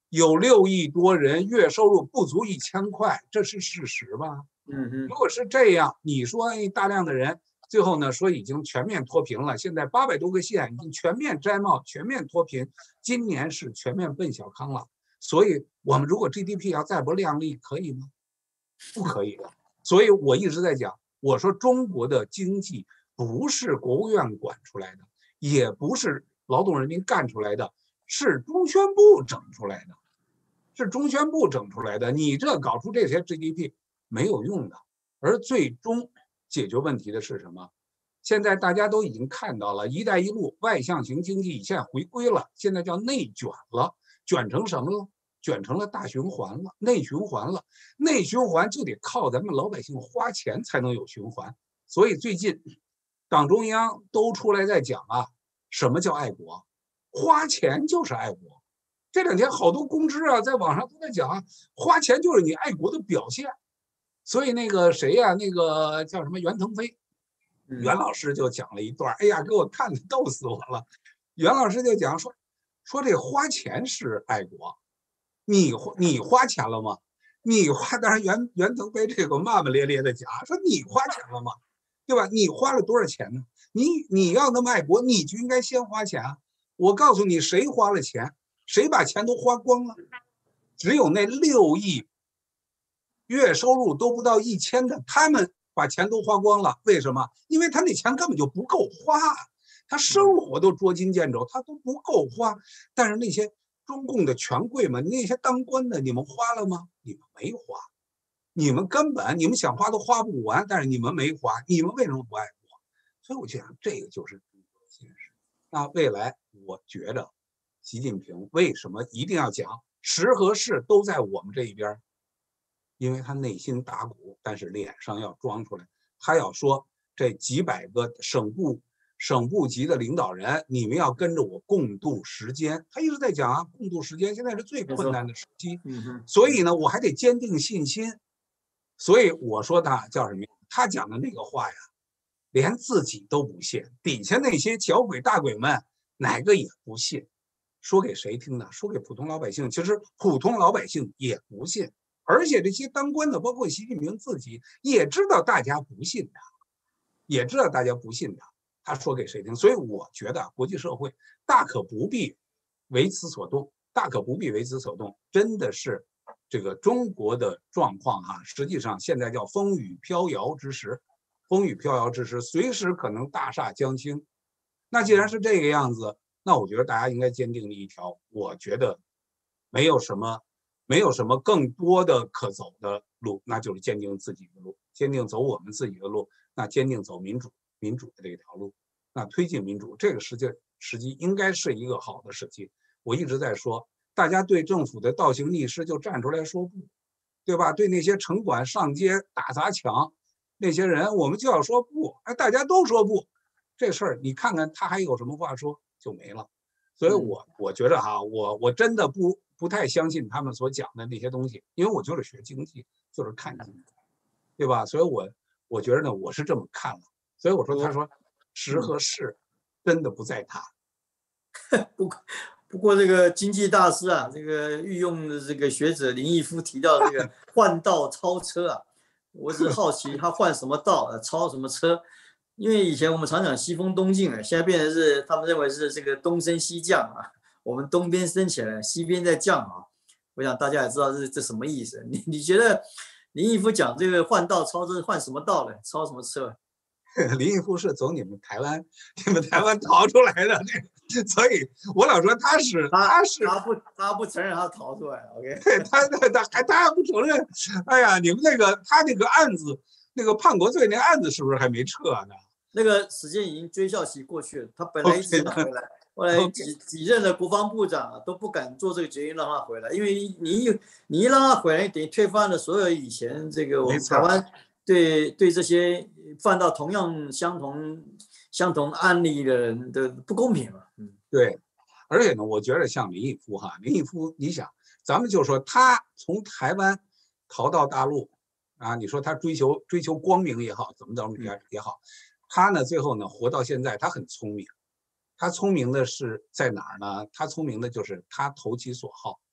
有六亿多人月收入不足一千块，这是事实吧？ 嗯嗯如果是这样，你说大量的人最后呢说已经全面脱贫了，现在八百多个县已经全面摘帽、全面脱贫，今年是全面奔小康了。所以我们如果 G D P 要再不量力，可以吗？不可以的。所以我一直在讲，我说中国的经济不是国务院管出来的，也不是劳动人民干出来的，是中宣部整出来的，是中宣部整出来的。你这搞出这些 G D P 没有用的，而最终解决问题的是什么？现在大家都已经看到了，一带一路外向型经济现在回归了，现在叫内卷了，卷成什么了？卷成了大循环了，内循环了。内循环就得靠咱们老百姓花钱才能有循环。所以最近党中央都出来在讲啊，什么叫爱国？花钱就是爱国。这两天好多公知啊，在网上都在讲啊，花钱就是你爱国的表现。所以那个谁呀、啊，那个叫什么袁腾飞，袁老师就讲了一段，哎呀，给我看的逗死我了。袁老师就讲说，说这花钱是爱国。你你花钱了吗？你花，当然袁袁腾飞这个骂骂咧咧的讲说你花钱了吗？对吧？你花了多少钱呢？你你要那么爱国，你就应该先花钱啊！我告诉你，谁花了钱，谁把钱都花光了？只有那六亿月收入都不到一千的，他们把钱都花光了。为什么？因为他那钱根本就不够花，他生活都捉襟见肘，他都不够花。但是那些中共的权贵们，那些当官的，你们花了吗？你们没花，你们根本你们想花都花不完，但是你们没花，你们为什么不爱国？所以我就想，这个就是中国的现实。那未来，我觉得习近平为什么一定要讲时和势都在我们这一边？因为他内心打鼓，但是脸上要装出来，他要说这几百个省部。省部级的领导人，你们要跟着我共度时间。他一直在讲啊，共度时间，现在是最困难的时期。所以呢，我还得坚定信心。所以我说他叫什么？他讲的那个话呀，连自己都不信，底下那些小鬼大鬼们哪个也不信。说给谁听的？说给普通老百姓。其实普通老百姓也不信，而且这些当官的，包括习近平自己，也知道大家不信他，也知道大家不信他。他说给谁听？所以我觉得国际社会大可不必为此所动，大可不必为此所动。真的是这个中国的状况哈、啊，实际上现在叫风雨飘摇之时，风雨飘摇之时，随时可能大厦将倾。那既然是这个样子，那我觉得大家应该坚定的一条，我觉得没有什么，没有什么更多的可走的路，那就是坚定自己的路，坚定走我们自己的路，那坚定走民主。民主的这条路，那推进民主这个时间时机应该是一个好的时机。我一直在说，大家对政府的倒行逆施就站出来说不，对吧？对那些城管上街打砸抢那些人，我们就要说不。哎，大家都说不，这事儿你看看他还有什么话说？就没了。所以我我觉得哈，我我真的不不太相信他们所讲的那些东西，因为我就是学经济，就是看经济，对吧？所以我我觉得呢，我是这么看了。所以我说，他说时和势真的不在他。 不不过这个经济大师啊，这个御用的这个学者林毅夫提到这个换道超车啊，我只是好奇他换什么道，超什么车？因为以前我们常讲西风东进啊，现在变成是他们认为是这个东升西降啊，我们东边升起来，西边在降啊。我想大家也知道这这什么意思。你你觉得林毅夫讲这个换道超车换什么道呢？超什么车？ 林毅夫是从你们台湾，你们台湾逃出来的，所以我老说他是他是他不他不承认他逃出来 ，OK？ 对他他他还他还不承认，哎呀，你们那个他那个案子，那个叛国罪那案子是不是还没撤呢？ 那个时间已经追效期过去了，他本来一直想回来，后来几几任的国防部长、啊、都不敢做这个决定让他回来，因为你一你一让他回来，等于推翻了所有以前这个我们台湾对对这些犯到同样相同相同案例的人的不公平嘛。嗯， 对，而且呢，我觉得像林毅夫哈，林毅夫，你想，咱们就说他从台湾逃到大陆啊，你说他追求追求光明也好，怎么着也也好。他呢，最后呢，活到现在，他很聪明。他聪明的是在哪儿呢？他聪明的就是他投其所好。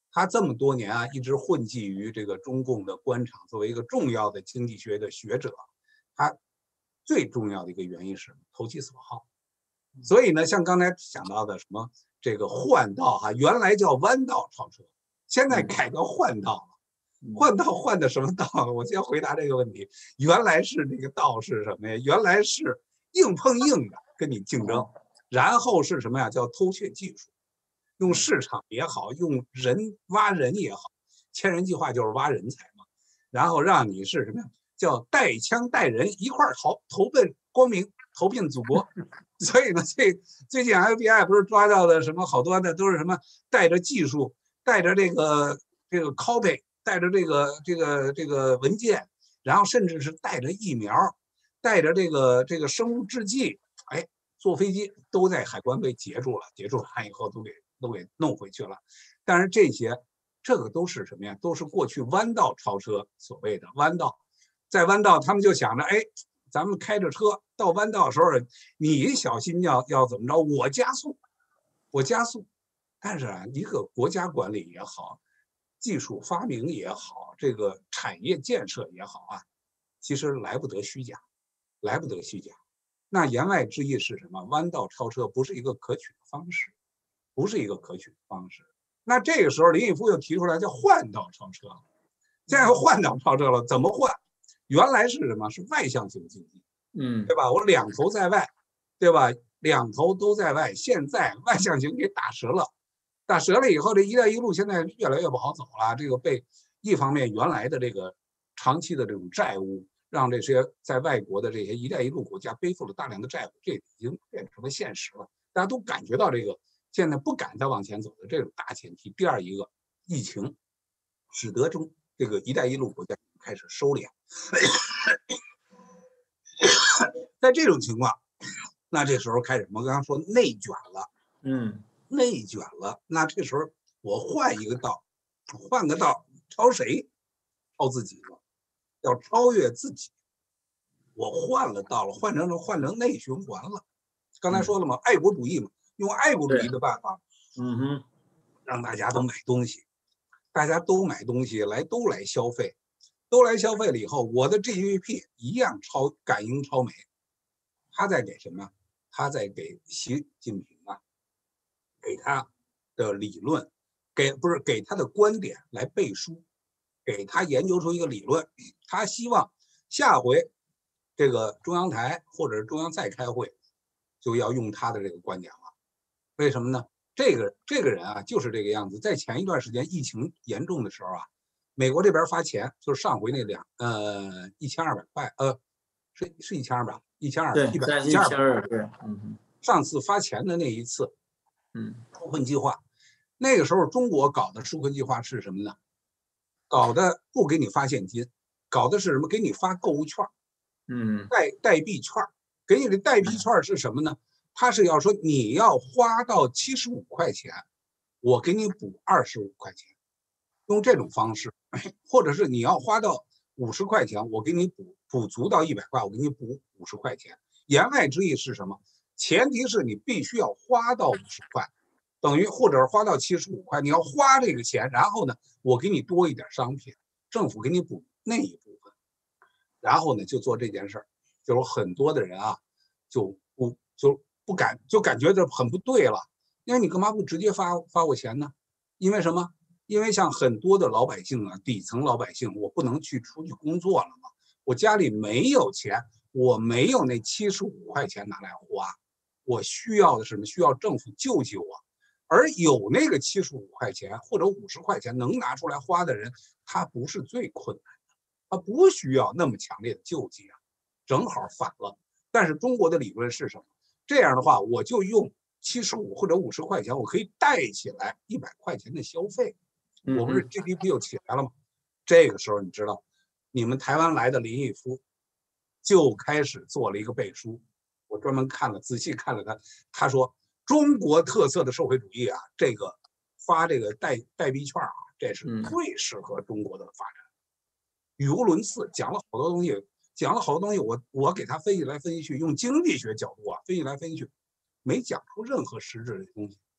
他这么多年啊，一直混迹于这个中共的官场，作为一个重要的经济学的学者，他最重要的一个原因是投其所好。所以呢，像刚才讲到的什么这个换道哈、啊，原来叫弯道超车，现在改叫换道了。换道换的什么道？我先回答这个问题。原来是那个道是什么呀？原来是硬碰硬的跟你竞争，然后是什么呀？叫偷窃技术，用市场也好，用人挖人也好，千人计划就是挖人才嘛。然后让你是什么呀？叫带枪带人一块儿投投奔光明，投奔祖国。所以呢，这最近 F B I 不是抓到的什么好多的都是什么带着技术，带着这个这个 copy。带着这个这个这个文件，然后甚至是带着疫苗，带着这个这个生物制剂，哎，坐飞机都在海关被截住了，截住完以后都给都给弄回去了。但是这些，这个都是什么呀？都是过去弯道超车，所谓的弯道，在弯道他们就想着，哎，咱们开着车到弯道的时候，你小心要要怎么着？我加速，我加速。但是啊，一个国家管理也好。技术发明也好，这个产业建设也好啊，其实来不得虚假，来不得虚假。那言外之意是什么？弯道超车不是一个可取的方式，不是一个可取的方式。那这个时候林毅夫又提出来叫换道超车了，现在换道超车了，怎么换？原来是什么？是外向型经济， 嗯， 对吧？我两头在外，对吧？两头都在外，现在外向型给打折了。打折了以后，这一带一路现在越来越不好走了。这个被一方面原来的这个长期的这种债务，让这些在外国的这些一带一路国家背负了大量的债务，这已经变成了现实了。大家都感觉到这个现在不敢再往前走的这种大前提。第二一个，疫情使得中这个一带一路国家开始收敛。在这种情况，那这时候开始什么？刚刚说内卷了， 嗯。 内卷了，那这时候我换一个道，换个道，超谁？超自己了，要超越自己。我换了道了，换成换成内循环了。刚才说了嘛，爱国主义嘛，用爱国主义的办法， 嗯哼， 让大家都买东西，大家都买东西来，都来消费，都来消费了以后，我的 G D P 一样超赶英超美。他在给什么？他在给习近平啊。给他的理论，给不是给他的观点来背书，给他研究出一个理论。他希望下回这个中央台或者是中央再开会，就要用他的这个观点了。为什么呢？这个这个人啊，就是这个样子。在前一段时间疫情严重的时候啊，美国这边发钱，就是上回那两呃一千二百块，呃是是一千二百，一千二一百一千二百， 对，嗯， 上次发钱的那一次。 嗯， 纾困计划，那个时候中国搞的纾困计划是什么呢？搞的不给你发现金，搞的是什么？给你发购物券， 嗯， 代代币券。给你的代币券是什么呢？它是要说你要花到七十五块钱，我给你补二十五块钱，用这种方式，或者是你要花到五十块钱，我给你补补足到一百块，我给你补五十块钱。言外之意是什么？前提是你必须要花到五十块，等于或者是花到七十五块，你要花这个钱，然后呢，我给你多一点商品，政府给你补那一部分，然后呢就做这件事儿。就有很多的人啊，就不就不敢，就感觉这很不对了，因为你干嘛不直接发发我钱呢？因为什么？因为像很多的老百姓啊，底层老百姓，我不能去出去工作了嘛，我家里没有钱，我没有那七十五块钱拿来花。我需要的是什么？需要政府救济我，而有那个七十五块钱或者五十块钱能拿出来花的人，他不是最困难的，他不需要那么强烈的救济啊，正好反了。但是中国的理论是什么？这样的话，我就用七十五或者五十块钱，我可以带起来一百块钱的消费，我不是 G D P 又起来了吗？这个时候你知道，你们台湾来的林毅夫就开始做了一个背书。我专门看了，仔细看了他，他说中国特色的社会主义啊，这个发这个代代币券啊，这是最适合中国的发展。语无伦次，讲了好多东西，讲了好多东西，我我给他分析来分析去，用经济学角度啊分析来分析去，没讲出任何实质的东西。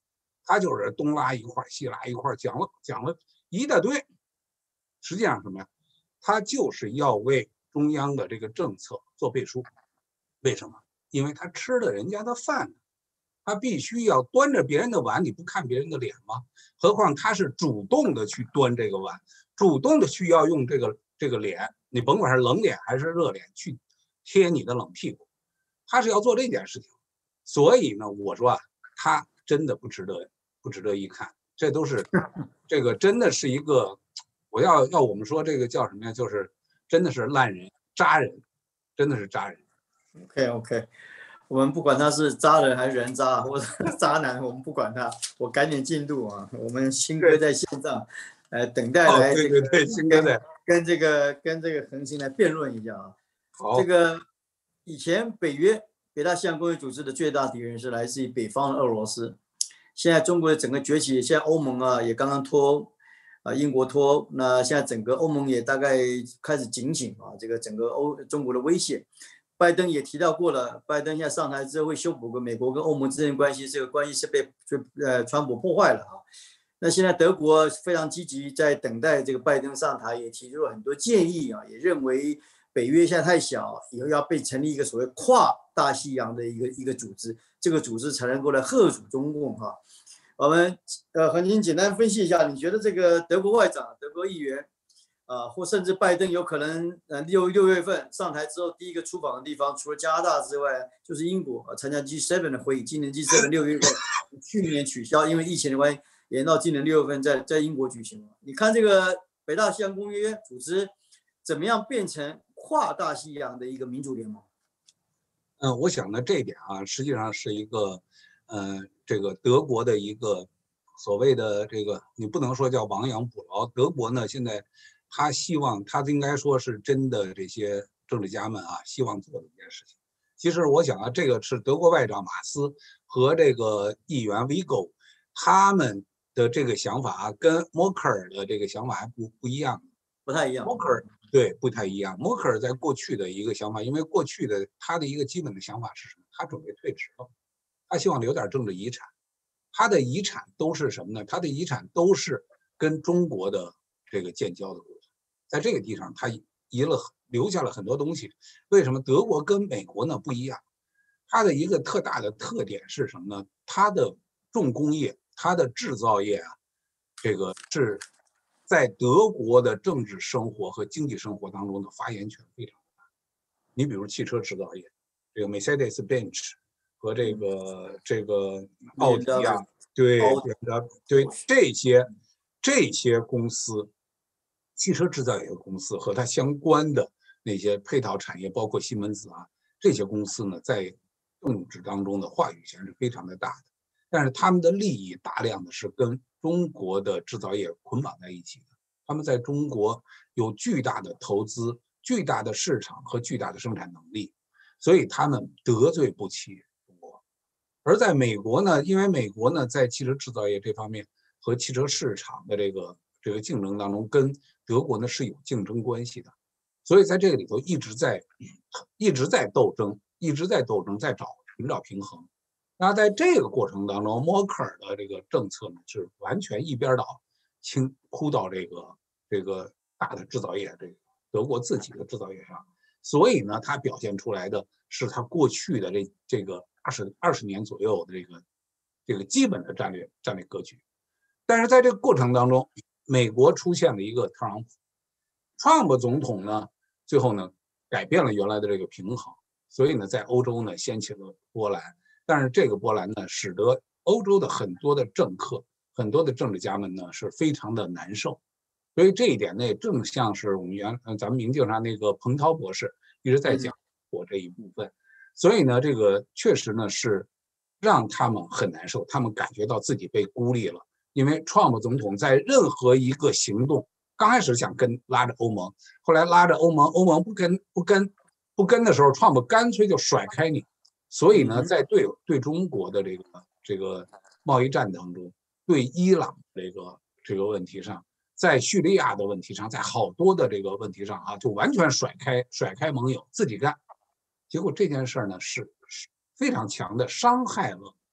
他就是东拉一块西拉一块讲了讲了一大堆。实际上什么呀？他就是要为中央的这个政策做背书。为什么？因为他吃了人家的饭，他必须要端着别人的碗，你不看别人的脸吗？何况他是主动的去端这个碗，主动的去要用这个这个脸，你甭管是冷脸还是热脸，去贴你的冷屁股，他是要做这件事情。所以呢，我说啊，他真的不值得不值得一看，这都是这个真的是一个，我要要我们说这个叫什么呀？就是真的是烂人渣人，真的是渣人。 OK OK。我们不管他是渣人还是人渣或者渣男，我们不管他，我赶紧进度啊！我们新哥在线上，呃，等待来这个、 哦、对对对，新哥在跟这个跟这个恒星来辩论一下啊。 好， 这个以前北约北大西洋公约组织的最大敌人是来自于北方的俄罗斯，现在中国的整个崛起，现在欧盟啊也刚刚脱，啊英国脱，那现在整个欧盟也大概开始警醒啊，这个整个欧中国的威胁。拜登也提到过了，拜登现在上台之后会修补个美国跟欧盟之间的关系，这个关系是被呃川普破坏了啊。那现在德国非常积极在等待这个拜登上台，也提出了很多建议啊，也认为北约现在太小，以后要被成立一个所谓跨大西洋的一个一个组织，这个组织才能够来吓阻中共哈。我们呃和您简单分析一下，你觉得这个德国外长、德国议员？啊，或甚至拜登有可能，呃，六六月份上台之后，第一个出访的地方，除了加拿大之外，就是英国，参加 G 七 的会议。今年 G 七 六月份，去年取消，因为疫情的关系，延到今年六月份在在英国举行。你看这个北大西洋公约组织怎么样变成跨大西洋的一个民主联盟？ 嗯，我想呢，这一点啊，实际上是一个，呃，这个德国的一个所谓的这个，你不能说叫亡羊补牢。德国呢，现在。他希望，他应该说是真的，这些政治家们啊，希望做的一件事情。其实我想啊，这个是德国外长马斯和这个议员 Vigo 他们的这个想法啊，跟默克尔的这个想法还不不一样， 不太一样。 默克尔对不太一样。默克尔在过去的一个想法，因为过去的他的一个基本的想法是什么？他准备退职了，他希望留点政治遗产。他的遗产都是什么呢？他的遗产都是跟中国的这个建交的过程。在这个地方，他遗了留下了很多东西。为什么德国跟美国呢不一样？它的一个特大的特点是什么呢？它的重工业，它的制造业啊，这个是在德国的政治生活和经济生活当中的发言权非常大。你比如汽车制造业，这个 Mercedes-Benz 和这个这个奥迪啊，对对这些这些公司。汽车制造业公司和它相关的那些配套产业，包括西门子啊，这些公司呢，在政治当中的话语权是非常的大的。但是他们的利益大量的是跟中国的制造业捆绑在一起的。他们在中国有巨大的投资、巨大的市场和巨大的生产能力，所以他们得罪不起中国。而在美国呢，因为美国呢在汽车制造业这方面和汽车市场的这个这个竞争当中，跟德国呢是有竞争关系的，所以在这个里头一直在一直在斗争，一直在斗争，在找寻找平衡。那在这个过程当中，默克尔的这个政策呢是完全一边倒，倾扑到这个这个大的制造业，这个德国自己的制造业上。所以呢，他表现出来的是他过去的这这个二十二十年左右的这个这个基本的战略战略格局。但是在这个过程当中，美国出现了一个特朗普，川普总统呢，最后呢改变了原来的这个平衡，所以呢，在欧洲呢掀起了波澜。但是这个波澜呢，使得欧洲的很多的政客、很多的政治家们呢是非常的难受。所以这一点呢，也正像是我们原咱们明镜上那个彭涛博士一直在讲过这一部分。所以呢，这个确实呢是让他们很难受，他们感觉到自己被孤立了。因为川普总统在任何一个行动，刚开始想跟拉着欧盟，后来拉着欧盟，欧盟不跟不跟不跟的时候，川普干脆就甩开你。所以呢，在对对中国的这个这个贸易战当中，对伊朗这个这个问题上，在叙利亚的问题上，在好多的这个问题上啊，就完全甩开甩开盟友自己干。结果这件事呢是非常强的伤害了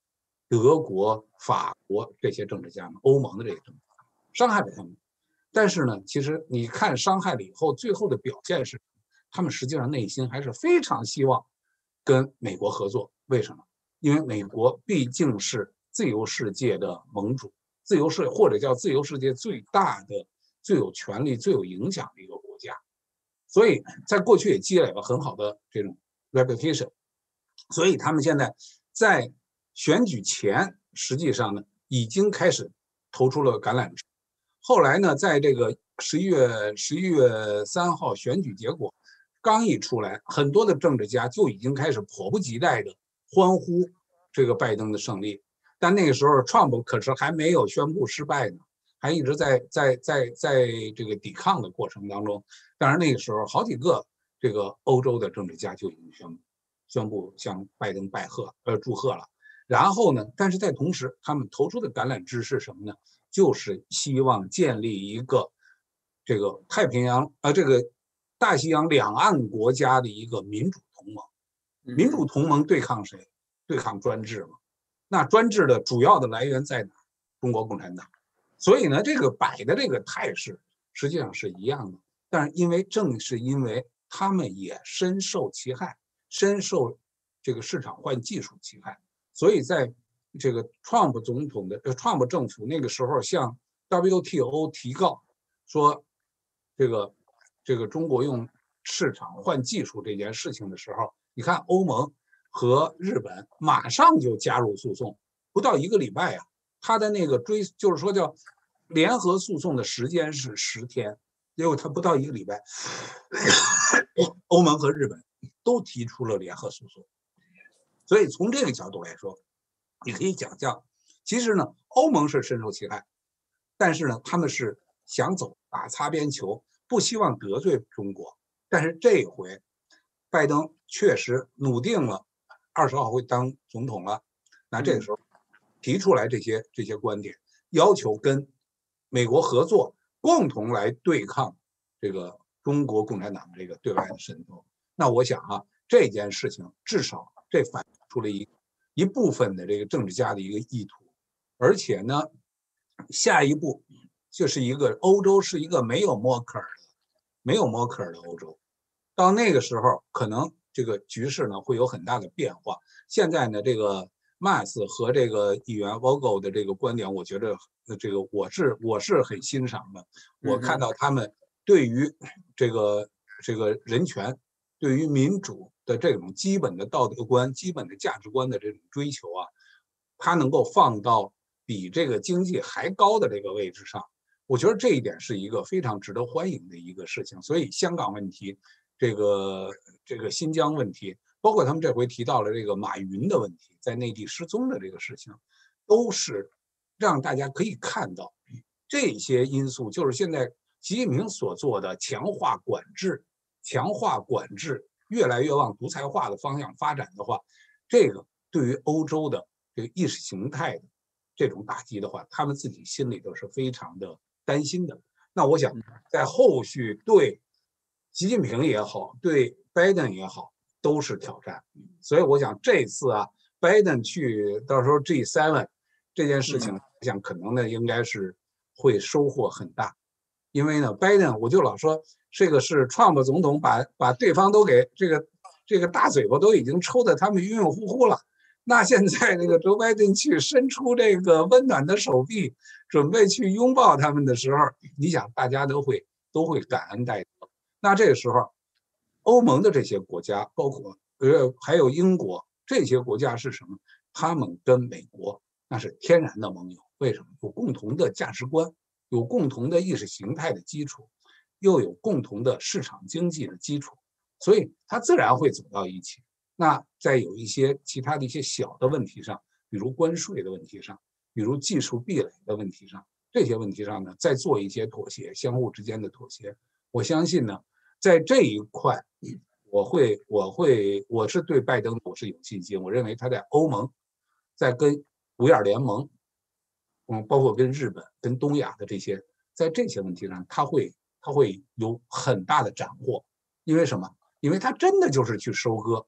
德国、法国这些政治家们，欧盟的这些政治家，伤害了他们。但是呢，其实你看伤害了以后，最后的表现是，他们实际上内心还是非常希望跟美国合作。为什么？因为美国毕竟是自由世界的盟主，自由世或者叫自由世界最大的、最有权力、最有影响的一个国家，所以在过去也积累了很好的这种 reputation。所以他们现在在选举前，实际上呢已经开始投出了橄榄枝。后来呢，在这个十一月十一月三号选举结果刚一出来，很多的政治家就已经开始迫不及待的欢呼这个拜登的胜利。但那个时候 Trump 可是还没有宣布失败呢，还一直在在在在这个抵抗的过程当中。当然那个时候好几个这个欧洲的政治家就已经宣布宣布向拜登拜贺呃祝贺了。然后呢，但是在同时，他们投出的橄榄枝是什么呢？就是希望建立一个这个太平洋啊，这个大西洋两岸国家的一个民主同盟。民主同盟对抗谁？对抗专制嘛。那专制的主要的来源在哪？中国共产党。所以呢，这个摆的这个态势实际上是一样的。但是因为正是因为他们也深受其害，深受这个市场换技术其害，所以在这个 Trump 总统的呃 Trump 政府那个时候向 W T O 提告说，这个这个中国用市场换技术这件事情的时候，你看欧盟和日本马上就加入诉讼，不到一个礼拜啊，他的那个追就是说叫联合诉讼的时间是十天，结果他不到一个礼拜，欧盟和日本都提出了联合诉讼。所以从这个角度来说，你可以想象，其实呢，欧盟是深受其害，但是呢，他们是想走打擦边球，不希望得罪中国。但是这一回，拜登确实笃定了二十号会当总统了，那这个时候提出来这些这些观点，要求跟美国合作，共同来对抗这个中国共产党这个对外的渗透。那我想啊，这件事情至少这反映出了一一部分的这个政治家的一个意图，而且呢，下一步就是一个欧洲是一个没有默克尔的、没有默克尔的欧洲。到那个时候，可能这个局势呢会有很大的变化。现在呢，这个 Mas 和这个议员 Vogel 的这个观点，我觉得这个我是我是很欣赏的。我看到他们对于这个这个人权、对于民主的这种基本的道德观、基本的价值观的这种追求啊，它能够放到比这个经济还高的这个位置上，我觉得这一点是一个非常值得欢迎的一个事情。所以香港问题，这个这个新疆问题，包括他们这回提到了这个马云的问题，在内地失踪的这个事情，都是让大家可以看到这些因素，就是现在习近平所做的强化管制、强化管制，越来越往独裁化的方向发展的话，这个对于欧洲的这个意识形态的这种打击的话，他们自己心里头是非常的担心的。那我想，在后续对习近平也好，对拜登也好，都是挑战。所以我想这次啊，拜登去到时候 G 七 这件事情，我想可能呢应该是会收获很大。因为呢，拜登我就老说这个是 Trump 总统把把对方都给这个这个大嘴巴都已经抽得他们晕晕乎乎了。那现在这个 Joe Biden 去伸出这个温暖的手臂，准备去拥抱他们的时候，你想大家都会都会感恩戴德。那这个时候，欧盟的这些国家，包括呃还有英国这些国家是什么？他们跟美国那是天然的盟友。为什么？有共同的价值观，有共同的意识形态的基础，又有共同的市场经济的基础，所以它自然会走到一起。那在有一些其他的一些小的问题上，比如关税的问题上，比如技术壁垒的问题上，这些问题上呢，再做一些妥协，相互之间的妥协。我相信呢，在这一块，我会我会我是对拜登我是有信心。我认为他在欧盟，在跟五眼联盟，嗯，包括跟日本、跟东亚的这些，在这些问题上，他会他会有很大的斩获。因为什么？因为他真的就是去收割。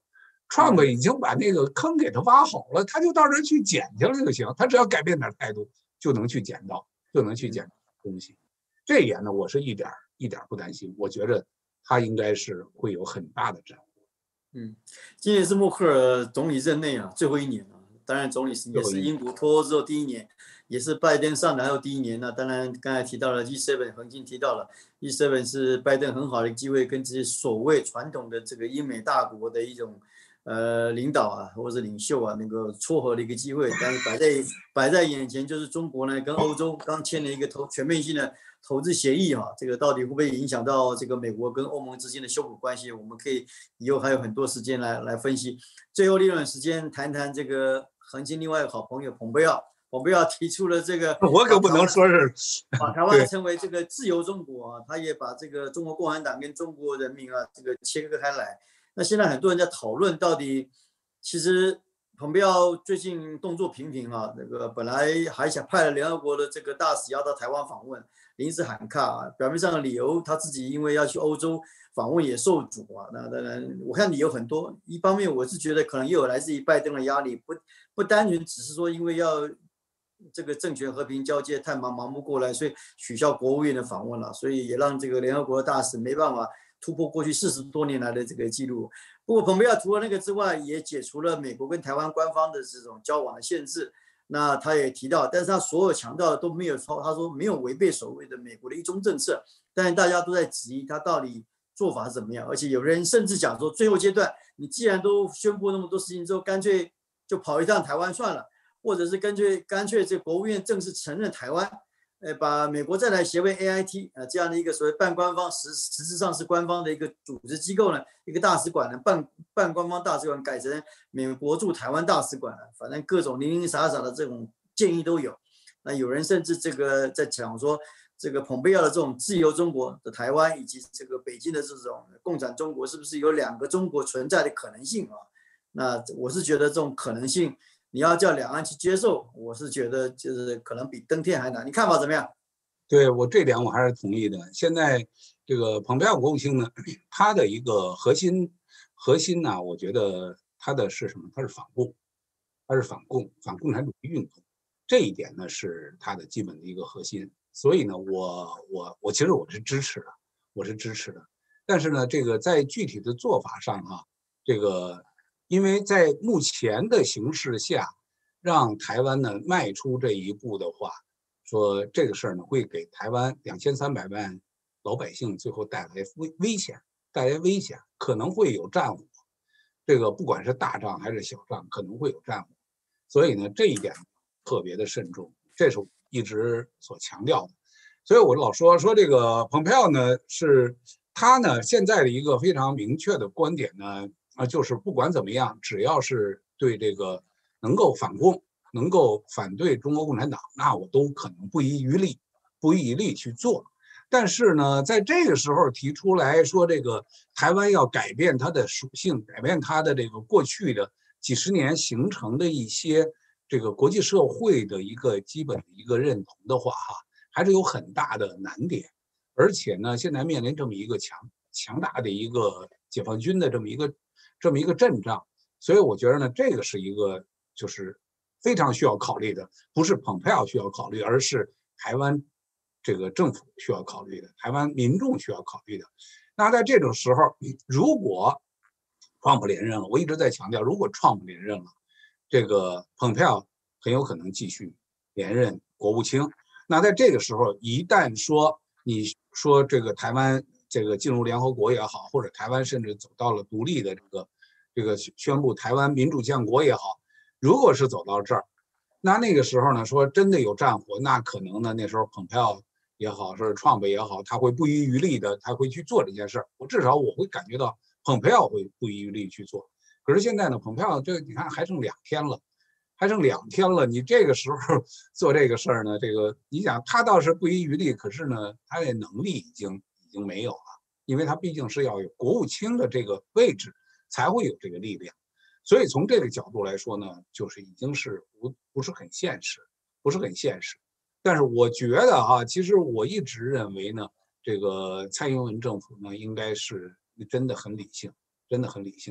Trump 已经把那个坑给他挖好了，他就到这儿去捡去了就行，他只要改变点态度，就能去捡到，就能去捡东西。这一点呢，我是一点一点不担心，我觉着他应该是会有很大的斩获。 嗯，今年是默克尔总理任内啊最后一年了，当然总理是也是英国脱欧之后第一年，也是拜登上台后第一年。那当然刚才提到了 G 七，恒金提到了 G 七 是拜登很好的机会，跟这些所谓传统的这个英美大国的一种呃领导啊或者领袖啊那个撮合的一个机会。但是摆在摆在眼前就是中国呢跟欧洲刚签了一个投全面性的投资协议哈，这个到底会不会影响到这个美国跟欧盟之间的修补关系？我们可以以后还有很多时间来来分析。最后利用时间谈谈这个恒金另外一个好朋友蓬佩奥，蓬佩奥提出了这个， 我可不能说是把台湾称为这个自由中国啊，他也把这个中国共产党跟中国人民啊这个切割开来。那现在很多人在讨论到底，其实蓬佩奥最近动作频频啊，那个本来还想派了联合国的这个大使要到台湾访问。临时喊卡啊，表面上的理由他自己因为要去欧洲访问也受阻啊。那当然，我看理由很多。一方面，我是觉得可能也有来自于拜登的压力，不不单纯只是说因为要这个政权和平交接太忙忙不过来，所以取消国务院的访问了，所以也让这个联合国的大使没办法突破过去四十多年来的这个记录。不过，蓬佩奥除了那个之外，也解除了美国跟台湾官方的这种交往的限制。那他也提到，但是他所有强调的都没有说，他说没有违背所谓的美国的一中政策，但是大家都在质疑他到底做法是怎么样，而且有人甚至讲说，最后阶段你既然都宣布那么多事情之后，干脆就跑一趟台湾算了，或者是干脆干脆这国务院正式承认台湾，呃，把美国在台协会 A I T 啊这样的一个所谓半官方实实质上是官方的一个组织机构呢，一个大使馆呢，半半官方大使馆改成美国驻台湾大使馆了，反正各种零零散散的这种建议都有。那有人甚至这个在讲说，这个蓬佩奥的这种自由中国的台湾，以及这个北京的这种共产中国，是不是有两个中国存在的可能性啊？那我是觉得这种可能性。你要叫两岸去接受，我是觉得就是可能比登天还难。你看法怎么样？ 对，我这点我还是同意的。现在这个蓬佩奥国务卿呢，他的一个核心核心呢，我觉得他的是什么？他是反共，他是反共，反共产主义运动。这一点呢是他的基本的一个核心。所以呢，我我我其实我是支持的，我是支持的。但是呢，这个在具体的做法上哈、啊，这个。因为在目前的形势下，让台湾呢迈出这一步的话，说这个事儿呢会给台湾两千三百万老百姓最后带来危危险，带来危险，可能会有战火。这个不管是大仗还是小仗，可能会有战火。所以呢，这一点特别的慎重，这是我一直所强调的。所以我老说说这个蓬佩奥呢，是他呢现在的一个非常明确的观点呢。啊，就是不管怎么样，只要是对这个能够反共、能够反对中国共产党，那我都可能不遗余力、不遗余力去做。但是呢，在这个时候提出来说，这个台湾要改变它的属性，改变它的这个过去的几十年形成的一些这个国际社会的一个基本的一个认同的话，哈，还是有很大的难点。而且呢，现在面临这么一个强强大的一个解放军的这么一个。这么一个阵仗，所以我觉得呢，这个是一个就是非常需要考虑的，不是蓬佩奥需要考虑，而是台湾这个政府需要考虑的，台湾民众需要考虑的。那在这种时候，如果川普连任了，我一直在强调，如果川普连任了，这个蓬佩奥很有可能继续连任国务卿。那在这个时候，一旦说你说这个台湾。这个进入联合国也好，或者台湾甚至走到了独立的这个这个宣布台湾民主建国也好，如果是走到这儿，那那个时候呢，说真的有战火，那可能呢那时候蓬佩奥也好，说是Trump也好，他会不遗余力的，他会去做这件事儿。我至少我会感觉到蓬佩奥会不遗余力去做。可是现在呢，蓬佩奥这你看还剩两天了，还剩两天了，你这个时候做这个事儿呢，这个你想他倒是不遗余力，可是呢，他的能力已经。已经没有了，因为他毕竟是要有国务卿的这个位置，才会有这个力量。所以从这个角度来说呢，就是已经是不不是很现实，不是很现实。但是我觉得啊，其实我一直认为呢，这个蔡英文政府呢，应该是真的很理性，真的很理性。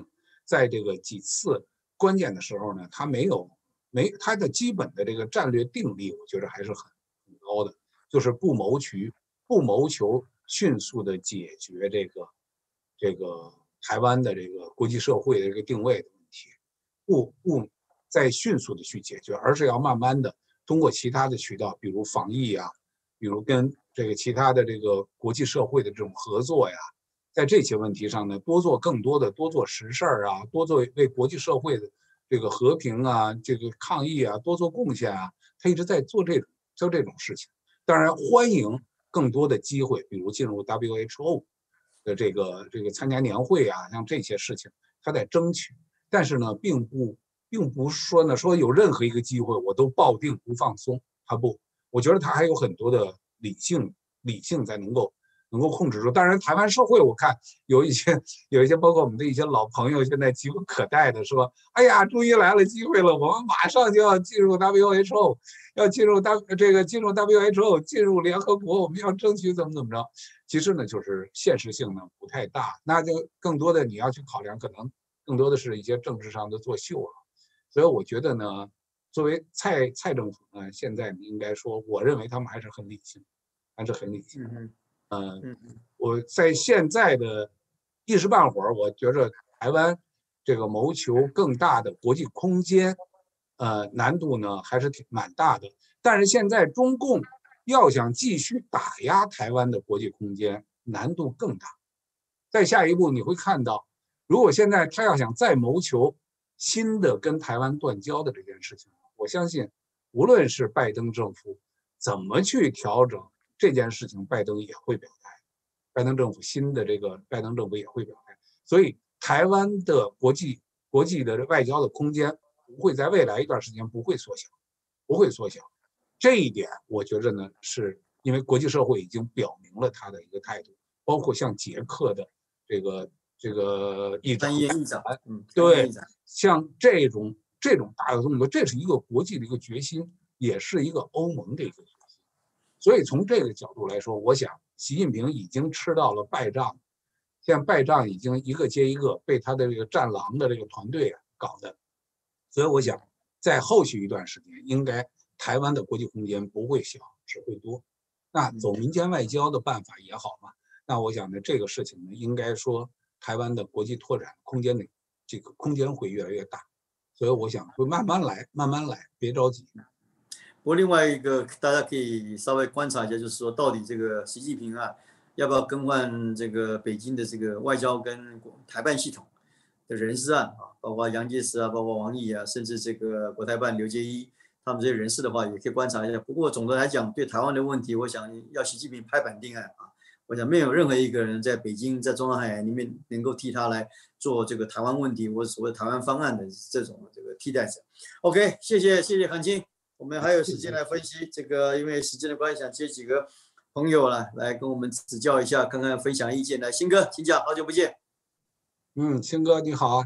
在这个几次关键的时候呢，他没有没他的基本的这个战略定力，我觉得还是很很高的，就是不谋取不谋求迅速的解决这个这个台湾的这个国际社会的这个定位的问题，不不再迅速的去解决，而是要慢慢的通过其他的渠道，比如防疫啊，比如跟这个其他的这个国际社会的这种合作呀，在这些问题上呢，多做更多的多做实事儿啊，多做为国际社会的这个和平啊，这个抗疫啊，多做贡献啊，他一直在做这种做这种事情。当然，欢迎更多的机会，比如进入 W H O 的这个这个参加年会啊，像这些事情，他在争取。但是呢，并不并不是说呢，说有任何一个机会我都抱定不放松，他不，我觉得他还有很多的理性理性在能够能够控制住。当然，台湾社会我看有一些有一些，包括我们的一些老朋友，现在急不可待的说：“哎呀，终于来了机会了，我们马上就要进入 W H O， 要进入 W 这个进入 W H O， 进入联合国，我们要争取怎么怎么着。”其实呢，就是现实性呢不太大，那就更多的你要去考量，可能更多的是一些政治上的作秀了。所以我觉得呢，作为蔡蔡政府呢，现在应该说，我认为他们还是很理性，还是很理性。 嗯嗯、 嗯我在现在的一时半会儿，我觉着台湾这个谋求更大的国际空间，呃，难度呢还是挺蛮大的。但是现在中共要想继续打压台湾的国际空间，难度更大。再下一步你会看到，如果现在他要想再谋求新的跟台湾断交的这件事情，我相信无论是拜登政府怎么去调整这件事情，拜登也会表态。拜登政府新的这个拜登政府也会表态，所以台湾的国际国际的外交的空间不会在未来一段时间不会缩小，不会缩小。这一点我觉着呢，是因为国际社会已经表明了他的一个态度，包括像捷克的这个这个议长， 参议院议长，嗯， 对，像这种这种大的动作，这是一个国际的一个决心，也是一个欧盟的一个决心。所以从这个角度来说，我想习近平已经吃到了败仗，现在败仗已经一个接一个被他的这个战狼的这个团队啊搞的，所以我想在后续一段时间，应该台湾的国际空间不会小，只会多。那走民间外交的办法也好嘛，那我想呢，这个事情呢，应该说台湾的国际拓展空间的这个空间会越来越大，所以我想会慢慢来，慢慢来，别着急。 不过另外一个大家可以稍微观察一下，就是说到底这个习近平啊，要不要更换这个北京的这个外交跟台办系统的人事案啊，包括杨洁篪啊，包括王毅啊，甚至这个国台办刘结一他们这些人事的话，也可以观察一下。不过总的来讲，对台湾的问题，我想要习近平拍板定案啊，我想没有任何一个人在北京在中南海里面能够替他来做这个台湾问题或者所谓台湾方案的这种这个替代者。OK， 谢谢谢谢韩青。我们还有时间来分析这个，因为时间的关系，想接几个朋友来来跟我们指教一下，看看分享意见。来，新哥，请讲，好久不见。 嗯，新哥你好，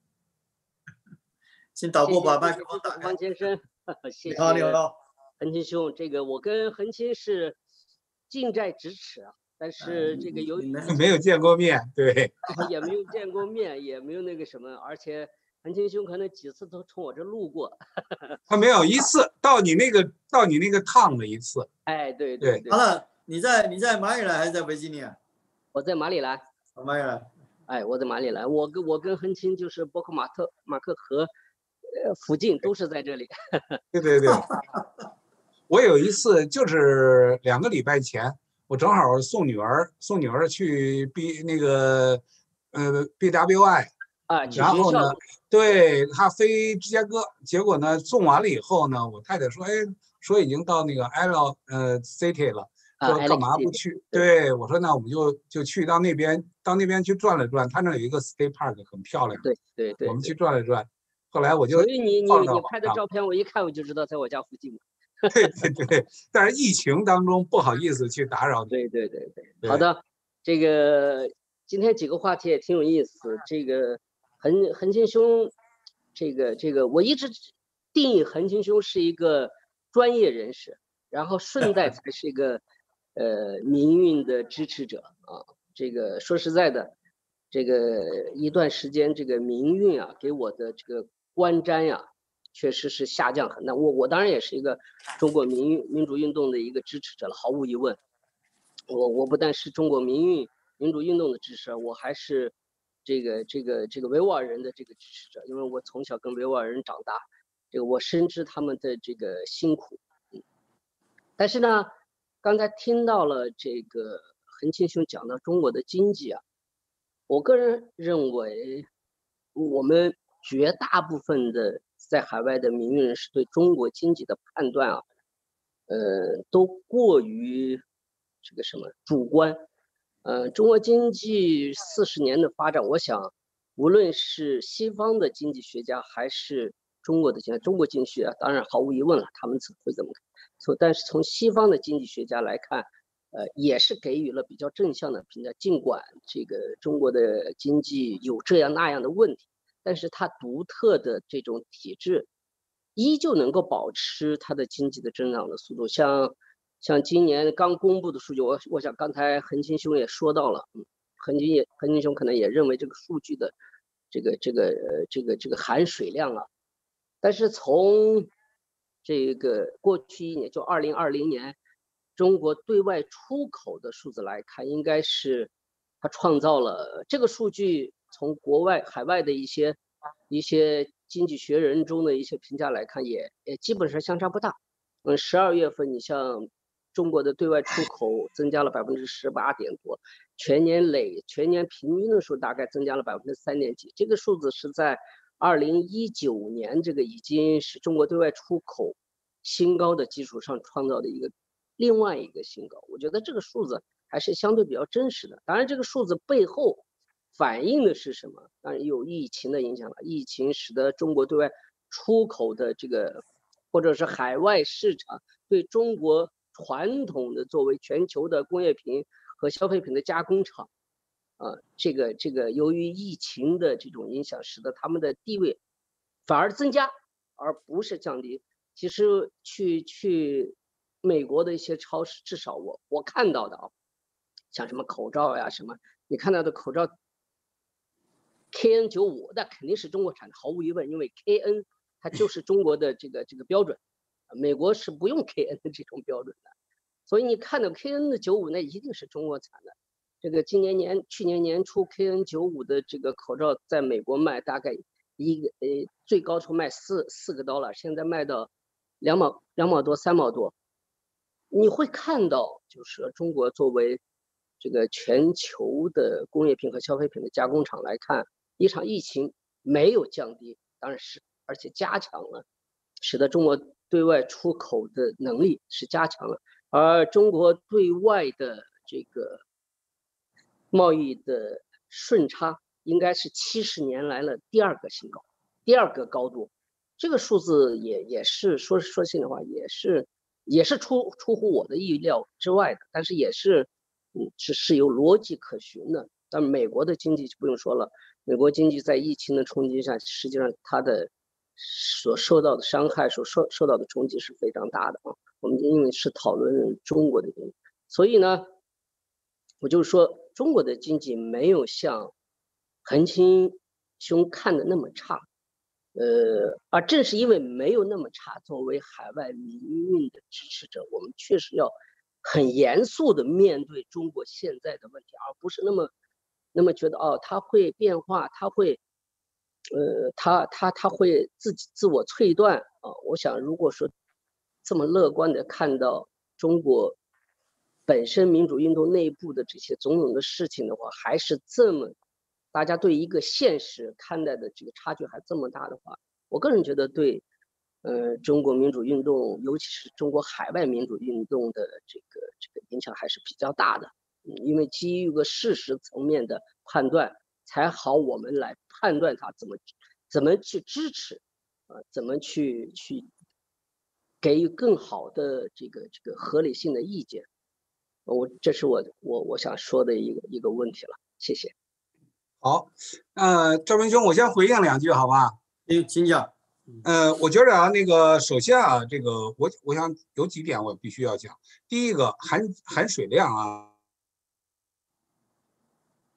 请导播把麦克风打开。 黄先生，谢谢。 你好，你好， 恒清兄，这个我跟恒清是近在咫尺啊，但是这个由于没有见过面，对， 也没有见过面，也没有那个什么，而且恒清兄可能几次都从我这路过。 他没有一次到你那个到你那个趟了一次。 哎，对对对。 好了，你在你在马里兰还是在维吉尼亚？ 我在马里兰。 马里兰。 哎，我在马里兰，我跟我跟恒清就是波克马特马克河，呃，附近都是在这里。 对对对。我有一次就是两个礼拜前，我正好送女儿送女儿去 B 那个呃 B W I 啊， 然后呢，对她飞芝加哥，结果呢送完了以后呢，我太太说，哎，说已经到那个 L 呃 City 了，说干嘛不去？对我说那我们就就去到那边到那边去转了转，他那有一个 State Park 很漂亮， 对对对， 我们去转了转，后来我就所以你你你拍的照片我一看我就知道在我家附近。 对对对，但是疫情当中不好意思去打扰你。 对对对对，好的，这个今天几个话题也挺有意思。这个恒恒清兄，这个这个我一直定义恒清兄是一个专业人士，然后顺带才是一个呃民运的支持者啊。这个说实在的， 这个一段时间这个民运啊给我的这个观瞻呀、啊，确实是下降很大。我我当然也是一个中国民运民主运动的一个支持者了，毫无疑问。我我不但是中国民运民主运动的支持者，我还是这个这个这个维吾尔人的这个支持者，因为我从小跟维吾尔人长大，这个我深知他们的这个辛苦。嗯，但是呢，刚才听到了这个恒清兄讲到中国的经济啊。我个人认为，我们绝大部分的在海外的民运人士对中国经济的判断啊，呃，都过于这个什么主观。呃，中国经济四十年的发展，我想，无论是西方的经济学家还是中国的经中国经济学家，当然毫无疑问了，他们会怎么看？从但是从西方的经济学家来看。呃，也是给予了比较正向的评价。尽管这个中国的经济有这样那样的问题，但是它独特的这种体制，依旧能够保持它的经济的增长的速度。像像今年刚公布的数据，我我想刚才恒清兄也说到了，嗯，恒清也恒清兄可能也认为这个数据的这个这个呃这个这个含水量啊，但是从这个过去一年，就二零二零年。中国对外出口的数字来看，应该是它创造了这个数据。从国外海外的一些一些经济学人中的一些评价来看，也也基本上相差不大。嗯，十二月份你像中国的对外出口增加了百分之十八点多，全年累全年平均的数大概增加了百分之三点几。这个数字是在二零一九年这个已经是中国对外出口新高的基础上创造的一个。另外一个新高，我觉得这个数字还是相对比较真实的。当然，这个数字背后反映的是什么？当然有疫情的影响了。疫情使得中国对外出口的这个，或者是海外市场对中国传统的作为全球的工业品和消费品的加工厂，啊，这个这个由于疫情的这种影响，使得他们的地位反而增加，而不是降低。其实去去。美国的一些超市，至少我我看到的啊，像什么口罩呀什么，你看到的口罩 K N 九十五，那肯定是中国产的，毫无疑问，因为 K N 它就是中国的这个这个标准，美国是不用 K N 的这种标准的，所以你看到 K N 的九十五，那一定是中国产的。这个今年年去年年初 K N 九十五的这个口罩在美国卖大概一个呃最高处卖四四个 dollar， 现在卖到两毛两毛多三毛多。你会看到，就是中国作为这个全球的工业品和消费品的加工厂来看，一场疫情没有降低，当然是而且加强了，使得中国对外出口的能力是加强了，而中国对外的这个贸易的顺差应该是七十年来了第二个新高，第二个高度。这个数字也也是说说心里话，也是。也是出出乎我的意料之外的，但是也是，嗯，是是有逻辑可循的。但美国的经济就不用说了，美国经济在疫情的冲击下，实际上它的所受到的伤害、所受受到的冲击是非常大的啊。我们因为是讨论中国的经济，所以呢，我就说中国的经济没有像恒清兄看的那么差。呃，而正是因为没有那么差，作为海外民运的支持者，我们确实要很严肃的面对中国现在的问题，而不是那么那么觉得哦，它会变化，它会，呃，它它它会自己自我脆断啊。我想，如果说这么乐观的看到中国本身民主运动内部的这些种种的事情的话，还是这么。大家对一个现实看待的这个差距还这么大的话，我个人觉得对，呃，中国民主运动，尤其是中国海外民主运动的这个这个影响还是比较大的。嗯，因为基于一个事实层面的判断，才好我们来判断它怎么怎么去支持，啊、呃，怎么去去给予更好的这个这个合理性的意见。我这是我我我想说的一个一个问题了，谢谢。 好，呃，赵文兄，我先回应两句，好吧？ 请请讲。 呃，我觉得啊，那个首先啊，这个我我想有几点我必须要讲。第一个，含含水量啊，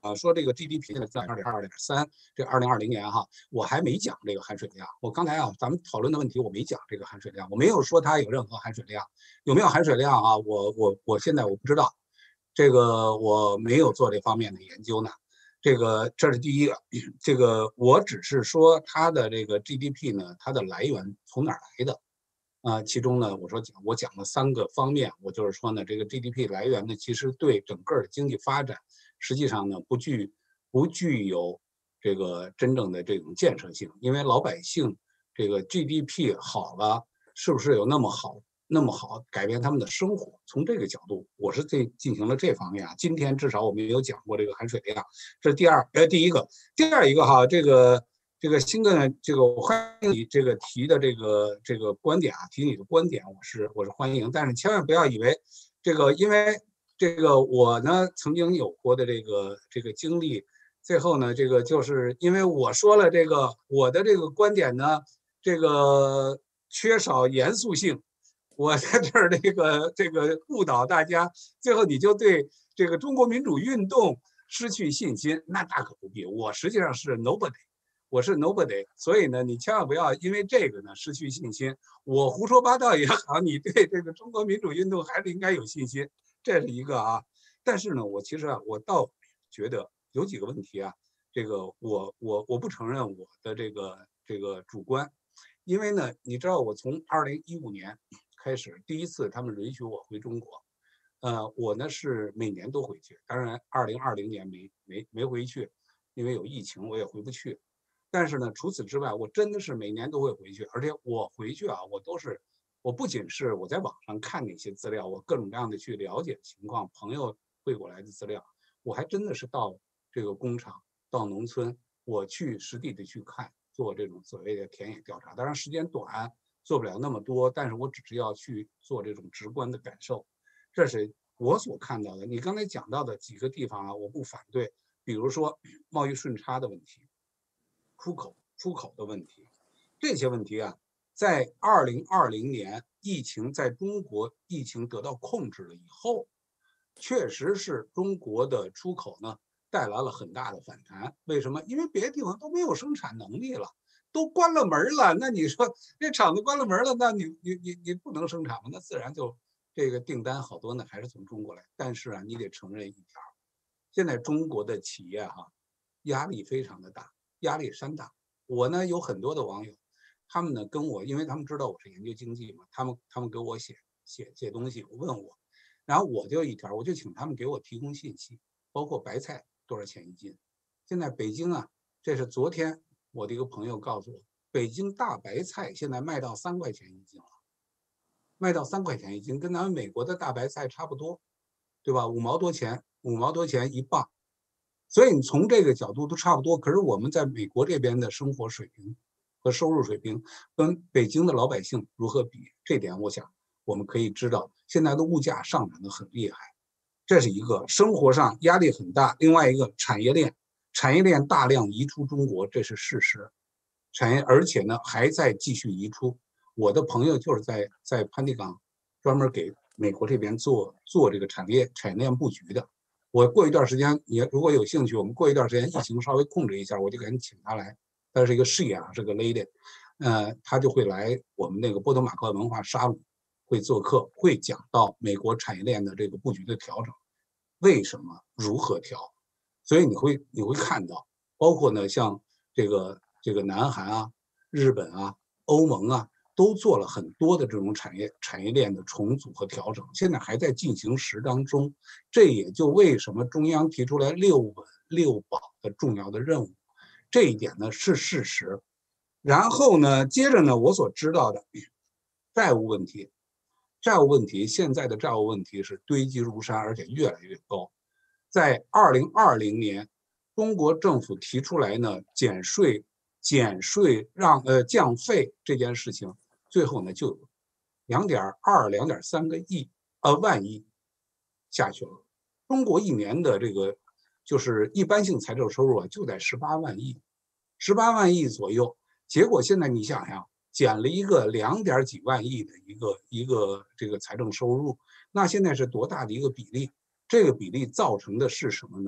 啊，说这个 G D P 现在在二点二、二点三，这二零二零年哈，我还没讲这个含水量。我刚才啊，咱们讨论的问题我没讲这个含水量，我没有说它有任何含水量，有没有含水量啊？我我我现在我不知道，这个我没有做这方面的研究呢。这个这是第一个，这个我只是说它的这个 G D P 呢，它的来源从哪儿来的？啊，其中呢，我说讲我讲了三个方面，我就是说呢，这个 G D P 来源呢，其实对整个的经济发展，实际上呢，不具不具有这个真正的这种建设性，因为老百姓这个 G D P 好了，是不是有那么好那么好改变他们的生活？从这个角度，我是这进行了这方面啊。今天至少我们有讲过这个含水量，这是第二呃第一个，第二一个哈，这个。这个新的这个我欢迎你这个提的这个这个观点啊，提你的观点，我是我是欢迎，但是千万不要以为这个，因为这个我呢曾经有过的这个这个经历，最后呢这个就是因为我说了这个我的这个观点呢，这个缺少严肃性，我在这儿这个这个误导大家，最后你就对这个中国民主运动失去信心，那大可不必，我实际上是 nobody。我是 nobody， 所以呢，你千万不要因为这个呢失去信心。我胡说八道也好，你对这个中国民主运动还是应该有信心，这是一个啊。但是呢，我其实啊，我倒觉得有几个问题啊，这个我我我不承认我的这个这个主观，因为呢，你知道我从二零一五年开始，第一次他们允许我回中国，呃，我呢是每年都回去，当然二零二零年没没没回去，因为有疫情，我也回不去。但是呢，除此之外，我真的是每年都会回去，而且我回去啊，我都是，我不仅是我在网上看那些资料，我各种各样的去了解情况，朋友汇过来的资料，我还真的是到这个工厂、到农村，我去实地的去看，做这种所谓的田野调查。当然时间短，做不了那么多，但是我只是要去做这种直观的感受，这是我所看到的。你刚才讲到的几个地方啊，我不反对，比如说贸易顺差的问题。出口出口的问题，这些问题啊，在二零二零年疫情在中国疫情得到控制了以后，确实是中国的出口呢带来了很大的反弹。为什么？因为别的地方都没有生产能力了，都关了门了。那你说这厂子关了门了，那你你你你不能生产吗？那自然就这个订单好多呢还是从中国来。但是啊，你得承认一条，现在中国的企业哈、啊，压力非常的大。压力山大，我呢有很多的网友，他们呢跟我，因为他们知道我是研究经济嘛，他们他们给我写写写东西，我问我，然后我就一条，我就请他们给我提供信息，包括白菜多少钱一斤。现在北京啊，这是昨天我的一个朋友告诉我，北京大白菜现在卖到三块钱一斤了，卖到三块钱一斤，跟咱们美国的大白菜差不多，对吧？五毛多钱，五毛多钱一磅。所以你从这个角度都差不多，可是我们在美国这边的生活水平和收入水平跟北京的老百姓如何比？这点我想我们可以知道，现在的物价上涨得很厉害，这是一个生活上压力很大。另外一个产业链，产业链大量移出中国，这是事实。产业而且呢还在继续移出。我的朋友就是在在潘地港专门给美国这边做做这个产业产业链布局的。我过一段时间，你如果有兴趣，我们过一段时间疫情稍微控制一下，我就赶紧请他来。他是一个事业啊，是个 lady， 呃，他就会来我们那个波多马克文化沙龙，会做客，会讲到美国产业链的这个布局的调整，为什么，如何调。所以你会你会看到，包括呢像这个这个南韩啊、日本啊、欧盟啊。都做了很多的这种产业产业链的重组和调整，现在还在进行时当中。这也就为什么中央提出来六稳六保的重要的任务，这一点呢是事实。然后呢，接着呢，我所知道的债务问题，债务问题现在的债务问题是堆积如山，而且越来越高。在二零二零年，中国政府提出来呢减税、减税让呃降费这件事情。最后呢，就两点二、两点三个亿呃万亿下去了。中国一年的这个就是一般性财政收入啊，就在十八万亿，十八万亿左右。结果现在你想想，减了一个两点几万亿的一个一个这个财政收入，那现在是多大的一个比例？这个比例造成的是什么呢？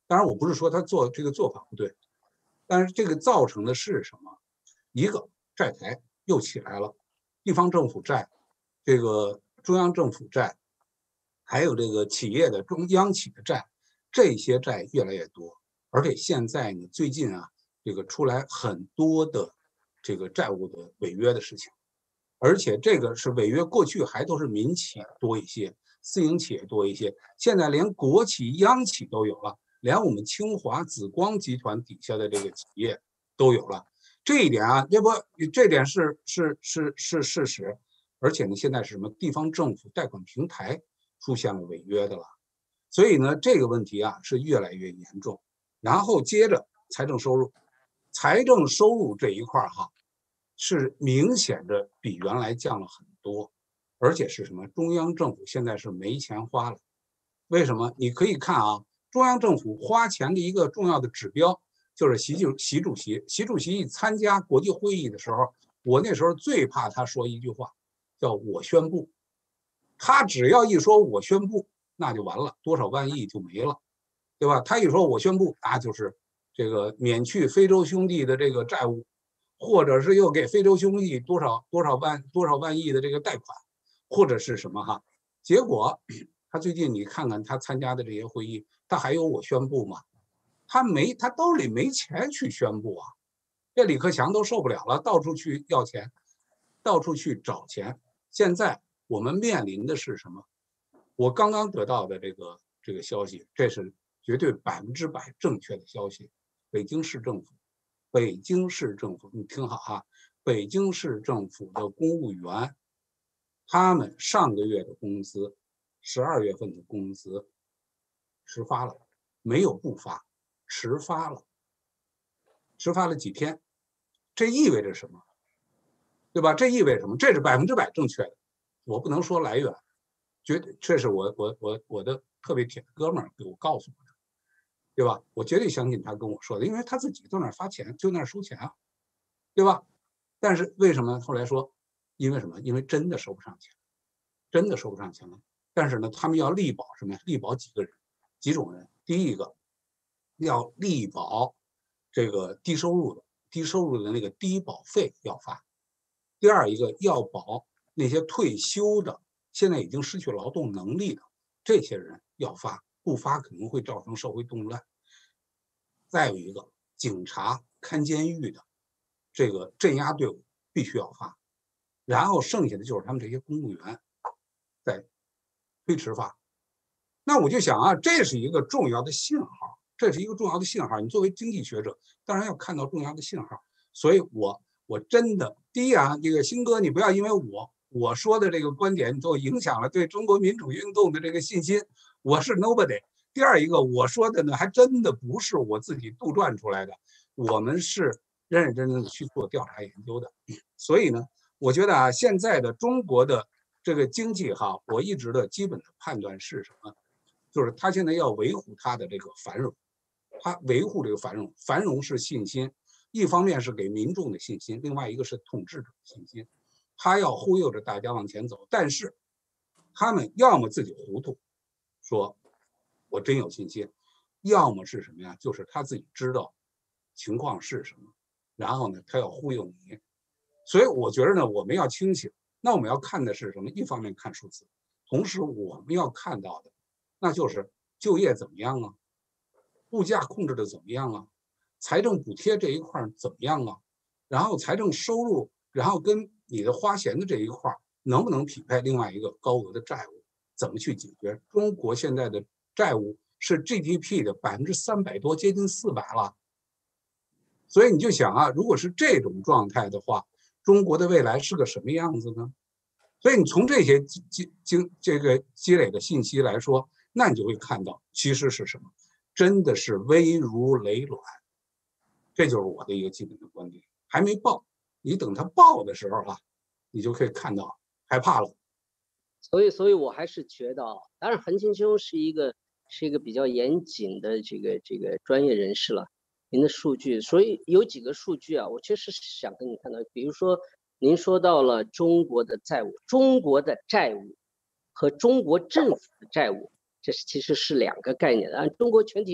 当然，我不是说他做这个做法不对，但是这个造成的是什么？一个债台又起来了，地方政府债，这个中央政府债，还有这个企业的中央企的债，这些债越来越多，而且现在呢，最近啊，这个出来很多的这个债务的违约的事情，而且这个是违约，过去还都是民企多一些，私营企业多一些，现在连国企、央企都有了，连我们清华紫光集团底下的这个企业都有了。这一点啊，要不这点是是是是事实，而且呢，现在是什么地方政府贷款平台出现了违约的了，所以呢，这个问题啊是越来越严重。然后接着财政收入，财政收入这一块哈，是明显的比原来降了很多，而且是什么？中央政府现在是没钱花了。为什么？你可以看啊，中央政府花钱的一个重要的指标。就是习主习主席，习主席一参加国际会议的时候，我那时候最怕他说一句话，叫我宣布。他只要一说我宣布，那就完了，多少万亿就没了，对吧？他一说我宣布，那就是这个免去非洲兄弟的这个债务，或者是又给非洲兄弟多少多少万多少万亿的这个贷款，或者是什么哈？结果他最近你看看他参加的这些会议，他还有我宣布吗？他没，他兜里没钱去宣布啊，这李克强都受不了了，到处去要钱，到处去找钱。现在我们面临的是什么？我刚刚得到的这个这个消息，这是绝对百分之百正确的消息。北京市政府，北京市政府，你听好哈，北京市政府的公务员，他们上个月的工资，十二月份的工资迟发了，没有不发。迟发了，迟发了几天，这意味着什么？对吧？这意味着什么？这是百分之百正确的，我不能说来源，绝对这是我我我我的特别铁的哥们儿给我告诉我的，对吧？我绝对相信他跟我说的，因为他自己在那儿发钱，就那儿收钱啊，对吧？但是为什么后来说？因为什么？因为真的收不上钱，真的收不上钱了。但是呢，他们要力保什么呀？力保几个人，几种人。第一个。要力保这个低收入的低收入的那个低保费要发。第二一个要保那些退休的现在已经失去劳动能力的这些人要发，不发可能会造成社会动乱。再有一个警察看监狱的这个镇压队伍必须要发，然后剩下的就是他们这些公务员在推迟发。那我就想啊，这是一个重要的信号。这是一个重要的信号，你作为经济学者，当然要看到重要的信号。所以我我真的第一啊，这个新哥，你不要因为我我说的这个观点，就影响了对中国民主运动的这个信心。我是 nobody。第二一个，我说的呢，还真的不是我自己杜撰出来的，我们是认认真真的去做调查研究的。所以呢，我觉得啊，现在的中国的这个经济哈，我一直的基本的判断是什么？就是他现在要维护他的这个繁荣。他维护这个繁荣，繁荣是信心，一方面是给民众的信心，另外一个是统治者的信心。他要忽悠着大家往前走，但是他们要么自己糊涂，说我真有信心，要么是什么呀？就是他自己知道情况是什么，然后呢，他要忽悠你。所以我觉得呢，我们要清醒。那我们要看的是什么？一方面看数字，同时我们要看到的，那就是就业怎么样啊？物价控制的怎么样啊？财政补贴这一块怎么样啊？然后财政收入，然后跟你的花钱的这一块能不能匹配？另外一个高额的债务怎么去解决？中国现在的债务是 G D P 的百分之三百多，接近四百了。所以你就想啊，如果是这种状态的话，中国的未来是个什么样子呢？所以你从这些积积这个积累的信息来说，那你就会看到其实是什么？真的是危如累卵，这就是我的一个基本的观点。还没爆，你等它爆的时候啊，你就可以看到害怕了。 所以，所以我还是觉得啊，当然，恒清兄是一个是一个比较严谨的这个这个专业人士了。您的数据，所以有几个数据啊，我确实想跟你看到，比如说您说到了中国的债务，中国的债务和中国政府的债务。这是其实是两个概念的。按中国全体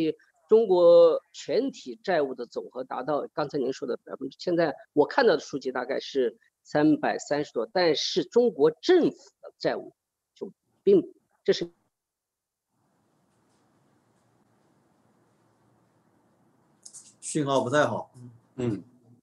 中国全体债务的总和达到刚才您说的百分之，现在我看到的数据大概是三百三十多，但是中国政府的债务就并这是讯号不太好。 嗯，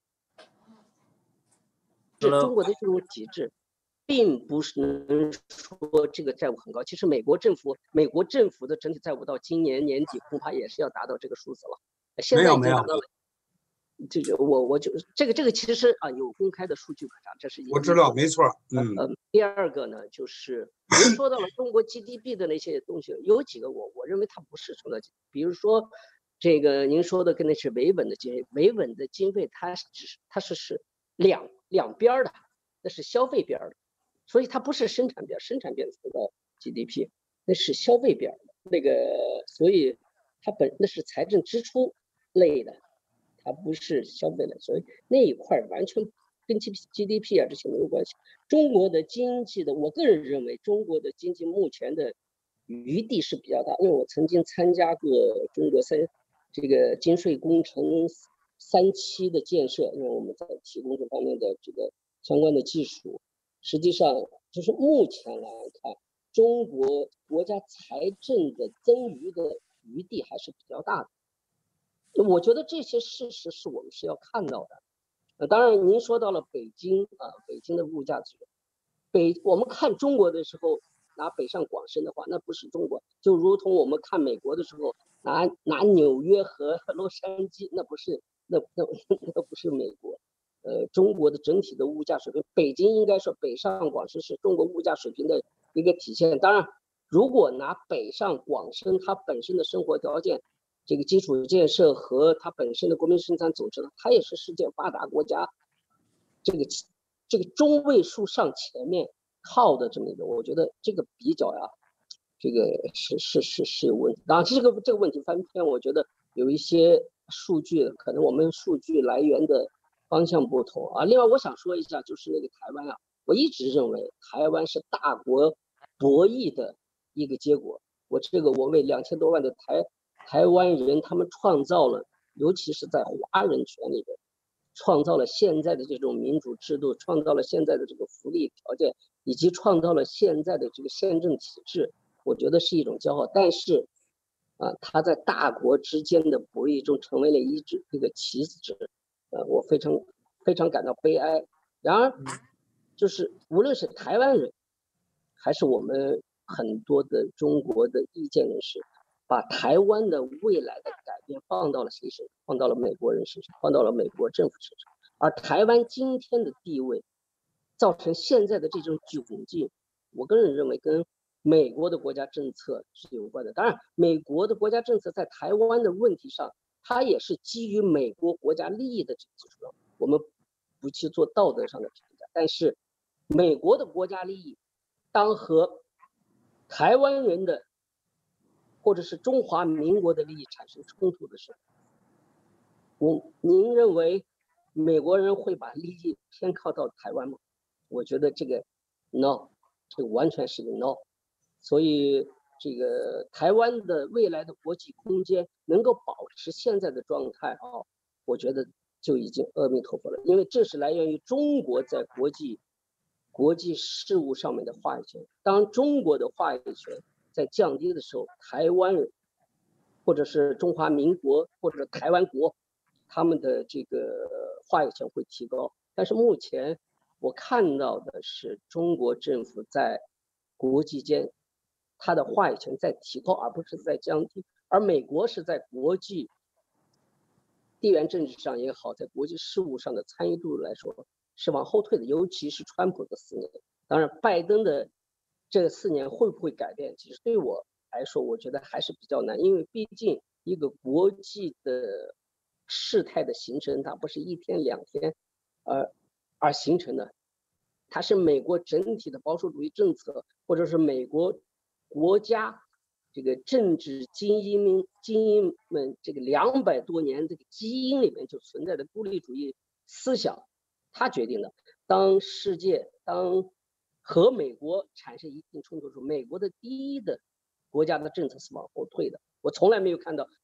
是中国的这种体制，并不是能说这个债务很高。其实美国政府，美国政府的整体债务到今年年底恐怕也是要达到这个数字了。现在已经达到了。这个我我就这个这个其实啊有公开的数据可查，这是一个我知道，没错。嗯。 呃，第二个呢，就是您说到了中国 G D P 的那些东西，有几个我我认为它不是从的，比如说这个您说的跟那是维稳的经费，维稳的经费它只是它是是两两边的，那是消费边的，所以它不是生产边，生产边存的 G D P， 那是消费边的那个，所以它本那是财政支出类的。它不是消费的，所以那一块完全跟 G D P 啊这些没有关系。中国的经济的，我个人认为中国的经济目前的余地是比较大，因为我曾经参加过中国三这个金税工程三期的建设，因为我们在提供这方面的这个相关的技术。实际上，就是目前来看，中国国家财政的增余的余地还是比较大的。我觉得这些事实是我们是要看到的。呃，当然您说到了北京啊，北京的物价指数，北我们看中国的时候，拿北上广深的话，那不是中国，就如同我们看美国的时候，拿拿纽约和洛杉矶，那不是那那那不是美国。呃，中国的整体的物价水平，北京应该说北上广深是中国物价水平的一个体现。当然，如果拿北上广深它本身的生活条件，这个基础建设和它本身的国民生产总值呢，它也是世界发达国家这个这个中位数上前面靠的这么一个，我觉得这个比较呀，这个是是是是有问题。当然，这个这个问题翻篇，我觉得有一些数据可能我们数据来源的方向不同啊。另外，我想说一下，就是那个台湾啊，我一直认为台湾是大国博弈的一个结果。我这个我为两千多万的台。台湾人他们创造了，尤其是在华人圈里边，创造了现在的这种民主制度，创造了现在的这个福利条件，以及创造了现在的这个宪政体制，我觉得是一种骄傲。但是，啊，他在大国之间的博弈中成为了一只一个棋子，呃，我非常非常感到悲哀。然而，就是无论是台湾人，还是我们很多的中国的意见人士。把台湾的未来的改变放到了谁身上？放到了美国人身上，放到了美国政府身上。而台湾今天的地位，造成现在的这种窘境，我个人认为跟美国的国家政策是有关的。当然，美国的国家政策在台湾的问题上，它也是基于美国国家利益的基础上，我们不去做道德上的评价。但是，美国的国家利益，当和台湾人的或者是中华民国的利益产生冲突的时候，我您认为美国人会把利益偏靠到台湾吗？我觉得这个 no， 这个完全是个 no。所以这个台湾的未来的国际空间能够保持现在的状态啊，我觉得就已经阿弥陀佛了，因为这是来源于中国在国际国际事务上面的话语权。当中国的话语权在降低的时候，台湾人或者是中华民国或者台湾国，他们的这个话语权会提高。但是目前我看到的是中国政府在国际间他的话语权在提高，而不是在降低。而美国是在国际地缘政治上也好，在国际事务上的参与度来说是往后退的，尤其是川普的四年。当然，拜登的这四年会不会改变？其实对我来说，我觉得还是比较难，因为毕竟一个国际的事态的形成，它不是一天两天而而形成的，它是美国整体的保守主义政策，或者是美国国家这个政治精英们精英们这个两百多年这个基因里面就存在的孤立主义思想，它决定的。当世界当和美国产生一定冲突的时候，美国的第一的国家的政策是往后退的。我从来没有看到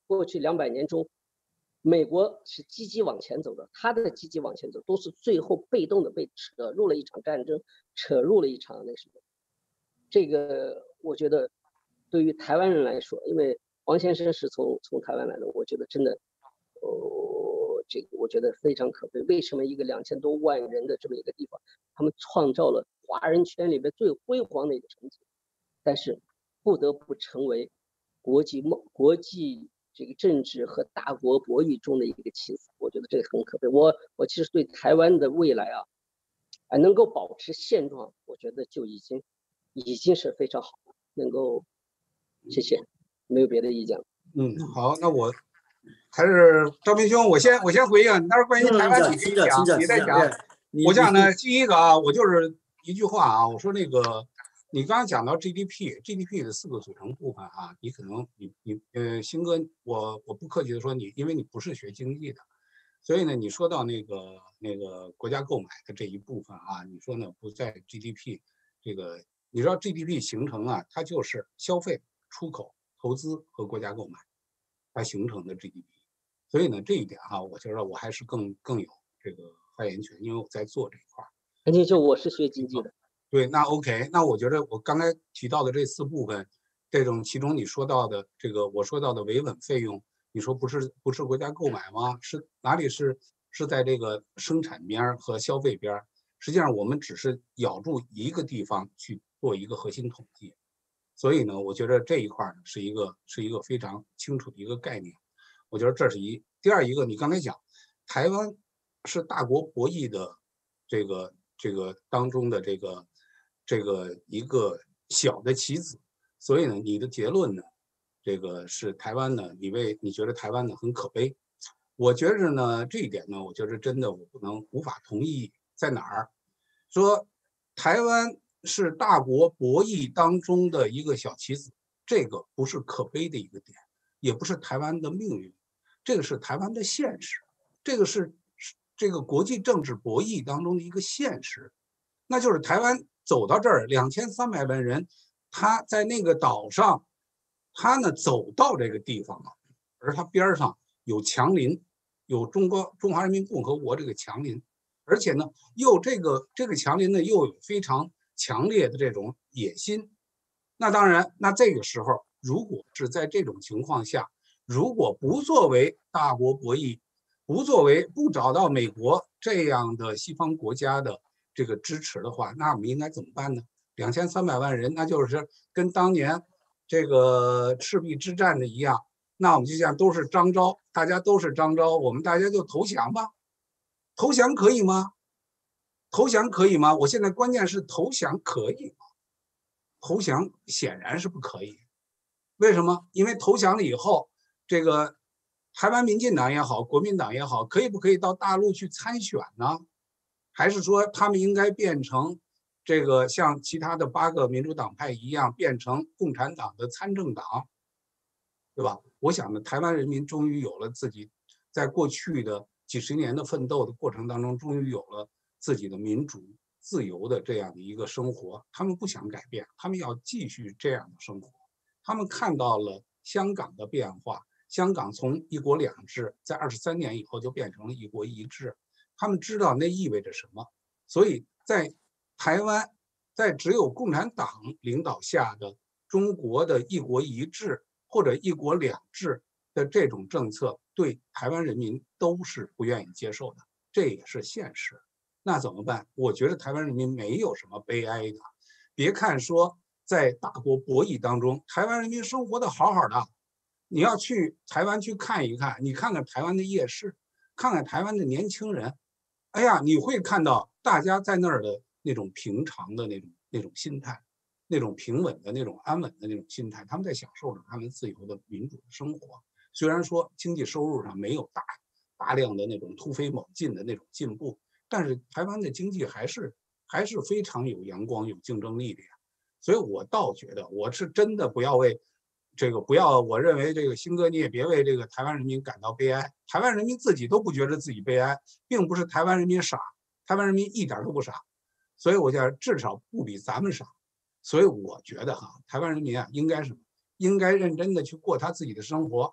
过去两百年中，美国是积极往前走的，他的积极往前走都是最后被动的被扯入了一场战争，扯入了一场那什么。这个我觉得对于台湾人来说，因为王先生是从从台湾来的，我觉得真的，哦，这个我觉得非常可悲。为什么一个两千多万人的这么一个地方，他们创造了华人圈里面最辉煌的一个成绩，但是不得不成为国际贸国际这个政治和大国博弈中的一个棋子，我觉得这个很可悲。我我其实对台湾的未来啊，啊能够保持现状，我觉得就已经已经是非常好了。能够，谢谢，没有别的意见了。 嗯，好，那我还是赵明兄，我先我先回应。但是关于台湾，你可以讲，你再讲。我讲呢，第一个啊，我就是一句话啊，我说那个。你刚刚讲到 G D P，G D P 的四个组成部分啊，你可能你你呃，鑫哥，我我不客气的说你，因为你不是学经济的，所以呢，你说到那个那个国家购买的这一部分啊，你说呢不在 G D P 这个，你知道 G D P 形成啊，它就是消费、出口、投资和国家购买，它形成的 G D P， 所以呢这一点哈、啊，我觉得我还是更更有这个发言权，因为我在做这一块。 而且就我是学经济的。 对，那 OK， 那我觉得我刚才提到的这四部分，这种其中你说到的这个我说到的维稳费用，你说不是不是国家购买吗？是哪里是是在这个生产边和消费边？实际上我们只是咬住一个地方去做一个核心统计，所以呢，我觉得这一块呢是一个是一个非常清楚的一个概念。我觉得这是一。第二一个，你刚才讲台湾是大国博弈的这个这个当中的这个。这个一个小的棋子，所以呢，你的结论呢，这个是台湾呢，你为你觉得台湾呢很可悲，我觉着呢这一点呢，我觉得真的我不能无法同意，在哪儿？说台湾是大国博弈当中的一个小棋子，这个不是可悲的一个点，也不是台湾的命运，这个是台湾的现实，这个是这个国际政治博弈当中的一个现实，那就是台湾。走到这儿，两千三百万人，他在那个岛上，他呢走到这个地方了，而他边上有强邻，有中国中华人民共和国这个强邻，而且呢又这个这个强邻呢又有非常强烈的这种野心。那当然，那这个时候如果是在这种情况下，如果不作为大国博弈，不作为不找到美国这样的西方国家的。这个支持的话，那我们应该怎么办呢？两千三百万人，那就是跟当年这个赤壁之战的一样，那我们就像都是张昭，大家都是张昭，我们大家就投降吧。投降可以吗？投降可以吗？我现在关键是投降可以吗？投降显然是不可以。为什么？因为投降了以后，这个台湾民进党也好，国民党也好，可以不可以到大陆去参选呢？还是说他们应该变成这个像其他的八个民主党派一样，变成共产党的参政党，对吧？我想呢，台湾人民终于有了自己在过去的几十年的奋斗的过程当中，终于有了自己的民主自由的这样的一个生活。他们不想改变，他们要继续这样的生活。他们看到了香港的变化，香港从一国两制，在二十三年以后就变成了一国一制。他们知道那意味着什么，所以在台湾，在只有共产党领导下的中国的一国一制或者一国两制的这种政策，对台湾人民都是不愿意接受的，这也是现实。那怎么办？我觉得台湾人民没有什么悲哀的。别看说在大国博弈当中，台湾人民生活的好好的，你要去台湾去看一看，你看看台湾的夜市，看看台湾的年轻人。哎呀，你会看到大家在那儿的那种平常的那种那种心态，那种平稳的那种安稳的那种心态，他们在享受着他们自由的民主的生活。虽然说经济收入上没有大大量的那种突飞猛进的那种进步，但是台湾的经济还是还是非常有阳光、有竞争力的呀。所以我倒觉得，我是真的不要为这个不要，我认为这个鑫哥你也别为这个台湾人民感到悲哀，台湾人民自己都不觉得自己悲哀，并不是台湾人民傻，台湾人民一点都不傻，所以我讲至少不比咱们傻，所以我觉得哈，台湾人民啊应该是应该认真的去过他自己的生活，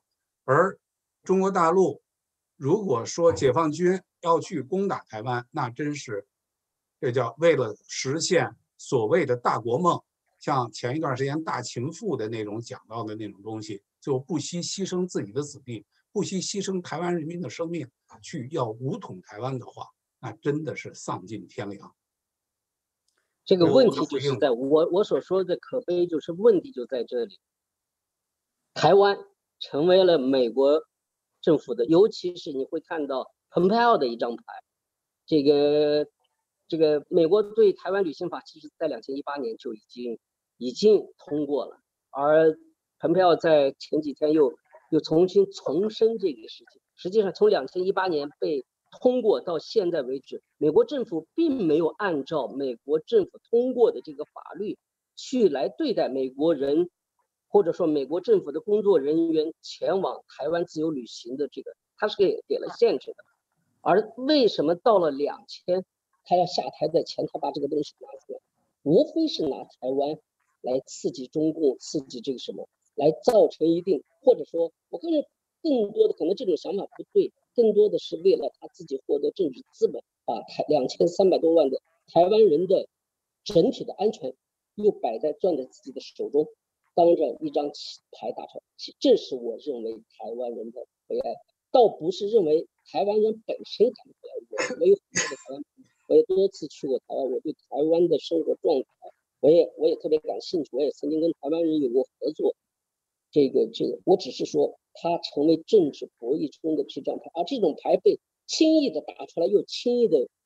而中国大陆如果说解放军要去攻打台湾，那真是这叫为了实现所谓的大国梦，像前一段时间大情妇的那种讲到的那种东西，就不惜牺牲自己的子弟，不惜牺牲台湾人民的生命，去要武统台湾的话，那真的是丧尽天良。 这个问题就是在我我所说的可悲，就是问题就在这里。台湾成为了美国政府的，尤其是你会看到蓬佩奥的一张牌，这个这个美国对台湾旅行法，其实在两千一八年就已经已经通过了，而蓬佩奥在前几天又又重新重申这个事情。实际上，从两千一八年被通过到现在为止，美国政府并没有按照美国政府通过的这个法律去来对待美国人，或者说美国政府的工作人员前往台湾自由旅行的这个，他是给给了限制的。而为什么到了两千，他要下台的前，他把这个东西拿出来，无非是拿台湾来刺激中共，刺激这个什么，来造成一定，或者说，我个人更多的可能这种想法不对，更多的是为了他自己获得政治资本，把台两千三百多万的台湾人的整体的安全又摆在攥在自己的手中，当着一张牌打出来，这是我认为台湾人的悲哀，倒不是认为台湾人本身感悲哀。我我有很多的台湾朋友，我也多次去过台湾，我对台湾的生活状态，我也我也特别感兴趣，我也曾经跟台湾人有过合作。这个这个，我只是说，它成为政治博弈中的这张牌，而这种牌被轻易的打出来，又轻易的，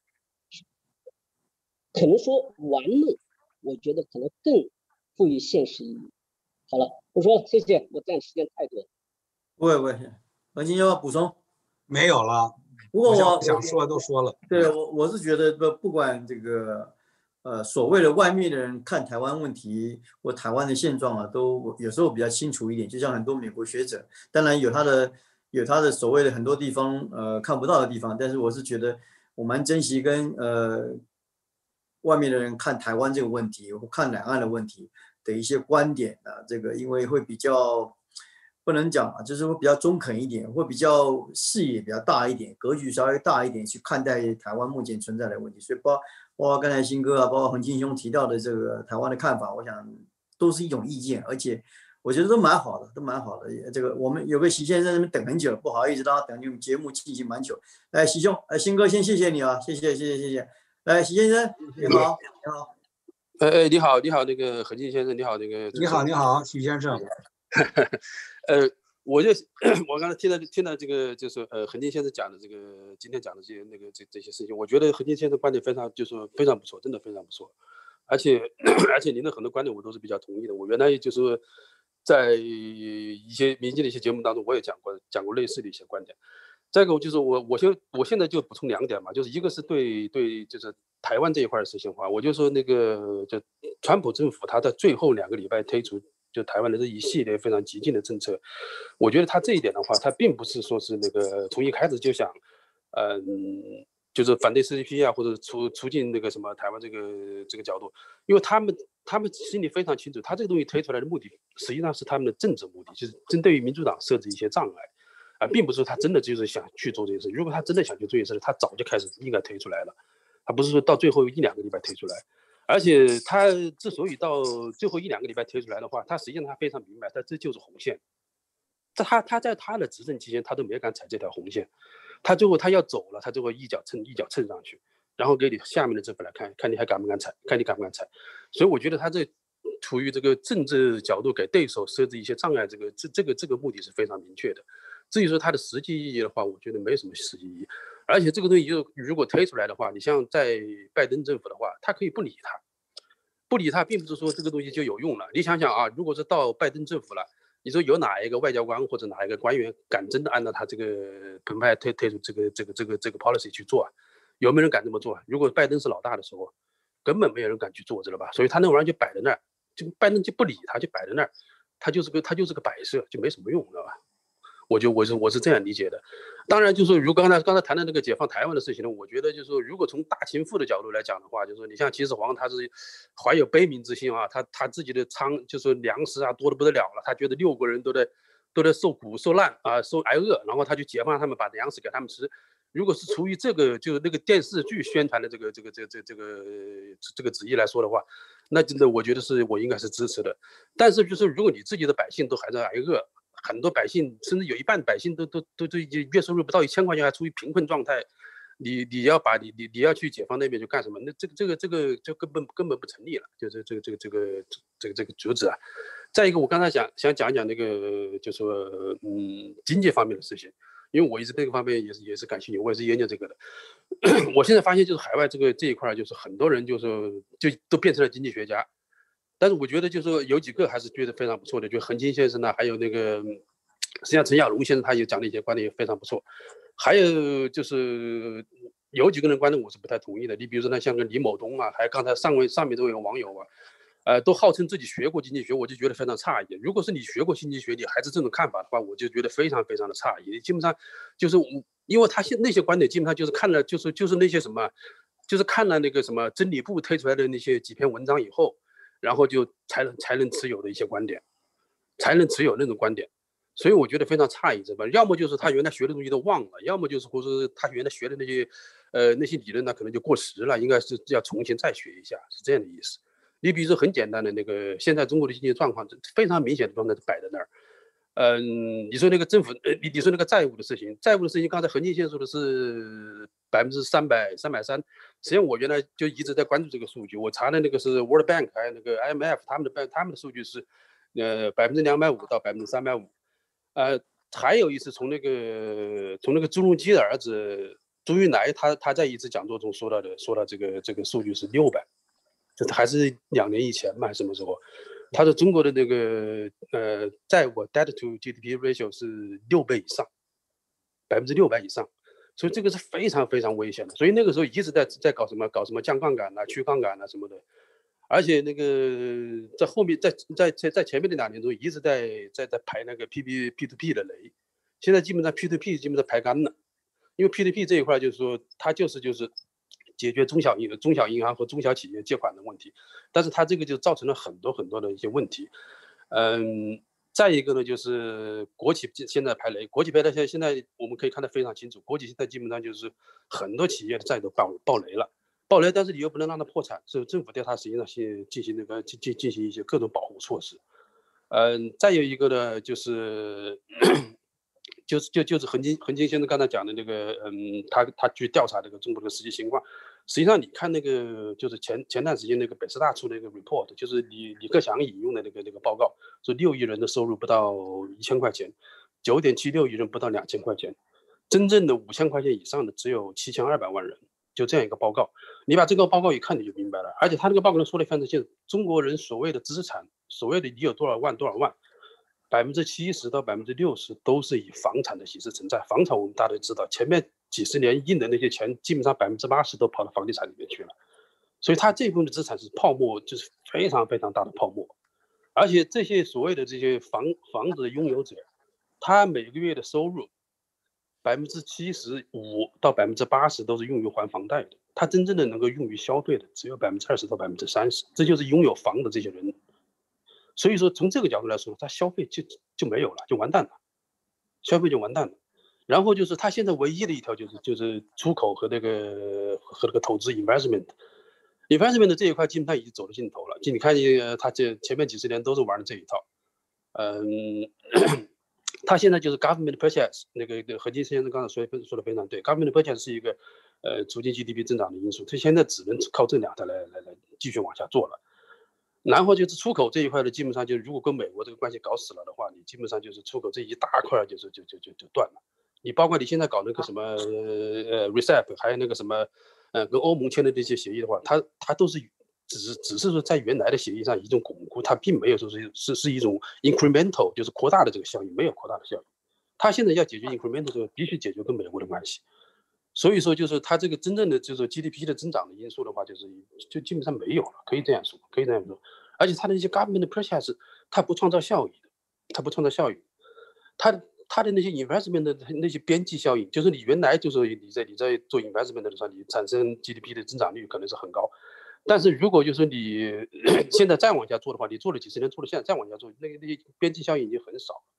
可能说玩弄，我觉得可能更富于现实意义。好了，不说了，谢谢，我占时间太多了。 不会不会，文清要不要补充？ 没有了。 不过我想说都说了。 对我我是觉得不不管这个呃所谓的外面的人看台湾问题或台湾的现状啊，都有时候比较清楚一点。就像很多美国学者，当然有他的有他的所谓的很多地方呃看不到的地方，但是我是觉得我蛮珍惜跟呃外面的人看台湾这个问题或看两岸的问题的一些观点啊，这个因为会比较。不能讲啊，就是会比较中肯一点，会比较视野比较大一点，格局稍微大一点去看待台湾目前存在的问题。所以包包括刚才新哥啊，包括恒金兄提到的这个台湾的看法，我想都是一种意见，而且我觉得都蛮好的，都蛮好的。这个我们有个习先生在那边等很久，不好意思，让他等你们节目进行蛮久。来，习兄，呃，新哥先谢谢你啊，谢谢谢谢谢谢。来，习先生，你好，你好。 哎哎，你好，你好，那个恒金先生，你好，那个。 你好，你好，许先生。 呃，我就我刚才听到听到这个，就是呃，恒金先生讲的这个，今天讲的这些那个这这些事情，我觉得恒金先生观点非常就是非常不错，真的非常不错，而且而且您的很多观点我都是比较同意的。我原来就是在一些民进的一些节目当中，我也讲过讲过类似的一些观点。再一个就是我我就我现在就补充两点嘛，就是一个是对对就是台湾这一块的事情话，我就说那个就川普政府他在最后两个礼拜推出。就台湾的这一系列非常激进的政策，我觉得他这一点的话，他并不是说是那个从一开始就想，嗯，就是反对 C C P 啊，或者促促进那个什么台湾这个这个角度，因为他们他们心里非常清楚，他这个东西推出来的目的实际上是他们的政治目的，就是针对于民主党设置一些障碍，啊，并不是说他真的就是想去做这件事。如果他真的想去做这件事，他早就开始应该推出来了，他不是说到最后一两个礼拜推出来。而且他之所以到最后一两个礼拜推出来的话，他实际上他非常明白，他这就是红线。他他在他的执政期间，他都没敢踩这条红线。他最后他要走了，他就会一脚蹭一脚蹭上去，然后给你下面的政府来看，看你还敢不敢踩，看你敢不敢踩。所以我觉得他这处于这个政治角度给对手设置一些障碍，这个这这个这个目的是非常明确的。至于说它的实际意义的话，我觉得没什么实际意义。而且这个东西如果推出来的话，你像在拜登政府的话，他可以不理他，不理他，并不是说这个东西就有用了。你想想啊，如果是到拜登政府了，你说有哪一个外交官或者哪一个官员敢真的按照他这个澎湃推推出这个这个这个这个 policy 去做啊？有没有人敢这么做？如果拜登是老大的时候，根本没有人敢去做这个吧？所以他那玩意儿就摆在那儿，就拜登就不理他，就摆在那儿，他就是个他就是个摆设，就没什么用，知道吧？我就我是我是这样理解的。当然就是说，如刚才刚才谈的那个解放台湾的事情呢，我觉得就是说，如果从大情妇的角度来讲的话，就是说你像秦始皇，他是怀有悲悯之心啊，他他自己的仓就是粮食啊多得不得了了，他觉得六国人都在都在受苦受难啊，受挨饿，然后他就解放他们，把粮食给他们吃。如果是出于这个就是那个电视剧宣传的这个这个这个这个这个这个旨意来说的话，那真的我觉得是我应该是支持的。但是就是如果你自己的百姓都还在挨饿，很多百姓甚至有一半百姓都都都都已经月收入不到一千块钱，还处于贫困状态，你你要把你你你要去解放那边去干什么？那这个这个这个就根本根本不成立了，就是这个这个这个这个这个主旨啊。再一个，我刚才想想讲讲那个就是说嗯经济方面的事情。因为我一直这个方面也是也是感兴趣，我也是研究这个的。我现在发现就是海外这个这一块，就是很多人就是就都变成了经济学家，但是我觉得就是有几个还是觉得非常不错的，就恒金先生呢，还有那个实际上陈亚龙先生他也讲的一些观点也非常不错。还有就是有几个人观点我是不太同意的，你比如说呢，像个李某东啊，还有刚才上位上面这位网友啊。呃，都号称自己学过经济学，我就觉得非常诧异。如果是你学过经济学，你还是这种看法的话，我就觉得非常非常的诧异。基本上就是我，因为他现那些观点基本上就是看了，就是就是那些什么，就是看了那个什么真理部推出来的那些几篇文章以后，然后就才能才能持有的一些观点，才能持有那种观点。所以我觉得非常诧异，这吧？要么就是他原来学的东西都忘了，要么就是或者他原来学的那些呃那些理论呢，可能就过时了，应该是要重新再学一下，是这样的意思。你比如说很简单的那个，现在中国的经济状况非常明显的状态摆在那儿。嗯，你说那个政府，呃，你你说那个债务的事情，债务的事情，刚才恒金先生说的是百分之三百三百三。实际上我原来就一直在关注这个数据，我查的那个是 World Bank 还有那个 I M F 他们的他们的数据是，呃，百分之两百五到百分之三百五。呃，还有一次从那个从那个朱镕基的儿子朱云来，他他在一次讲座中说到的，说到这个这个数据是六百。就还是两年以前嘛，还是什么时候？他说中国的那个呃债务 debt to G D P ratio 是六倍以上，百分之六百以上，所以这个是非常非常危险的。所以那个时候一直在在搞什么搞什么降杠杆啊、去杠杆啊什么的，而且那个在后面在在在在前面的两年中一直在在在排那个 P P P to P 的雷，现在基本上 P to P 基本上排干了，因为 P to P 这一块就是说它就是就是。解决中小银中小银行和中小企业借款的问题，但是它这个就造成了很多很多的一些问题。嗯，再一个呢，就是国企现在排雷，国企排雷现在现在我们可以看得非常清楚，国企现在基本上就是很多企业的债都爆爆雷了，爆雷，但是你又不能让它破产，所以政府对它实际上是进行那个进进进行一些各种保护措施。嗯，再有一个呢，就是就是就就是恒金恒金先生刚才讲的那个，嗯，他他去调查这个中国的实际情况。实际上，你看那个就是前前段时间那个北师大出的一个 report， 就是李李克强引用的那个那个报告，说六亿人的收入不到一千块钱，九点七六亿人不到两千块钱，真正的五千块钱以上的只有七千二百万人，就这样一个报告。你把这个报告一看你就明白了，而且他这个报告说的非常清楚，中国人所谓的资产，所谓的你有多少万多少万。百分之七十到百分之六十都是以房产的形式存在。房产我们大家都知道，前面几十年印的那些钱，基本上百分之八十都跑到房地产里面去了。所以它这部分的资产是泡沫，就是非常非常大的泡沫。而且这些所谓的这些房房子的拥有者，他每个月的收入百分之七十五到百分之八十都是用于还房贷的，他真正的能够用于消费的只有百分之二十到百分之三十，这就是拥有房的这些人。所以说，从这个角度来说，他消费就就没有了，就完蛋了，消费就完蛋了。然后就是他现在唯一的一条就是就是出口和那个和那个投资 investment，investment 的这一块基本上已经走到尽头了。就你看，呃，他这前面几十年都是玩的这一套，嗯，他现在就是 government purchase， 那个那个何金先生刚才说说的非常对 ，government purchase 是一个呃促进 G D P 增长的因素，他现在只能靠这两条来来来继续往下做了。然后就是出口这一块的，基本上就如果跟美国这个关系搞死了的话，你基本上就是出口这一大块就是就就就就断了。你包括你现在搞那个什么呃 R C E P， 还有那个什么呃跟欧盟签的这些协议的话，它它都是只是只是说在原来的协议上一种巩固，它并没有说是是是一种 incremental， 就是扩大的这个效应，没有扩大的效应。它现在要解决 incremental 的，必须解决跟美国的关系。所以说，就是它这个真正的就是 G D P 的增长的因素的话，就是就基本上没有了，可以这样说，可以这样说。而且它的那些 government purchase， 它不创造效益的，它不创造效益。它它的那些 investment 的那些边际效应，就是你原来就是你在你在做 investment 的时候，你产生 G D P 的增长率可能是很高，但是如果就是你现在再往下做的话，你做了几十年，做了现在再往下做，那个那些边际效应已经很少了，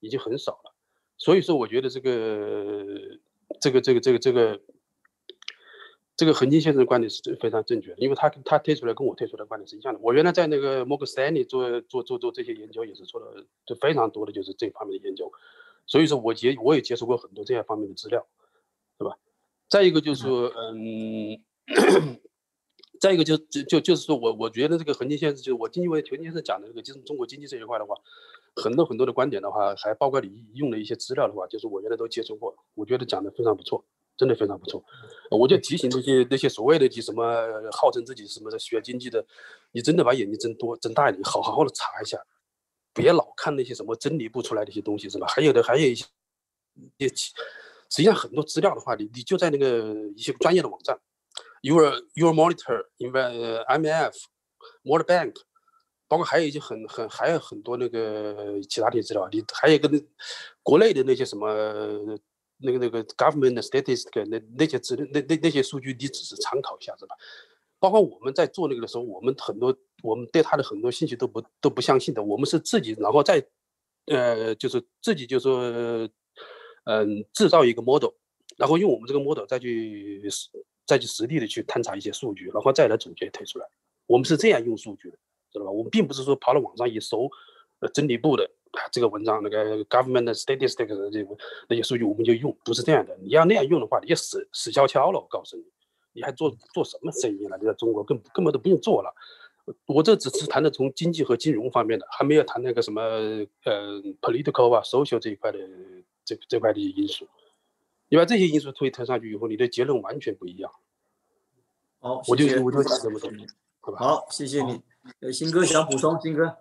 已经很少了。所以说，我觉得这个这个这个这个这个这个恒金先生的观点是非常正确的，因为他他推出来跟我推出来的观点是一样的。我原来在那个摩根斯坦利做做做做这些研究，也是做了就非常多的就是这方面的研究，所以说我接我也接触过很多这样方面的资料，对吧？再一个就是说，嗯。再一个就就就就是说我我觉得这个恒金先生就是我经济为恒金先生讲的这个就是中国经济这一块的话，很多很多的观点的话，还包括你用的一些资料的话，就是我原来都接触过，我觉得讲的非常不错，真的非常不错。我就提醒那些那些所谓的什么号称自己什么学经济的，你真的把眼睛睁多睁大一点，好好好的查一下，别老看那些什么真理不出来的一些东西，是吧？还有的还有一些，实际上很多资料的话，你你就在那个一些专业的网站。Your Your Monitor, M F, World Bank， 包括还有一些很很还有很多那个其他的资料，你还有一个国内的那些什么那个那个 government statistics 那那些资那那那些数据，你只是参考一下，是吧？包括我们在做那个的时候，我们很多我们对他的很多信息都不都不相信的，我们是自己然后再呃就是自己就说嗯、呃、制造一个 model， 然后用我们这个 model 再去。再去实地的去探查一些数据，然后再来总结推出来。我们是这样用数据的，知道吧？我们并不是说跑到网上一搜，呃，真理部的啊这个文章那个 government statistics 的这个那些数据我们就用，不是这样的。你要那样用的话，你就死死翘翘了。我告诉你，你还做做什么生意了？你在中国根根本都不用做了。我这只是谈的从经济和金融方面的，还没有谈那个什么呃 political 啊 social 这一块的这这块的因素。你把这些因素推推上去以后，你的结论完全不一样。 好， 我就谢谢我就讲这么多，好吧？ 好，谢谢你。呃，新哥想补充，新哥，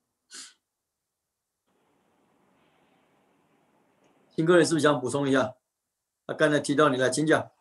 新哥，你是不是想补充一下？他刚才提到你了，请讲。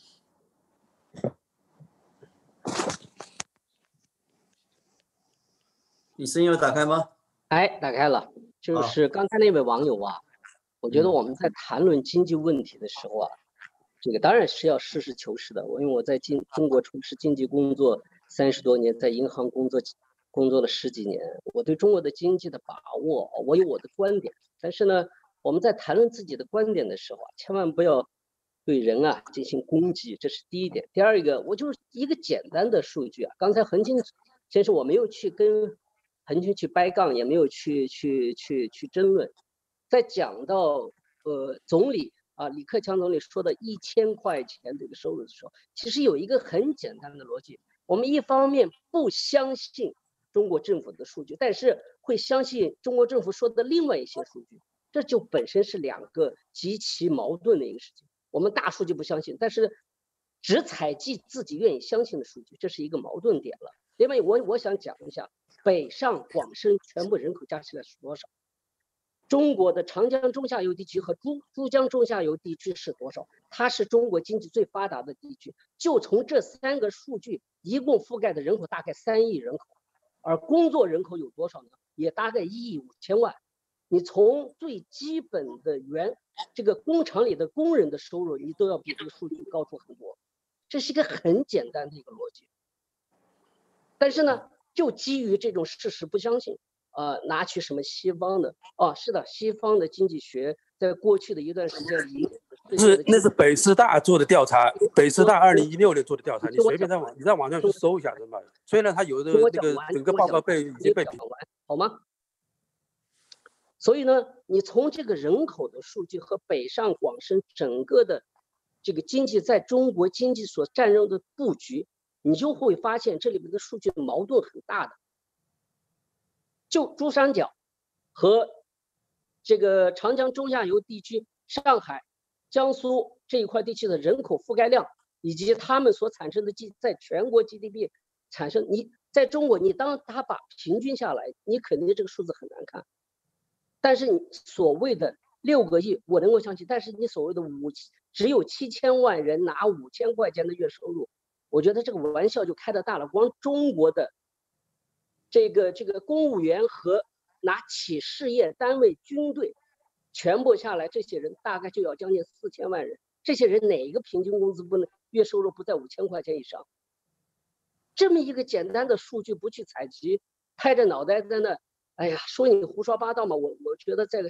你声音有打开吗？ 哎，打开了。就是刚才那位网友啊，我觉得我们在谈论经济问题的时候啊，这个当然是要实事求是的。我因为我在经中国从事经济工作三十多年，在银行工作工作了十几年，我对中国的经济的把握，我有我的观点。但是呢，我们在谈论自己的观点的时候啊，千万不要对人啊进行攻击，这是第一点。第二一个，我就是一个简单的数据啊。刚才恒金先生我没有去跟恒金去掰杠，也没有去去去去争论。在讲到呃总理。啊，李克强总理说的一千块钱这个收入的时候，其实有一个很简单的逻辑：我们一方面不相信中国政府的数据，但是会相信中国政府说的另外一些数据，这就本身是两个极其矛盾的一个事情。我们大数据不相信，但是只采集自己愿意相信的数据，这是一个矛盾点了。另外，我我想讲一下，北上广深全部人口加起来是多少？中国的长江中下游地区和珠珠江中下游地区是多少？它是中国经济最发达的地区。就从这三个数据，一共覆盖的人口大概三亿人口，而工作人口有多少呢？也大概一亿五千万。你从最基本的原这个工厂里的工人的收入，你都要比这个数据高出很多。这是一个很简单的一个逻辑。但是呢，就基于这种事实不相信。呃，拿去什么西方的？哦，是的，西方的经济学在过去的一段时间里， 是那是北师大做的调查，北师大二零一六年做的调查，你随便在网你在网上去搜一下，真的。虽然它有的那个整个报告被已经被讲完，好吗？所以呢，你从这个人口的数据和北上广深整个的这个经济在中国经济所占用的布局，你就会发现这里面的数据矛盾很大的。就珠三角和这个长江中下游地区、上海、江苏这一块地区的人口覆盖量，以及他们所产生的 G 在全国 G D P 产生，你在中国，你当他把平均下来，你肯定这个数字很难看。但是你所谓的六个亿，我能够相信，但是你所谓的五只有七千万人拿五千块钱的月收入，我觉得这个玩笑就开得大了。光中国的这个这个公务员和拿企事业单位、军队全部下来，这些人大概就要将近四千万人。这些人哪一个平均工资不能月收入不在五千块钱以上？这么一个简单的数据不去采集，拍着脑袋在那，哎呀，说你胡说八道嘛！我我觉得在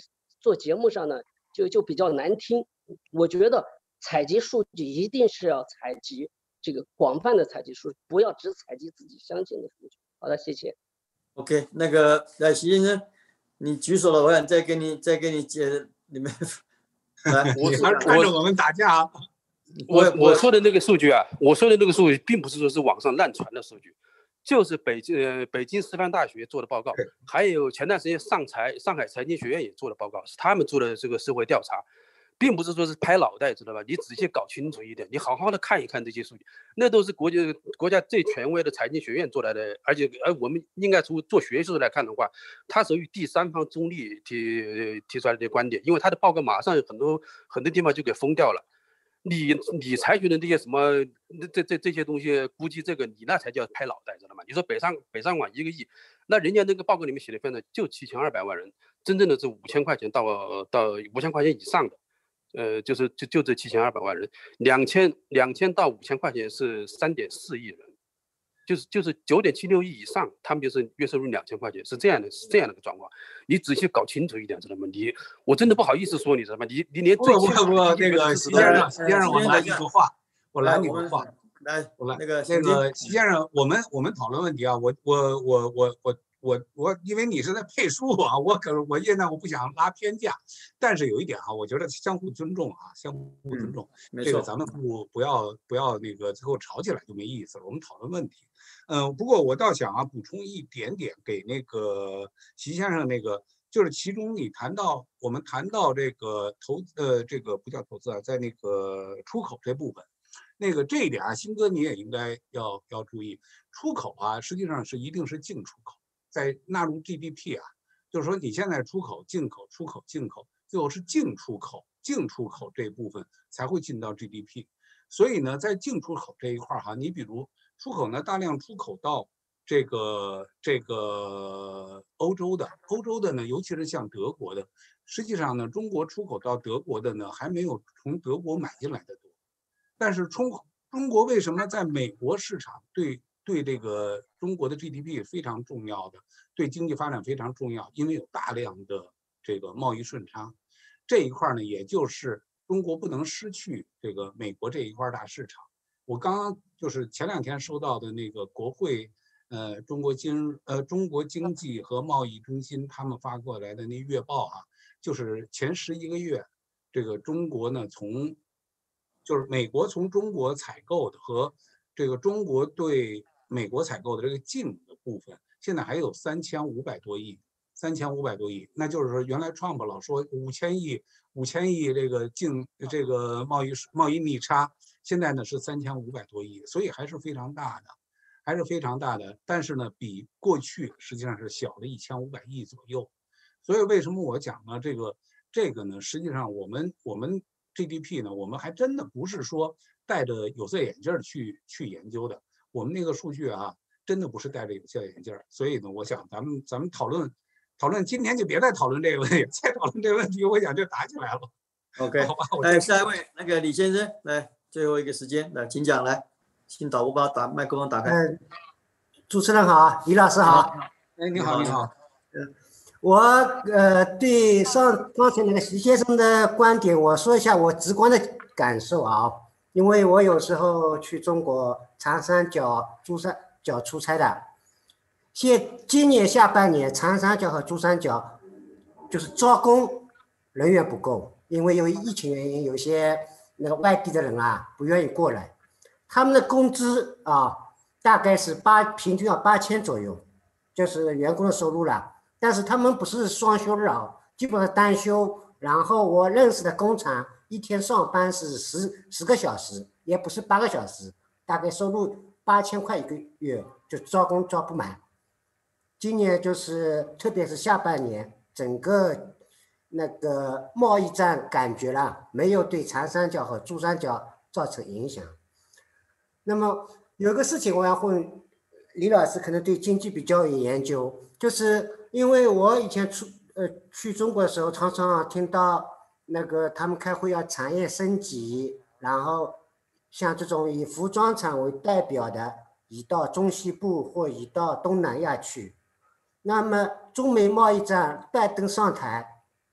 做节目上呢就就比较难听。我觉得采集数据一定是要采集这个广泛的采集数据，不要只采集自己相信的数据。好的，谢谢。 OK， 那个来习先生，你举手了，我想再给你再给你解你们来， 你还是看着我们打架。 我我说的那个数据啊，我说的那个数据，并不是说是网上乱传的数据，就是北京呃北京师范大学做的报告，还有前段时间上财上海财经学院也做的报告，是他们做的这个社会调查，并不是说是拍脑袋，知道吧？你仔细搞清楚一点，你好好的看一看这些数据，那都是国家国家最权威的财经学院做来的，而且而我们应该从做学术来看的话，它属于第三方中立提提出来的观点，因为他的报告马上有很多很多地方就给封掉了。你你采取的这些什么这这这些东西，估计这个你那才叫拍脑袋，知道吗？你说北上北上广一个亿，那人家那个报告里面写的分的就七千二百万人，真正的是五千块钱到到五千块钱以上的，呃，就是就就这七千二百万人，两千两千到五千块钱是三点四亿人，就是就是九点七六亿以上，他们就是月收入两千块钱，是这样的，是这样的一个状况。你仔细搞清楚一点，知道吗？你我真的不好意思说，你知道吗？你你连最不不不，那个习先生，习先生，我拦你个话，我拦你个话， 来， 我来那个那个习先生，我们我们讨论问题啊，我我我我我我我，因为你是在配书啊，我可我现在我不想拉偏架，但是有一点啊，我觉得相互尊重啊，相互尊重， 嗯、 这个咱们不不要不要那个最后吵起来就没意思了，我们讨论问题。嗯、呃，不过我倒想啊补充一点点给那个习先生那个。就是其中你谈到我们谈到这个投呃这个不叫投资啊，在那个出口这部分，那个这一点啊，鑫哥你也应该要要注意，出口啊实际上是一定是净出口，在纳入 G D P 啊，就是说你现在出口、进口、出口、进口，最后是净出口，净出口这一部分才会进到 G D P， 所以呢，在净出口这一块哈，你比如出口呢大量出口到。这个这个欧洲的欧洲的呢，尤其是像德国的，实际上呢，中国出口到德国的呢，还没有从德国买进来的多。但是中中国为什么在美国市场对对这个中国的 G D P 非常重要的，对经济发展非常重要？因为有大量的这个贸易顺差，这一块呢，也就是中国不能失去这个美国这一块大市场。我刚刚就是前两天收到的那个国会。呃，中国经呃中国经济和贸易中心他们发过来的那月报啊，就是前十一个月，这个中国呢从，就是美国从中国采购的和这个中国对美国采购的这个进的部分，现在还有三千五百多亿，三千五百多亿，那就是说原来 Trump 老说五千亿五千亿这个净这个贸易贸易逆差，现在呢是三千五百多亿，所以还是非常大的。还是非常大的，但是呢，比过去实际上是小了一千五百亿左右。所以为什么我讲呢？这个这个呢，实际上我们我们 G D P 呢，我们还真的不是说戴着有色眼镜去去研究的。我们那个数据啊，真的不是戴着有色眼镜。所以呢，我想咱们咱们讨论讨论，今天就别再讨论这个问题，再讨论这个问题，我想就打起来了。 OK， 好吧。来下一位，那个李先生，来最后一个时间，来请讲来。请导播把打麦克风打开。 嗯，主持人好，李老师好。 哎，你好，你好。 嗯，我呃对上刚才那个习先生的观点，我说一下我直观的感受啊。因为我有时候去中国长三角、珠三角出差的，现今年下半年长三角和珠三角就是招工人员不够，因为由于疫情原因，有些那个外地的人啊不愿意过来。他们的工资啊，大概是八平均要八千左右，就是员工的收入了。但是他们不是双休日啊，基本上单休。然后我认识的工厂一天上班是十十个小时，也不是八个小时，大概收入八千块一个月，就招工招不满。今年就是特别是下半年，整个那个贸易战感觉了没有对长三角和珠三角造成影响。那么有个事情我要问李老师，可能对经济比较有研究，就是因为我以前出呃去中国的时候，常常听到那个他们开会要产业升级，然后像这种以服装厂为代表的移到中西部或移到东南亚去。那么中美贸易战，拜登上台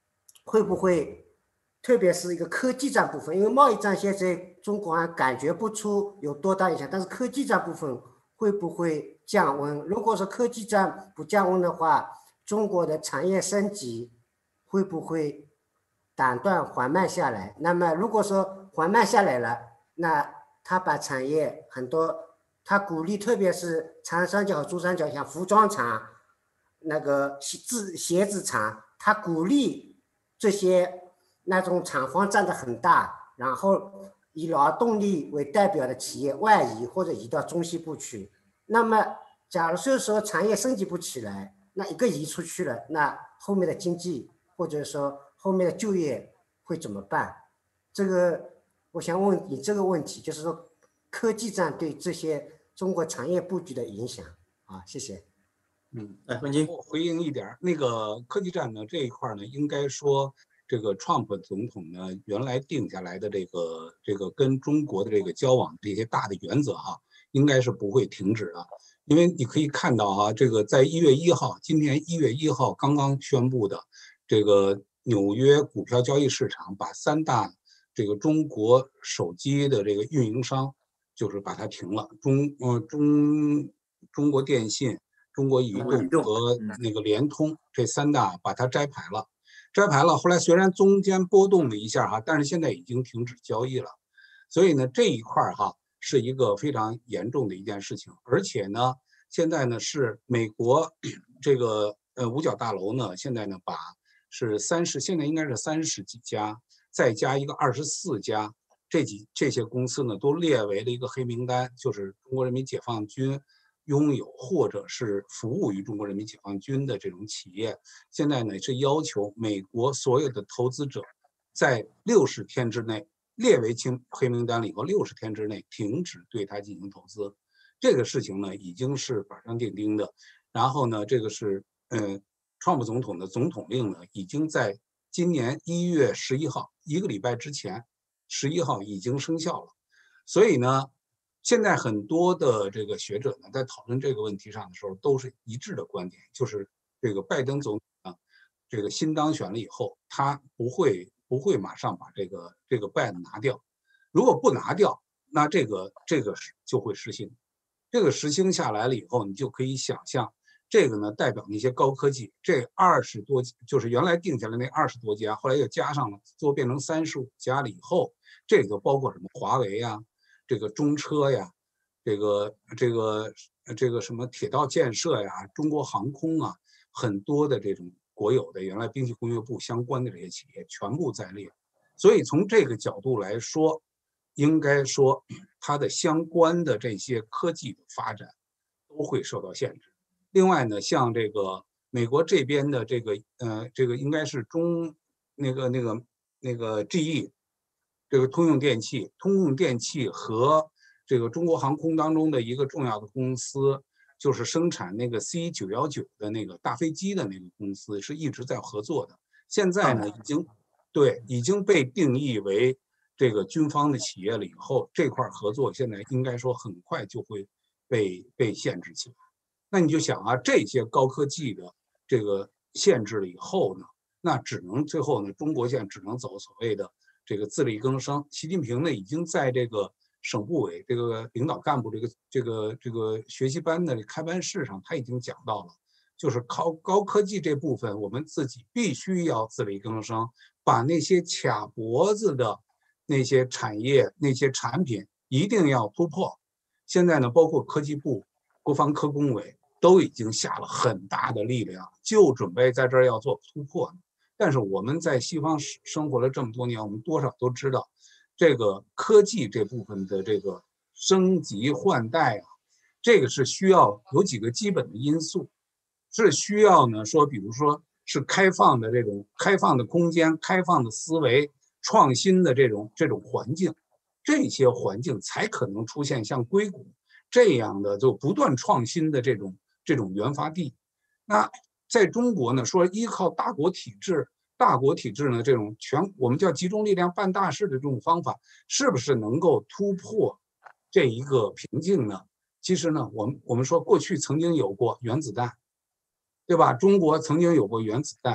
会不会，特别是一个科技战部分，因为贸易战现在中国还感觉不出有多大影响，但是科技战部分会不会降温？如果说科技战不降温的话，中国的产业升级会不会打断缓慢下来？那么如果说缓慢下来了，那他把产业很多，他鼓励，特别是长三角和珠三角，像服装厂、那个鞋鞋子厂，他鼓励这些那种厂房占得很大，然后以劳动力为代表的企业外移或者移到中西部去。那么假如是说产业升级不起来，那一个移出去了，那后面的经济或者说后面的就业会怎么办？这个我想问你这个问题，就是说科技战对这些中国产业布局的影响啊，谢谢。 嗯， 哎，文清， 我回应一点，那个科技战呢这一块呢，应该说这个 Trump 总统呢原来定下来的这个这个跟中国的这个交往这些大的原则哈，应该是不会停止的。因为你可以看到啊，这个在一月一号，今年一月一号刚刚宣布的，这个纽约股票交易市场把三大这个中国手机的这个运营商，就是把它停了，中呃中中国电信、中国移动和那个联通这三大把它摘牌了，摘牌了。后来虽然中间波动了一下哈，但是现在已经停止交易了。所以呢，这一块哈是一个非常严重的一件事情，而且呢，现在呢是美国这个呃五角大楼呢，现在呢把是三十，现在应该是三十几家，再加一个二十四家，这几这些公司呢都列为了一个黑名单，就是中国人民解放军拥有或者是服务于中国人民解放军的这种企业，现在呢是要求美国所有的投资者在六十天之内列为清黑名单了以后，六十天之内停止对它进行投资。这个事情呢已经是板上钉钉的。然后呢，这个是呃，川普总统的总统令呢，已经在今年一月十一号一个礼拜之前，十一号已经生效了。所以呢，现在很多的这个学者呢，在讨论这个问题上的时候，都是一致的观点，就是这个拜登总统啊，这个新当选了以后，他不会不会马上把这个这个 ban 拿掉。如果不拿掉，那这个这个就会实行。这个实行下来了以后，你就可以想象，这个呢代表那些高科技，这二十多就是原来定下来那二十多家，后来又加上了，最后变成三十五家了以后，这个包括什么华为呀，这个中车呀，这个这个这个什么铁道建设呀，中国航空啊，很多的这种国有的原来兵器工业部相关的这些企业全部在列。所以从这个角度来说，应该说它的相关的这些科技的发展都会受到限制。另外呢，像这个美国这边的这个呃，这个应该是中那个那个那个 G E， 这个通用电气，通用电气和这个中国航空当中的一个重要的公司，就是生产那个 C 九一九的那个大飞机的那个公司，是一直在合作的。现在呢，已经对已经被定义为这个军方的企业了以后，这块合作现在应该说很快就会被被限制起来。那你就想啊，这些高科技的这个限制了以后呢，那只能最后呢，中国现在只能走所谓的这个自力更生。习近平呢，已经在这个省部委这个领导干部这个这个这个学习班的开班式上，他已经讲到了，就是靠高科技这部分，我们自己必须要自力更生，把那些卡脖子的那些产业、那些产品一定要突破。现在呢，包括科技部、国防科工委都已经下了很大的力量，就准备在这儿要做突破。但是我们在西方生活了这么多年，我们多少都知道，这个科技这部分的这个升级换代啊，这个是需要有几个基本的因素，是需要呢说，比如说是开放的这种开放的空间、开放的思维、创新的这种这种环境，这些环境才可能出现像硅谷这样的就不断创新的这种这种研发地。那在中国呢，说依靠大国体制，大国体制呢这种全我们叫集中力量办大事的这种方法，是不是能够突破这一个瓶颈呢？其实呢，我们我们说过去曾经有过原子弹，对吧？中国曾经有过原子弹，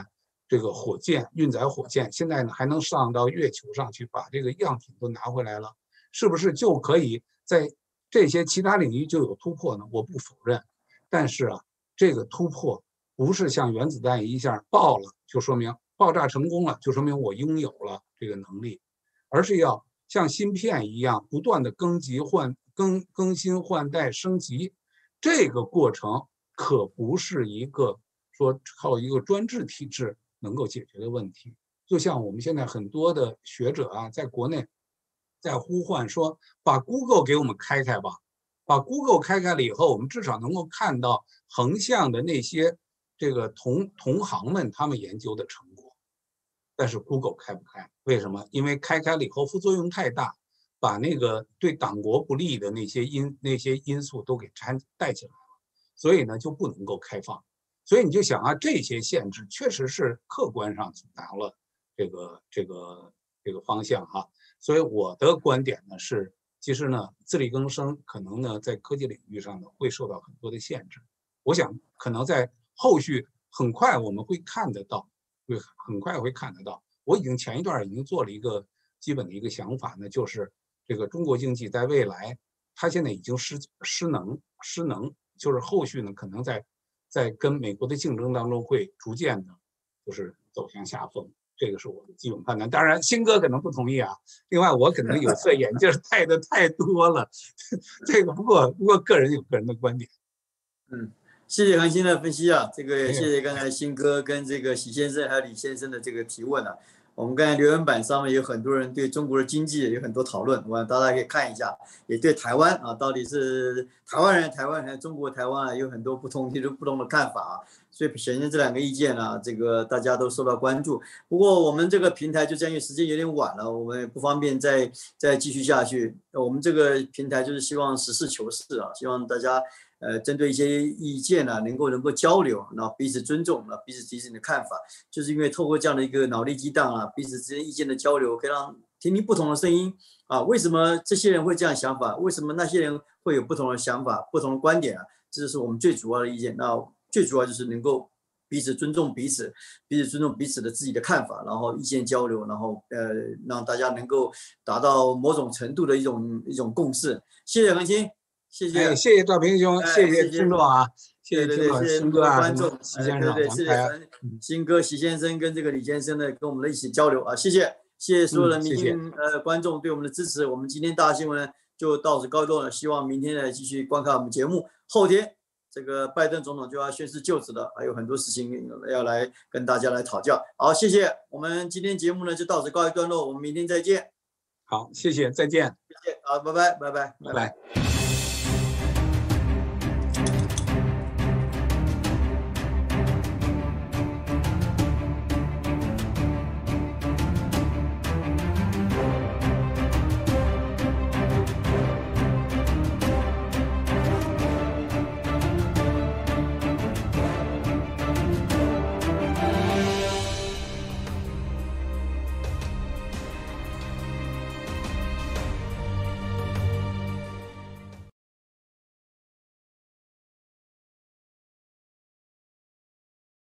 这个火箭运载火箭，现在呢还能上到月球上去，把这个样品都拿回来了，是不是就可以在这些其他领域就有突破呢？我不否认，但是啊，这个突破不是像原子弹一下爆了就说明爆炸成功了，就说明我拥有了这个能力，而是要像芯片一样不断的更级换更更新换代升级，这个过程可不是一个说靠一个专制体制能够解决的问题。就像我们现在很多的学者啊，在国内在呼唤说，把 Google 给我们开开吧，把 Google 开开了以后，我们至少能够看到横向的那些这个同同行们他们研究的成果。但是 Google 开不开？为什么？因为开开了以后副作用太大，把那个对党国不利的那些因那些因素都给掺带起来了，所以呢就不能够开放。所以你就想啊，这些限制确实是客观上阻挡了这个这个这个方向哈。所以我的观点呢是，其实呢自力更生可能呢在科技领域上呢会受到很多的限制。我想可能在后续很快我们会看得到。会很快会看得到，我已经前一段已经做了一个基本的一个想法呢，就是这个中国经济在未来，它现在已经失失能失能，就是后续呢可能在在跟美国的竞争当中会逐渐的，就是走向下风，这个是我的基本判断。当然，新哥可能不同意啊。另外，我可能有色眼镜戴的太多了，这个不过不过个人有个人的观点。 嗯。谢谢恒星的分析啊，这个谢谢刚才新哥跟这个许先生还有李先生的这个提问啊。我们刚才留言板上面有很多人对中国的经济有很多讨论，我大家可以看一下，也对台湾啊，到底是台湾人、台湾人、中国台湾啊，有很多不同、不同的看法啊。所以显然这两个意见呢、啊，这个大家都受到关注。不过我们这个平台就这样，因为时间有点晚了，我们不方便再再继续下去。我们这个平台就是希望实事求是啊，希望大家。呃，针对一些意见呢、啊，能够能够交流，然后彼此尊重，然后彼此提出你的看法，就是因为透过这样的一个脑力激荡啊，彼此之间意见的交流，可以让听听不同的声音啊。为什么这些人会这样想法？为什么那些人会有不同的想法、不同的观点啊？这就是我们最主要的意见。那最主要就是能够彼此尊重彼此，彼此尊重彼此的自己的看法，然后意见交流，然后呃，让大家能够达到某种程度的一种一种共识。谢谢恒星。谢谢、 哎，谢谢赵平兄， 哎、 谢谢听众啊，谢谢听众， 谢谢新哥啊， 观众， 徐先生， 对对，谢谢新哥、徐先生跟这个李先生呢，跟我们的一起交流啊，谢谢，谢谢所有的明星、嗯、呃观众对我们的支持。我们今天大新闻就到此告一段落，希望明天呢继续观看我们节目。后天这个拜登总统就要宣誓就职了，还有很多事情要来跟大家来讨教。好，谢谢，我们今天节目呢就到此告一段落，我们明天再见。 好，谢谢，再见。 谢谢，好，拜拜，拜拜， 拜拜。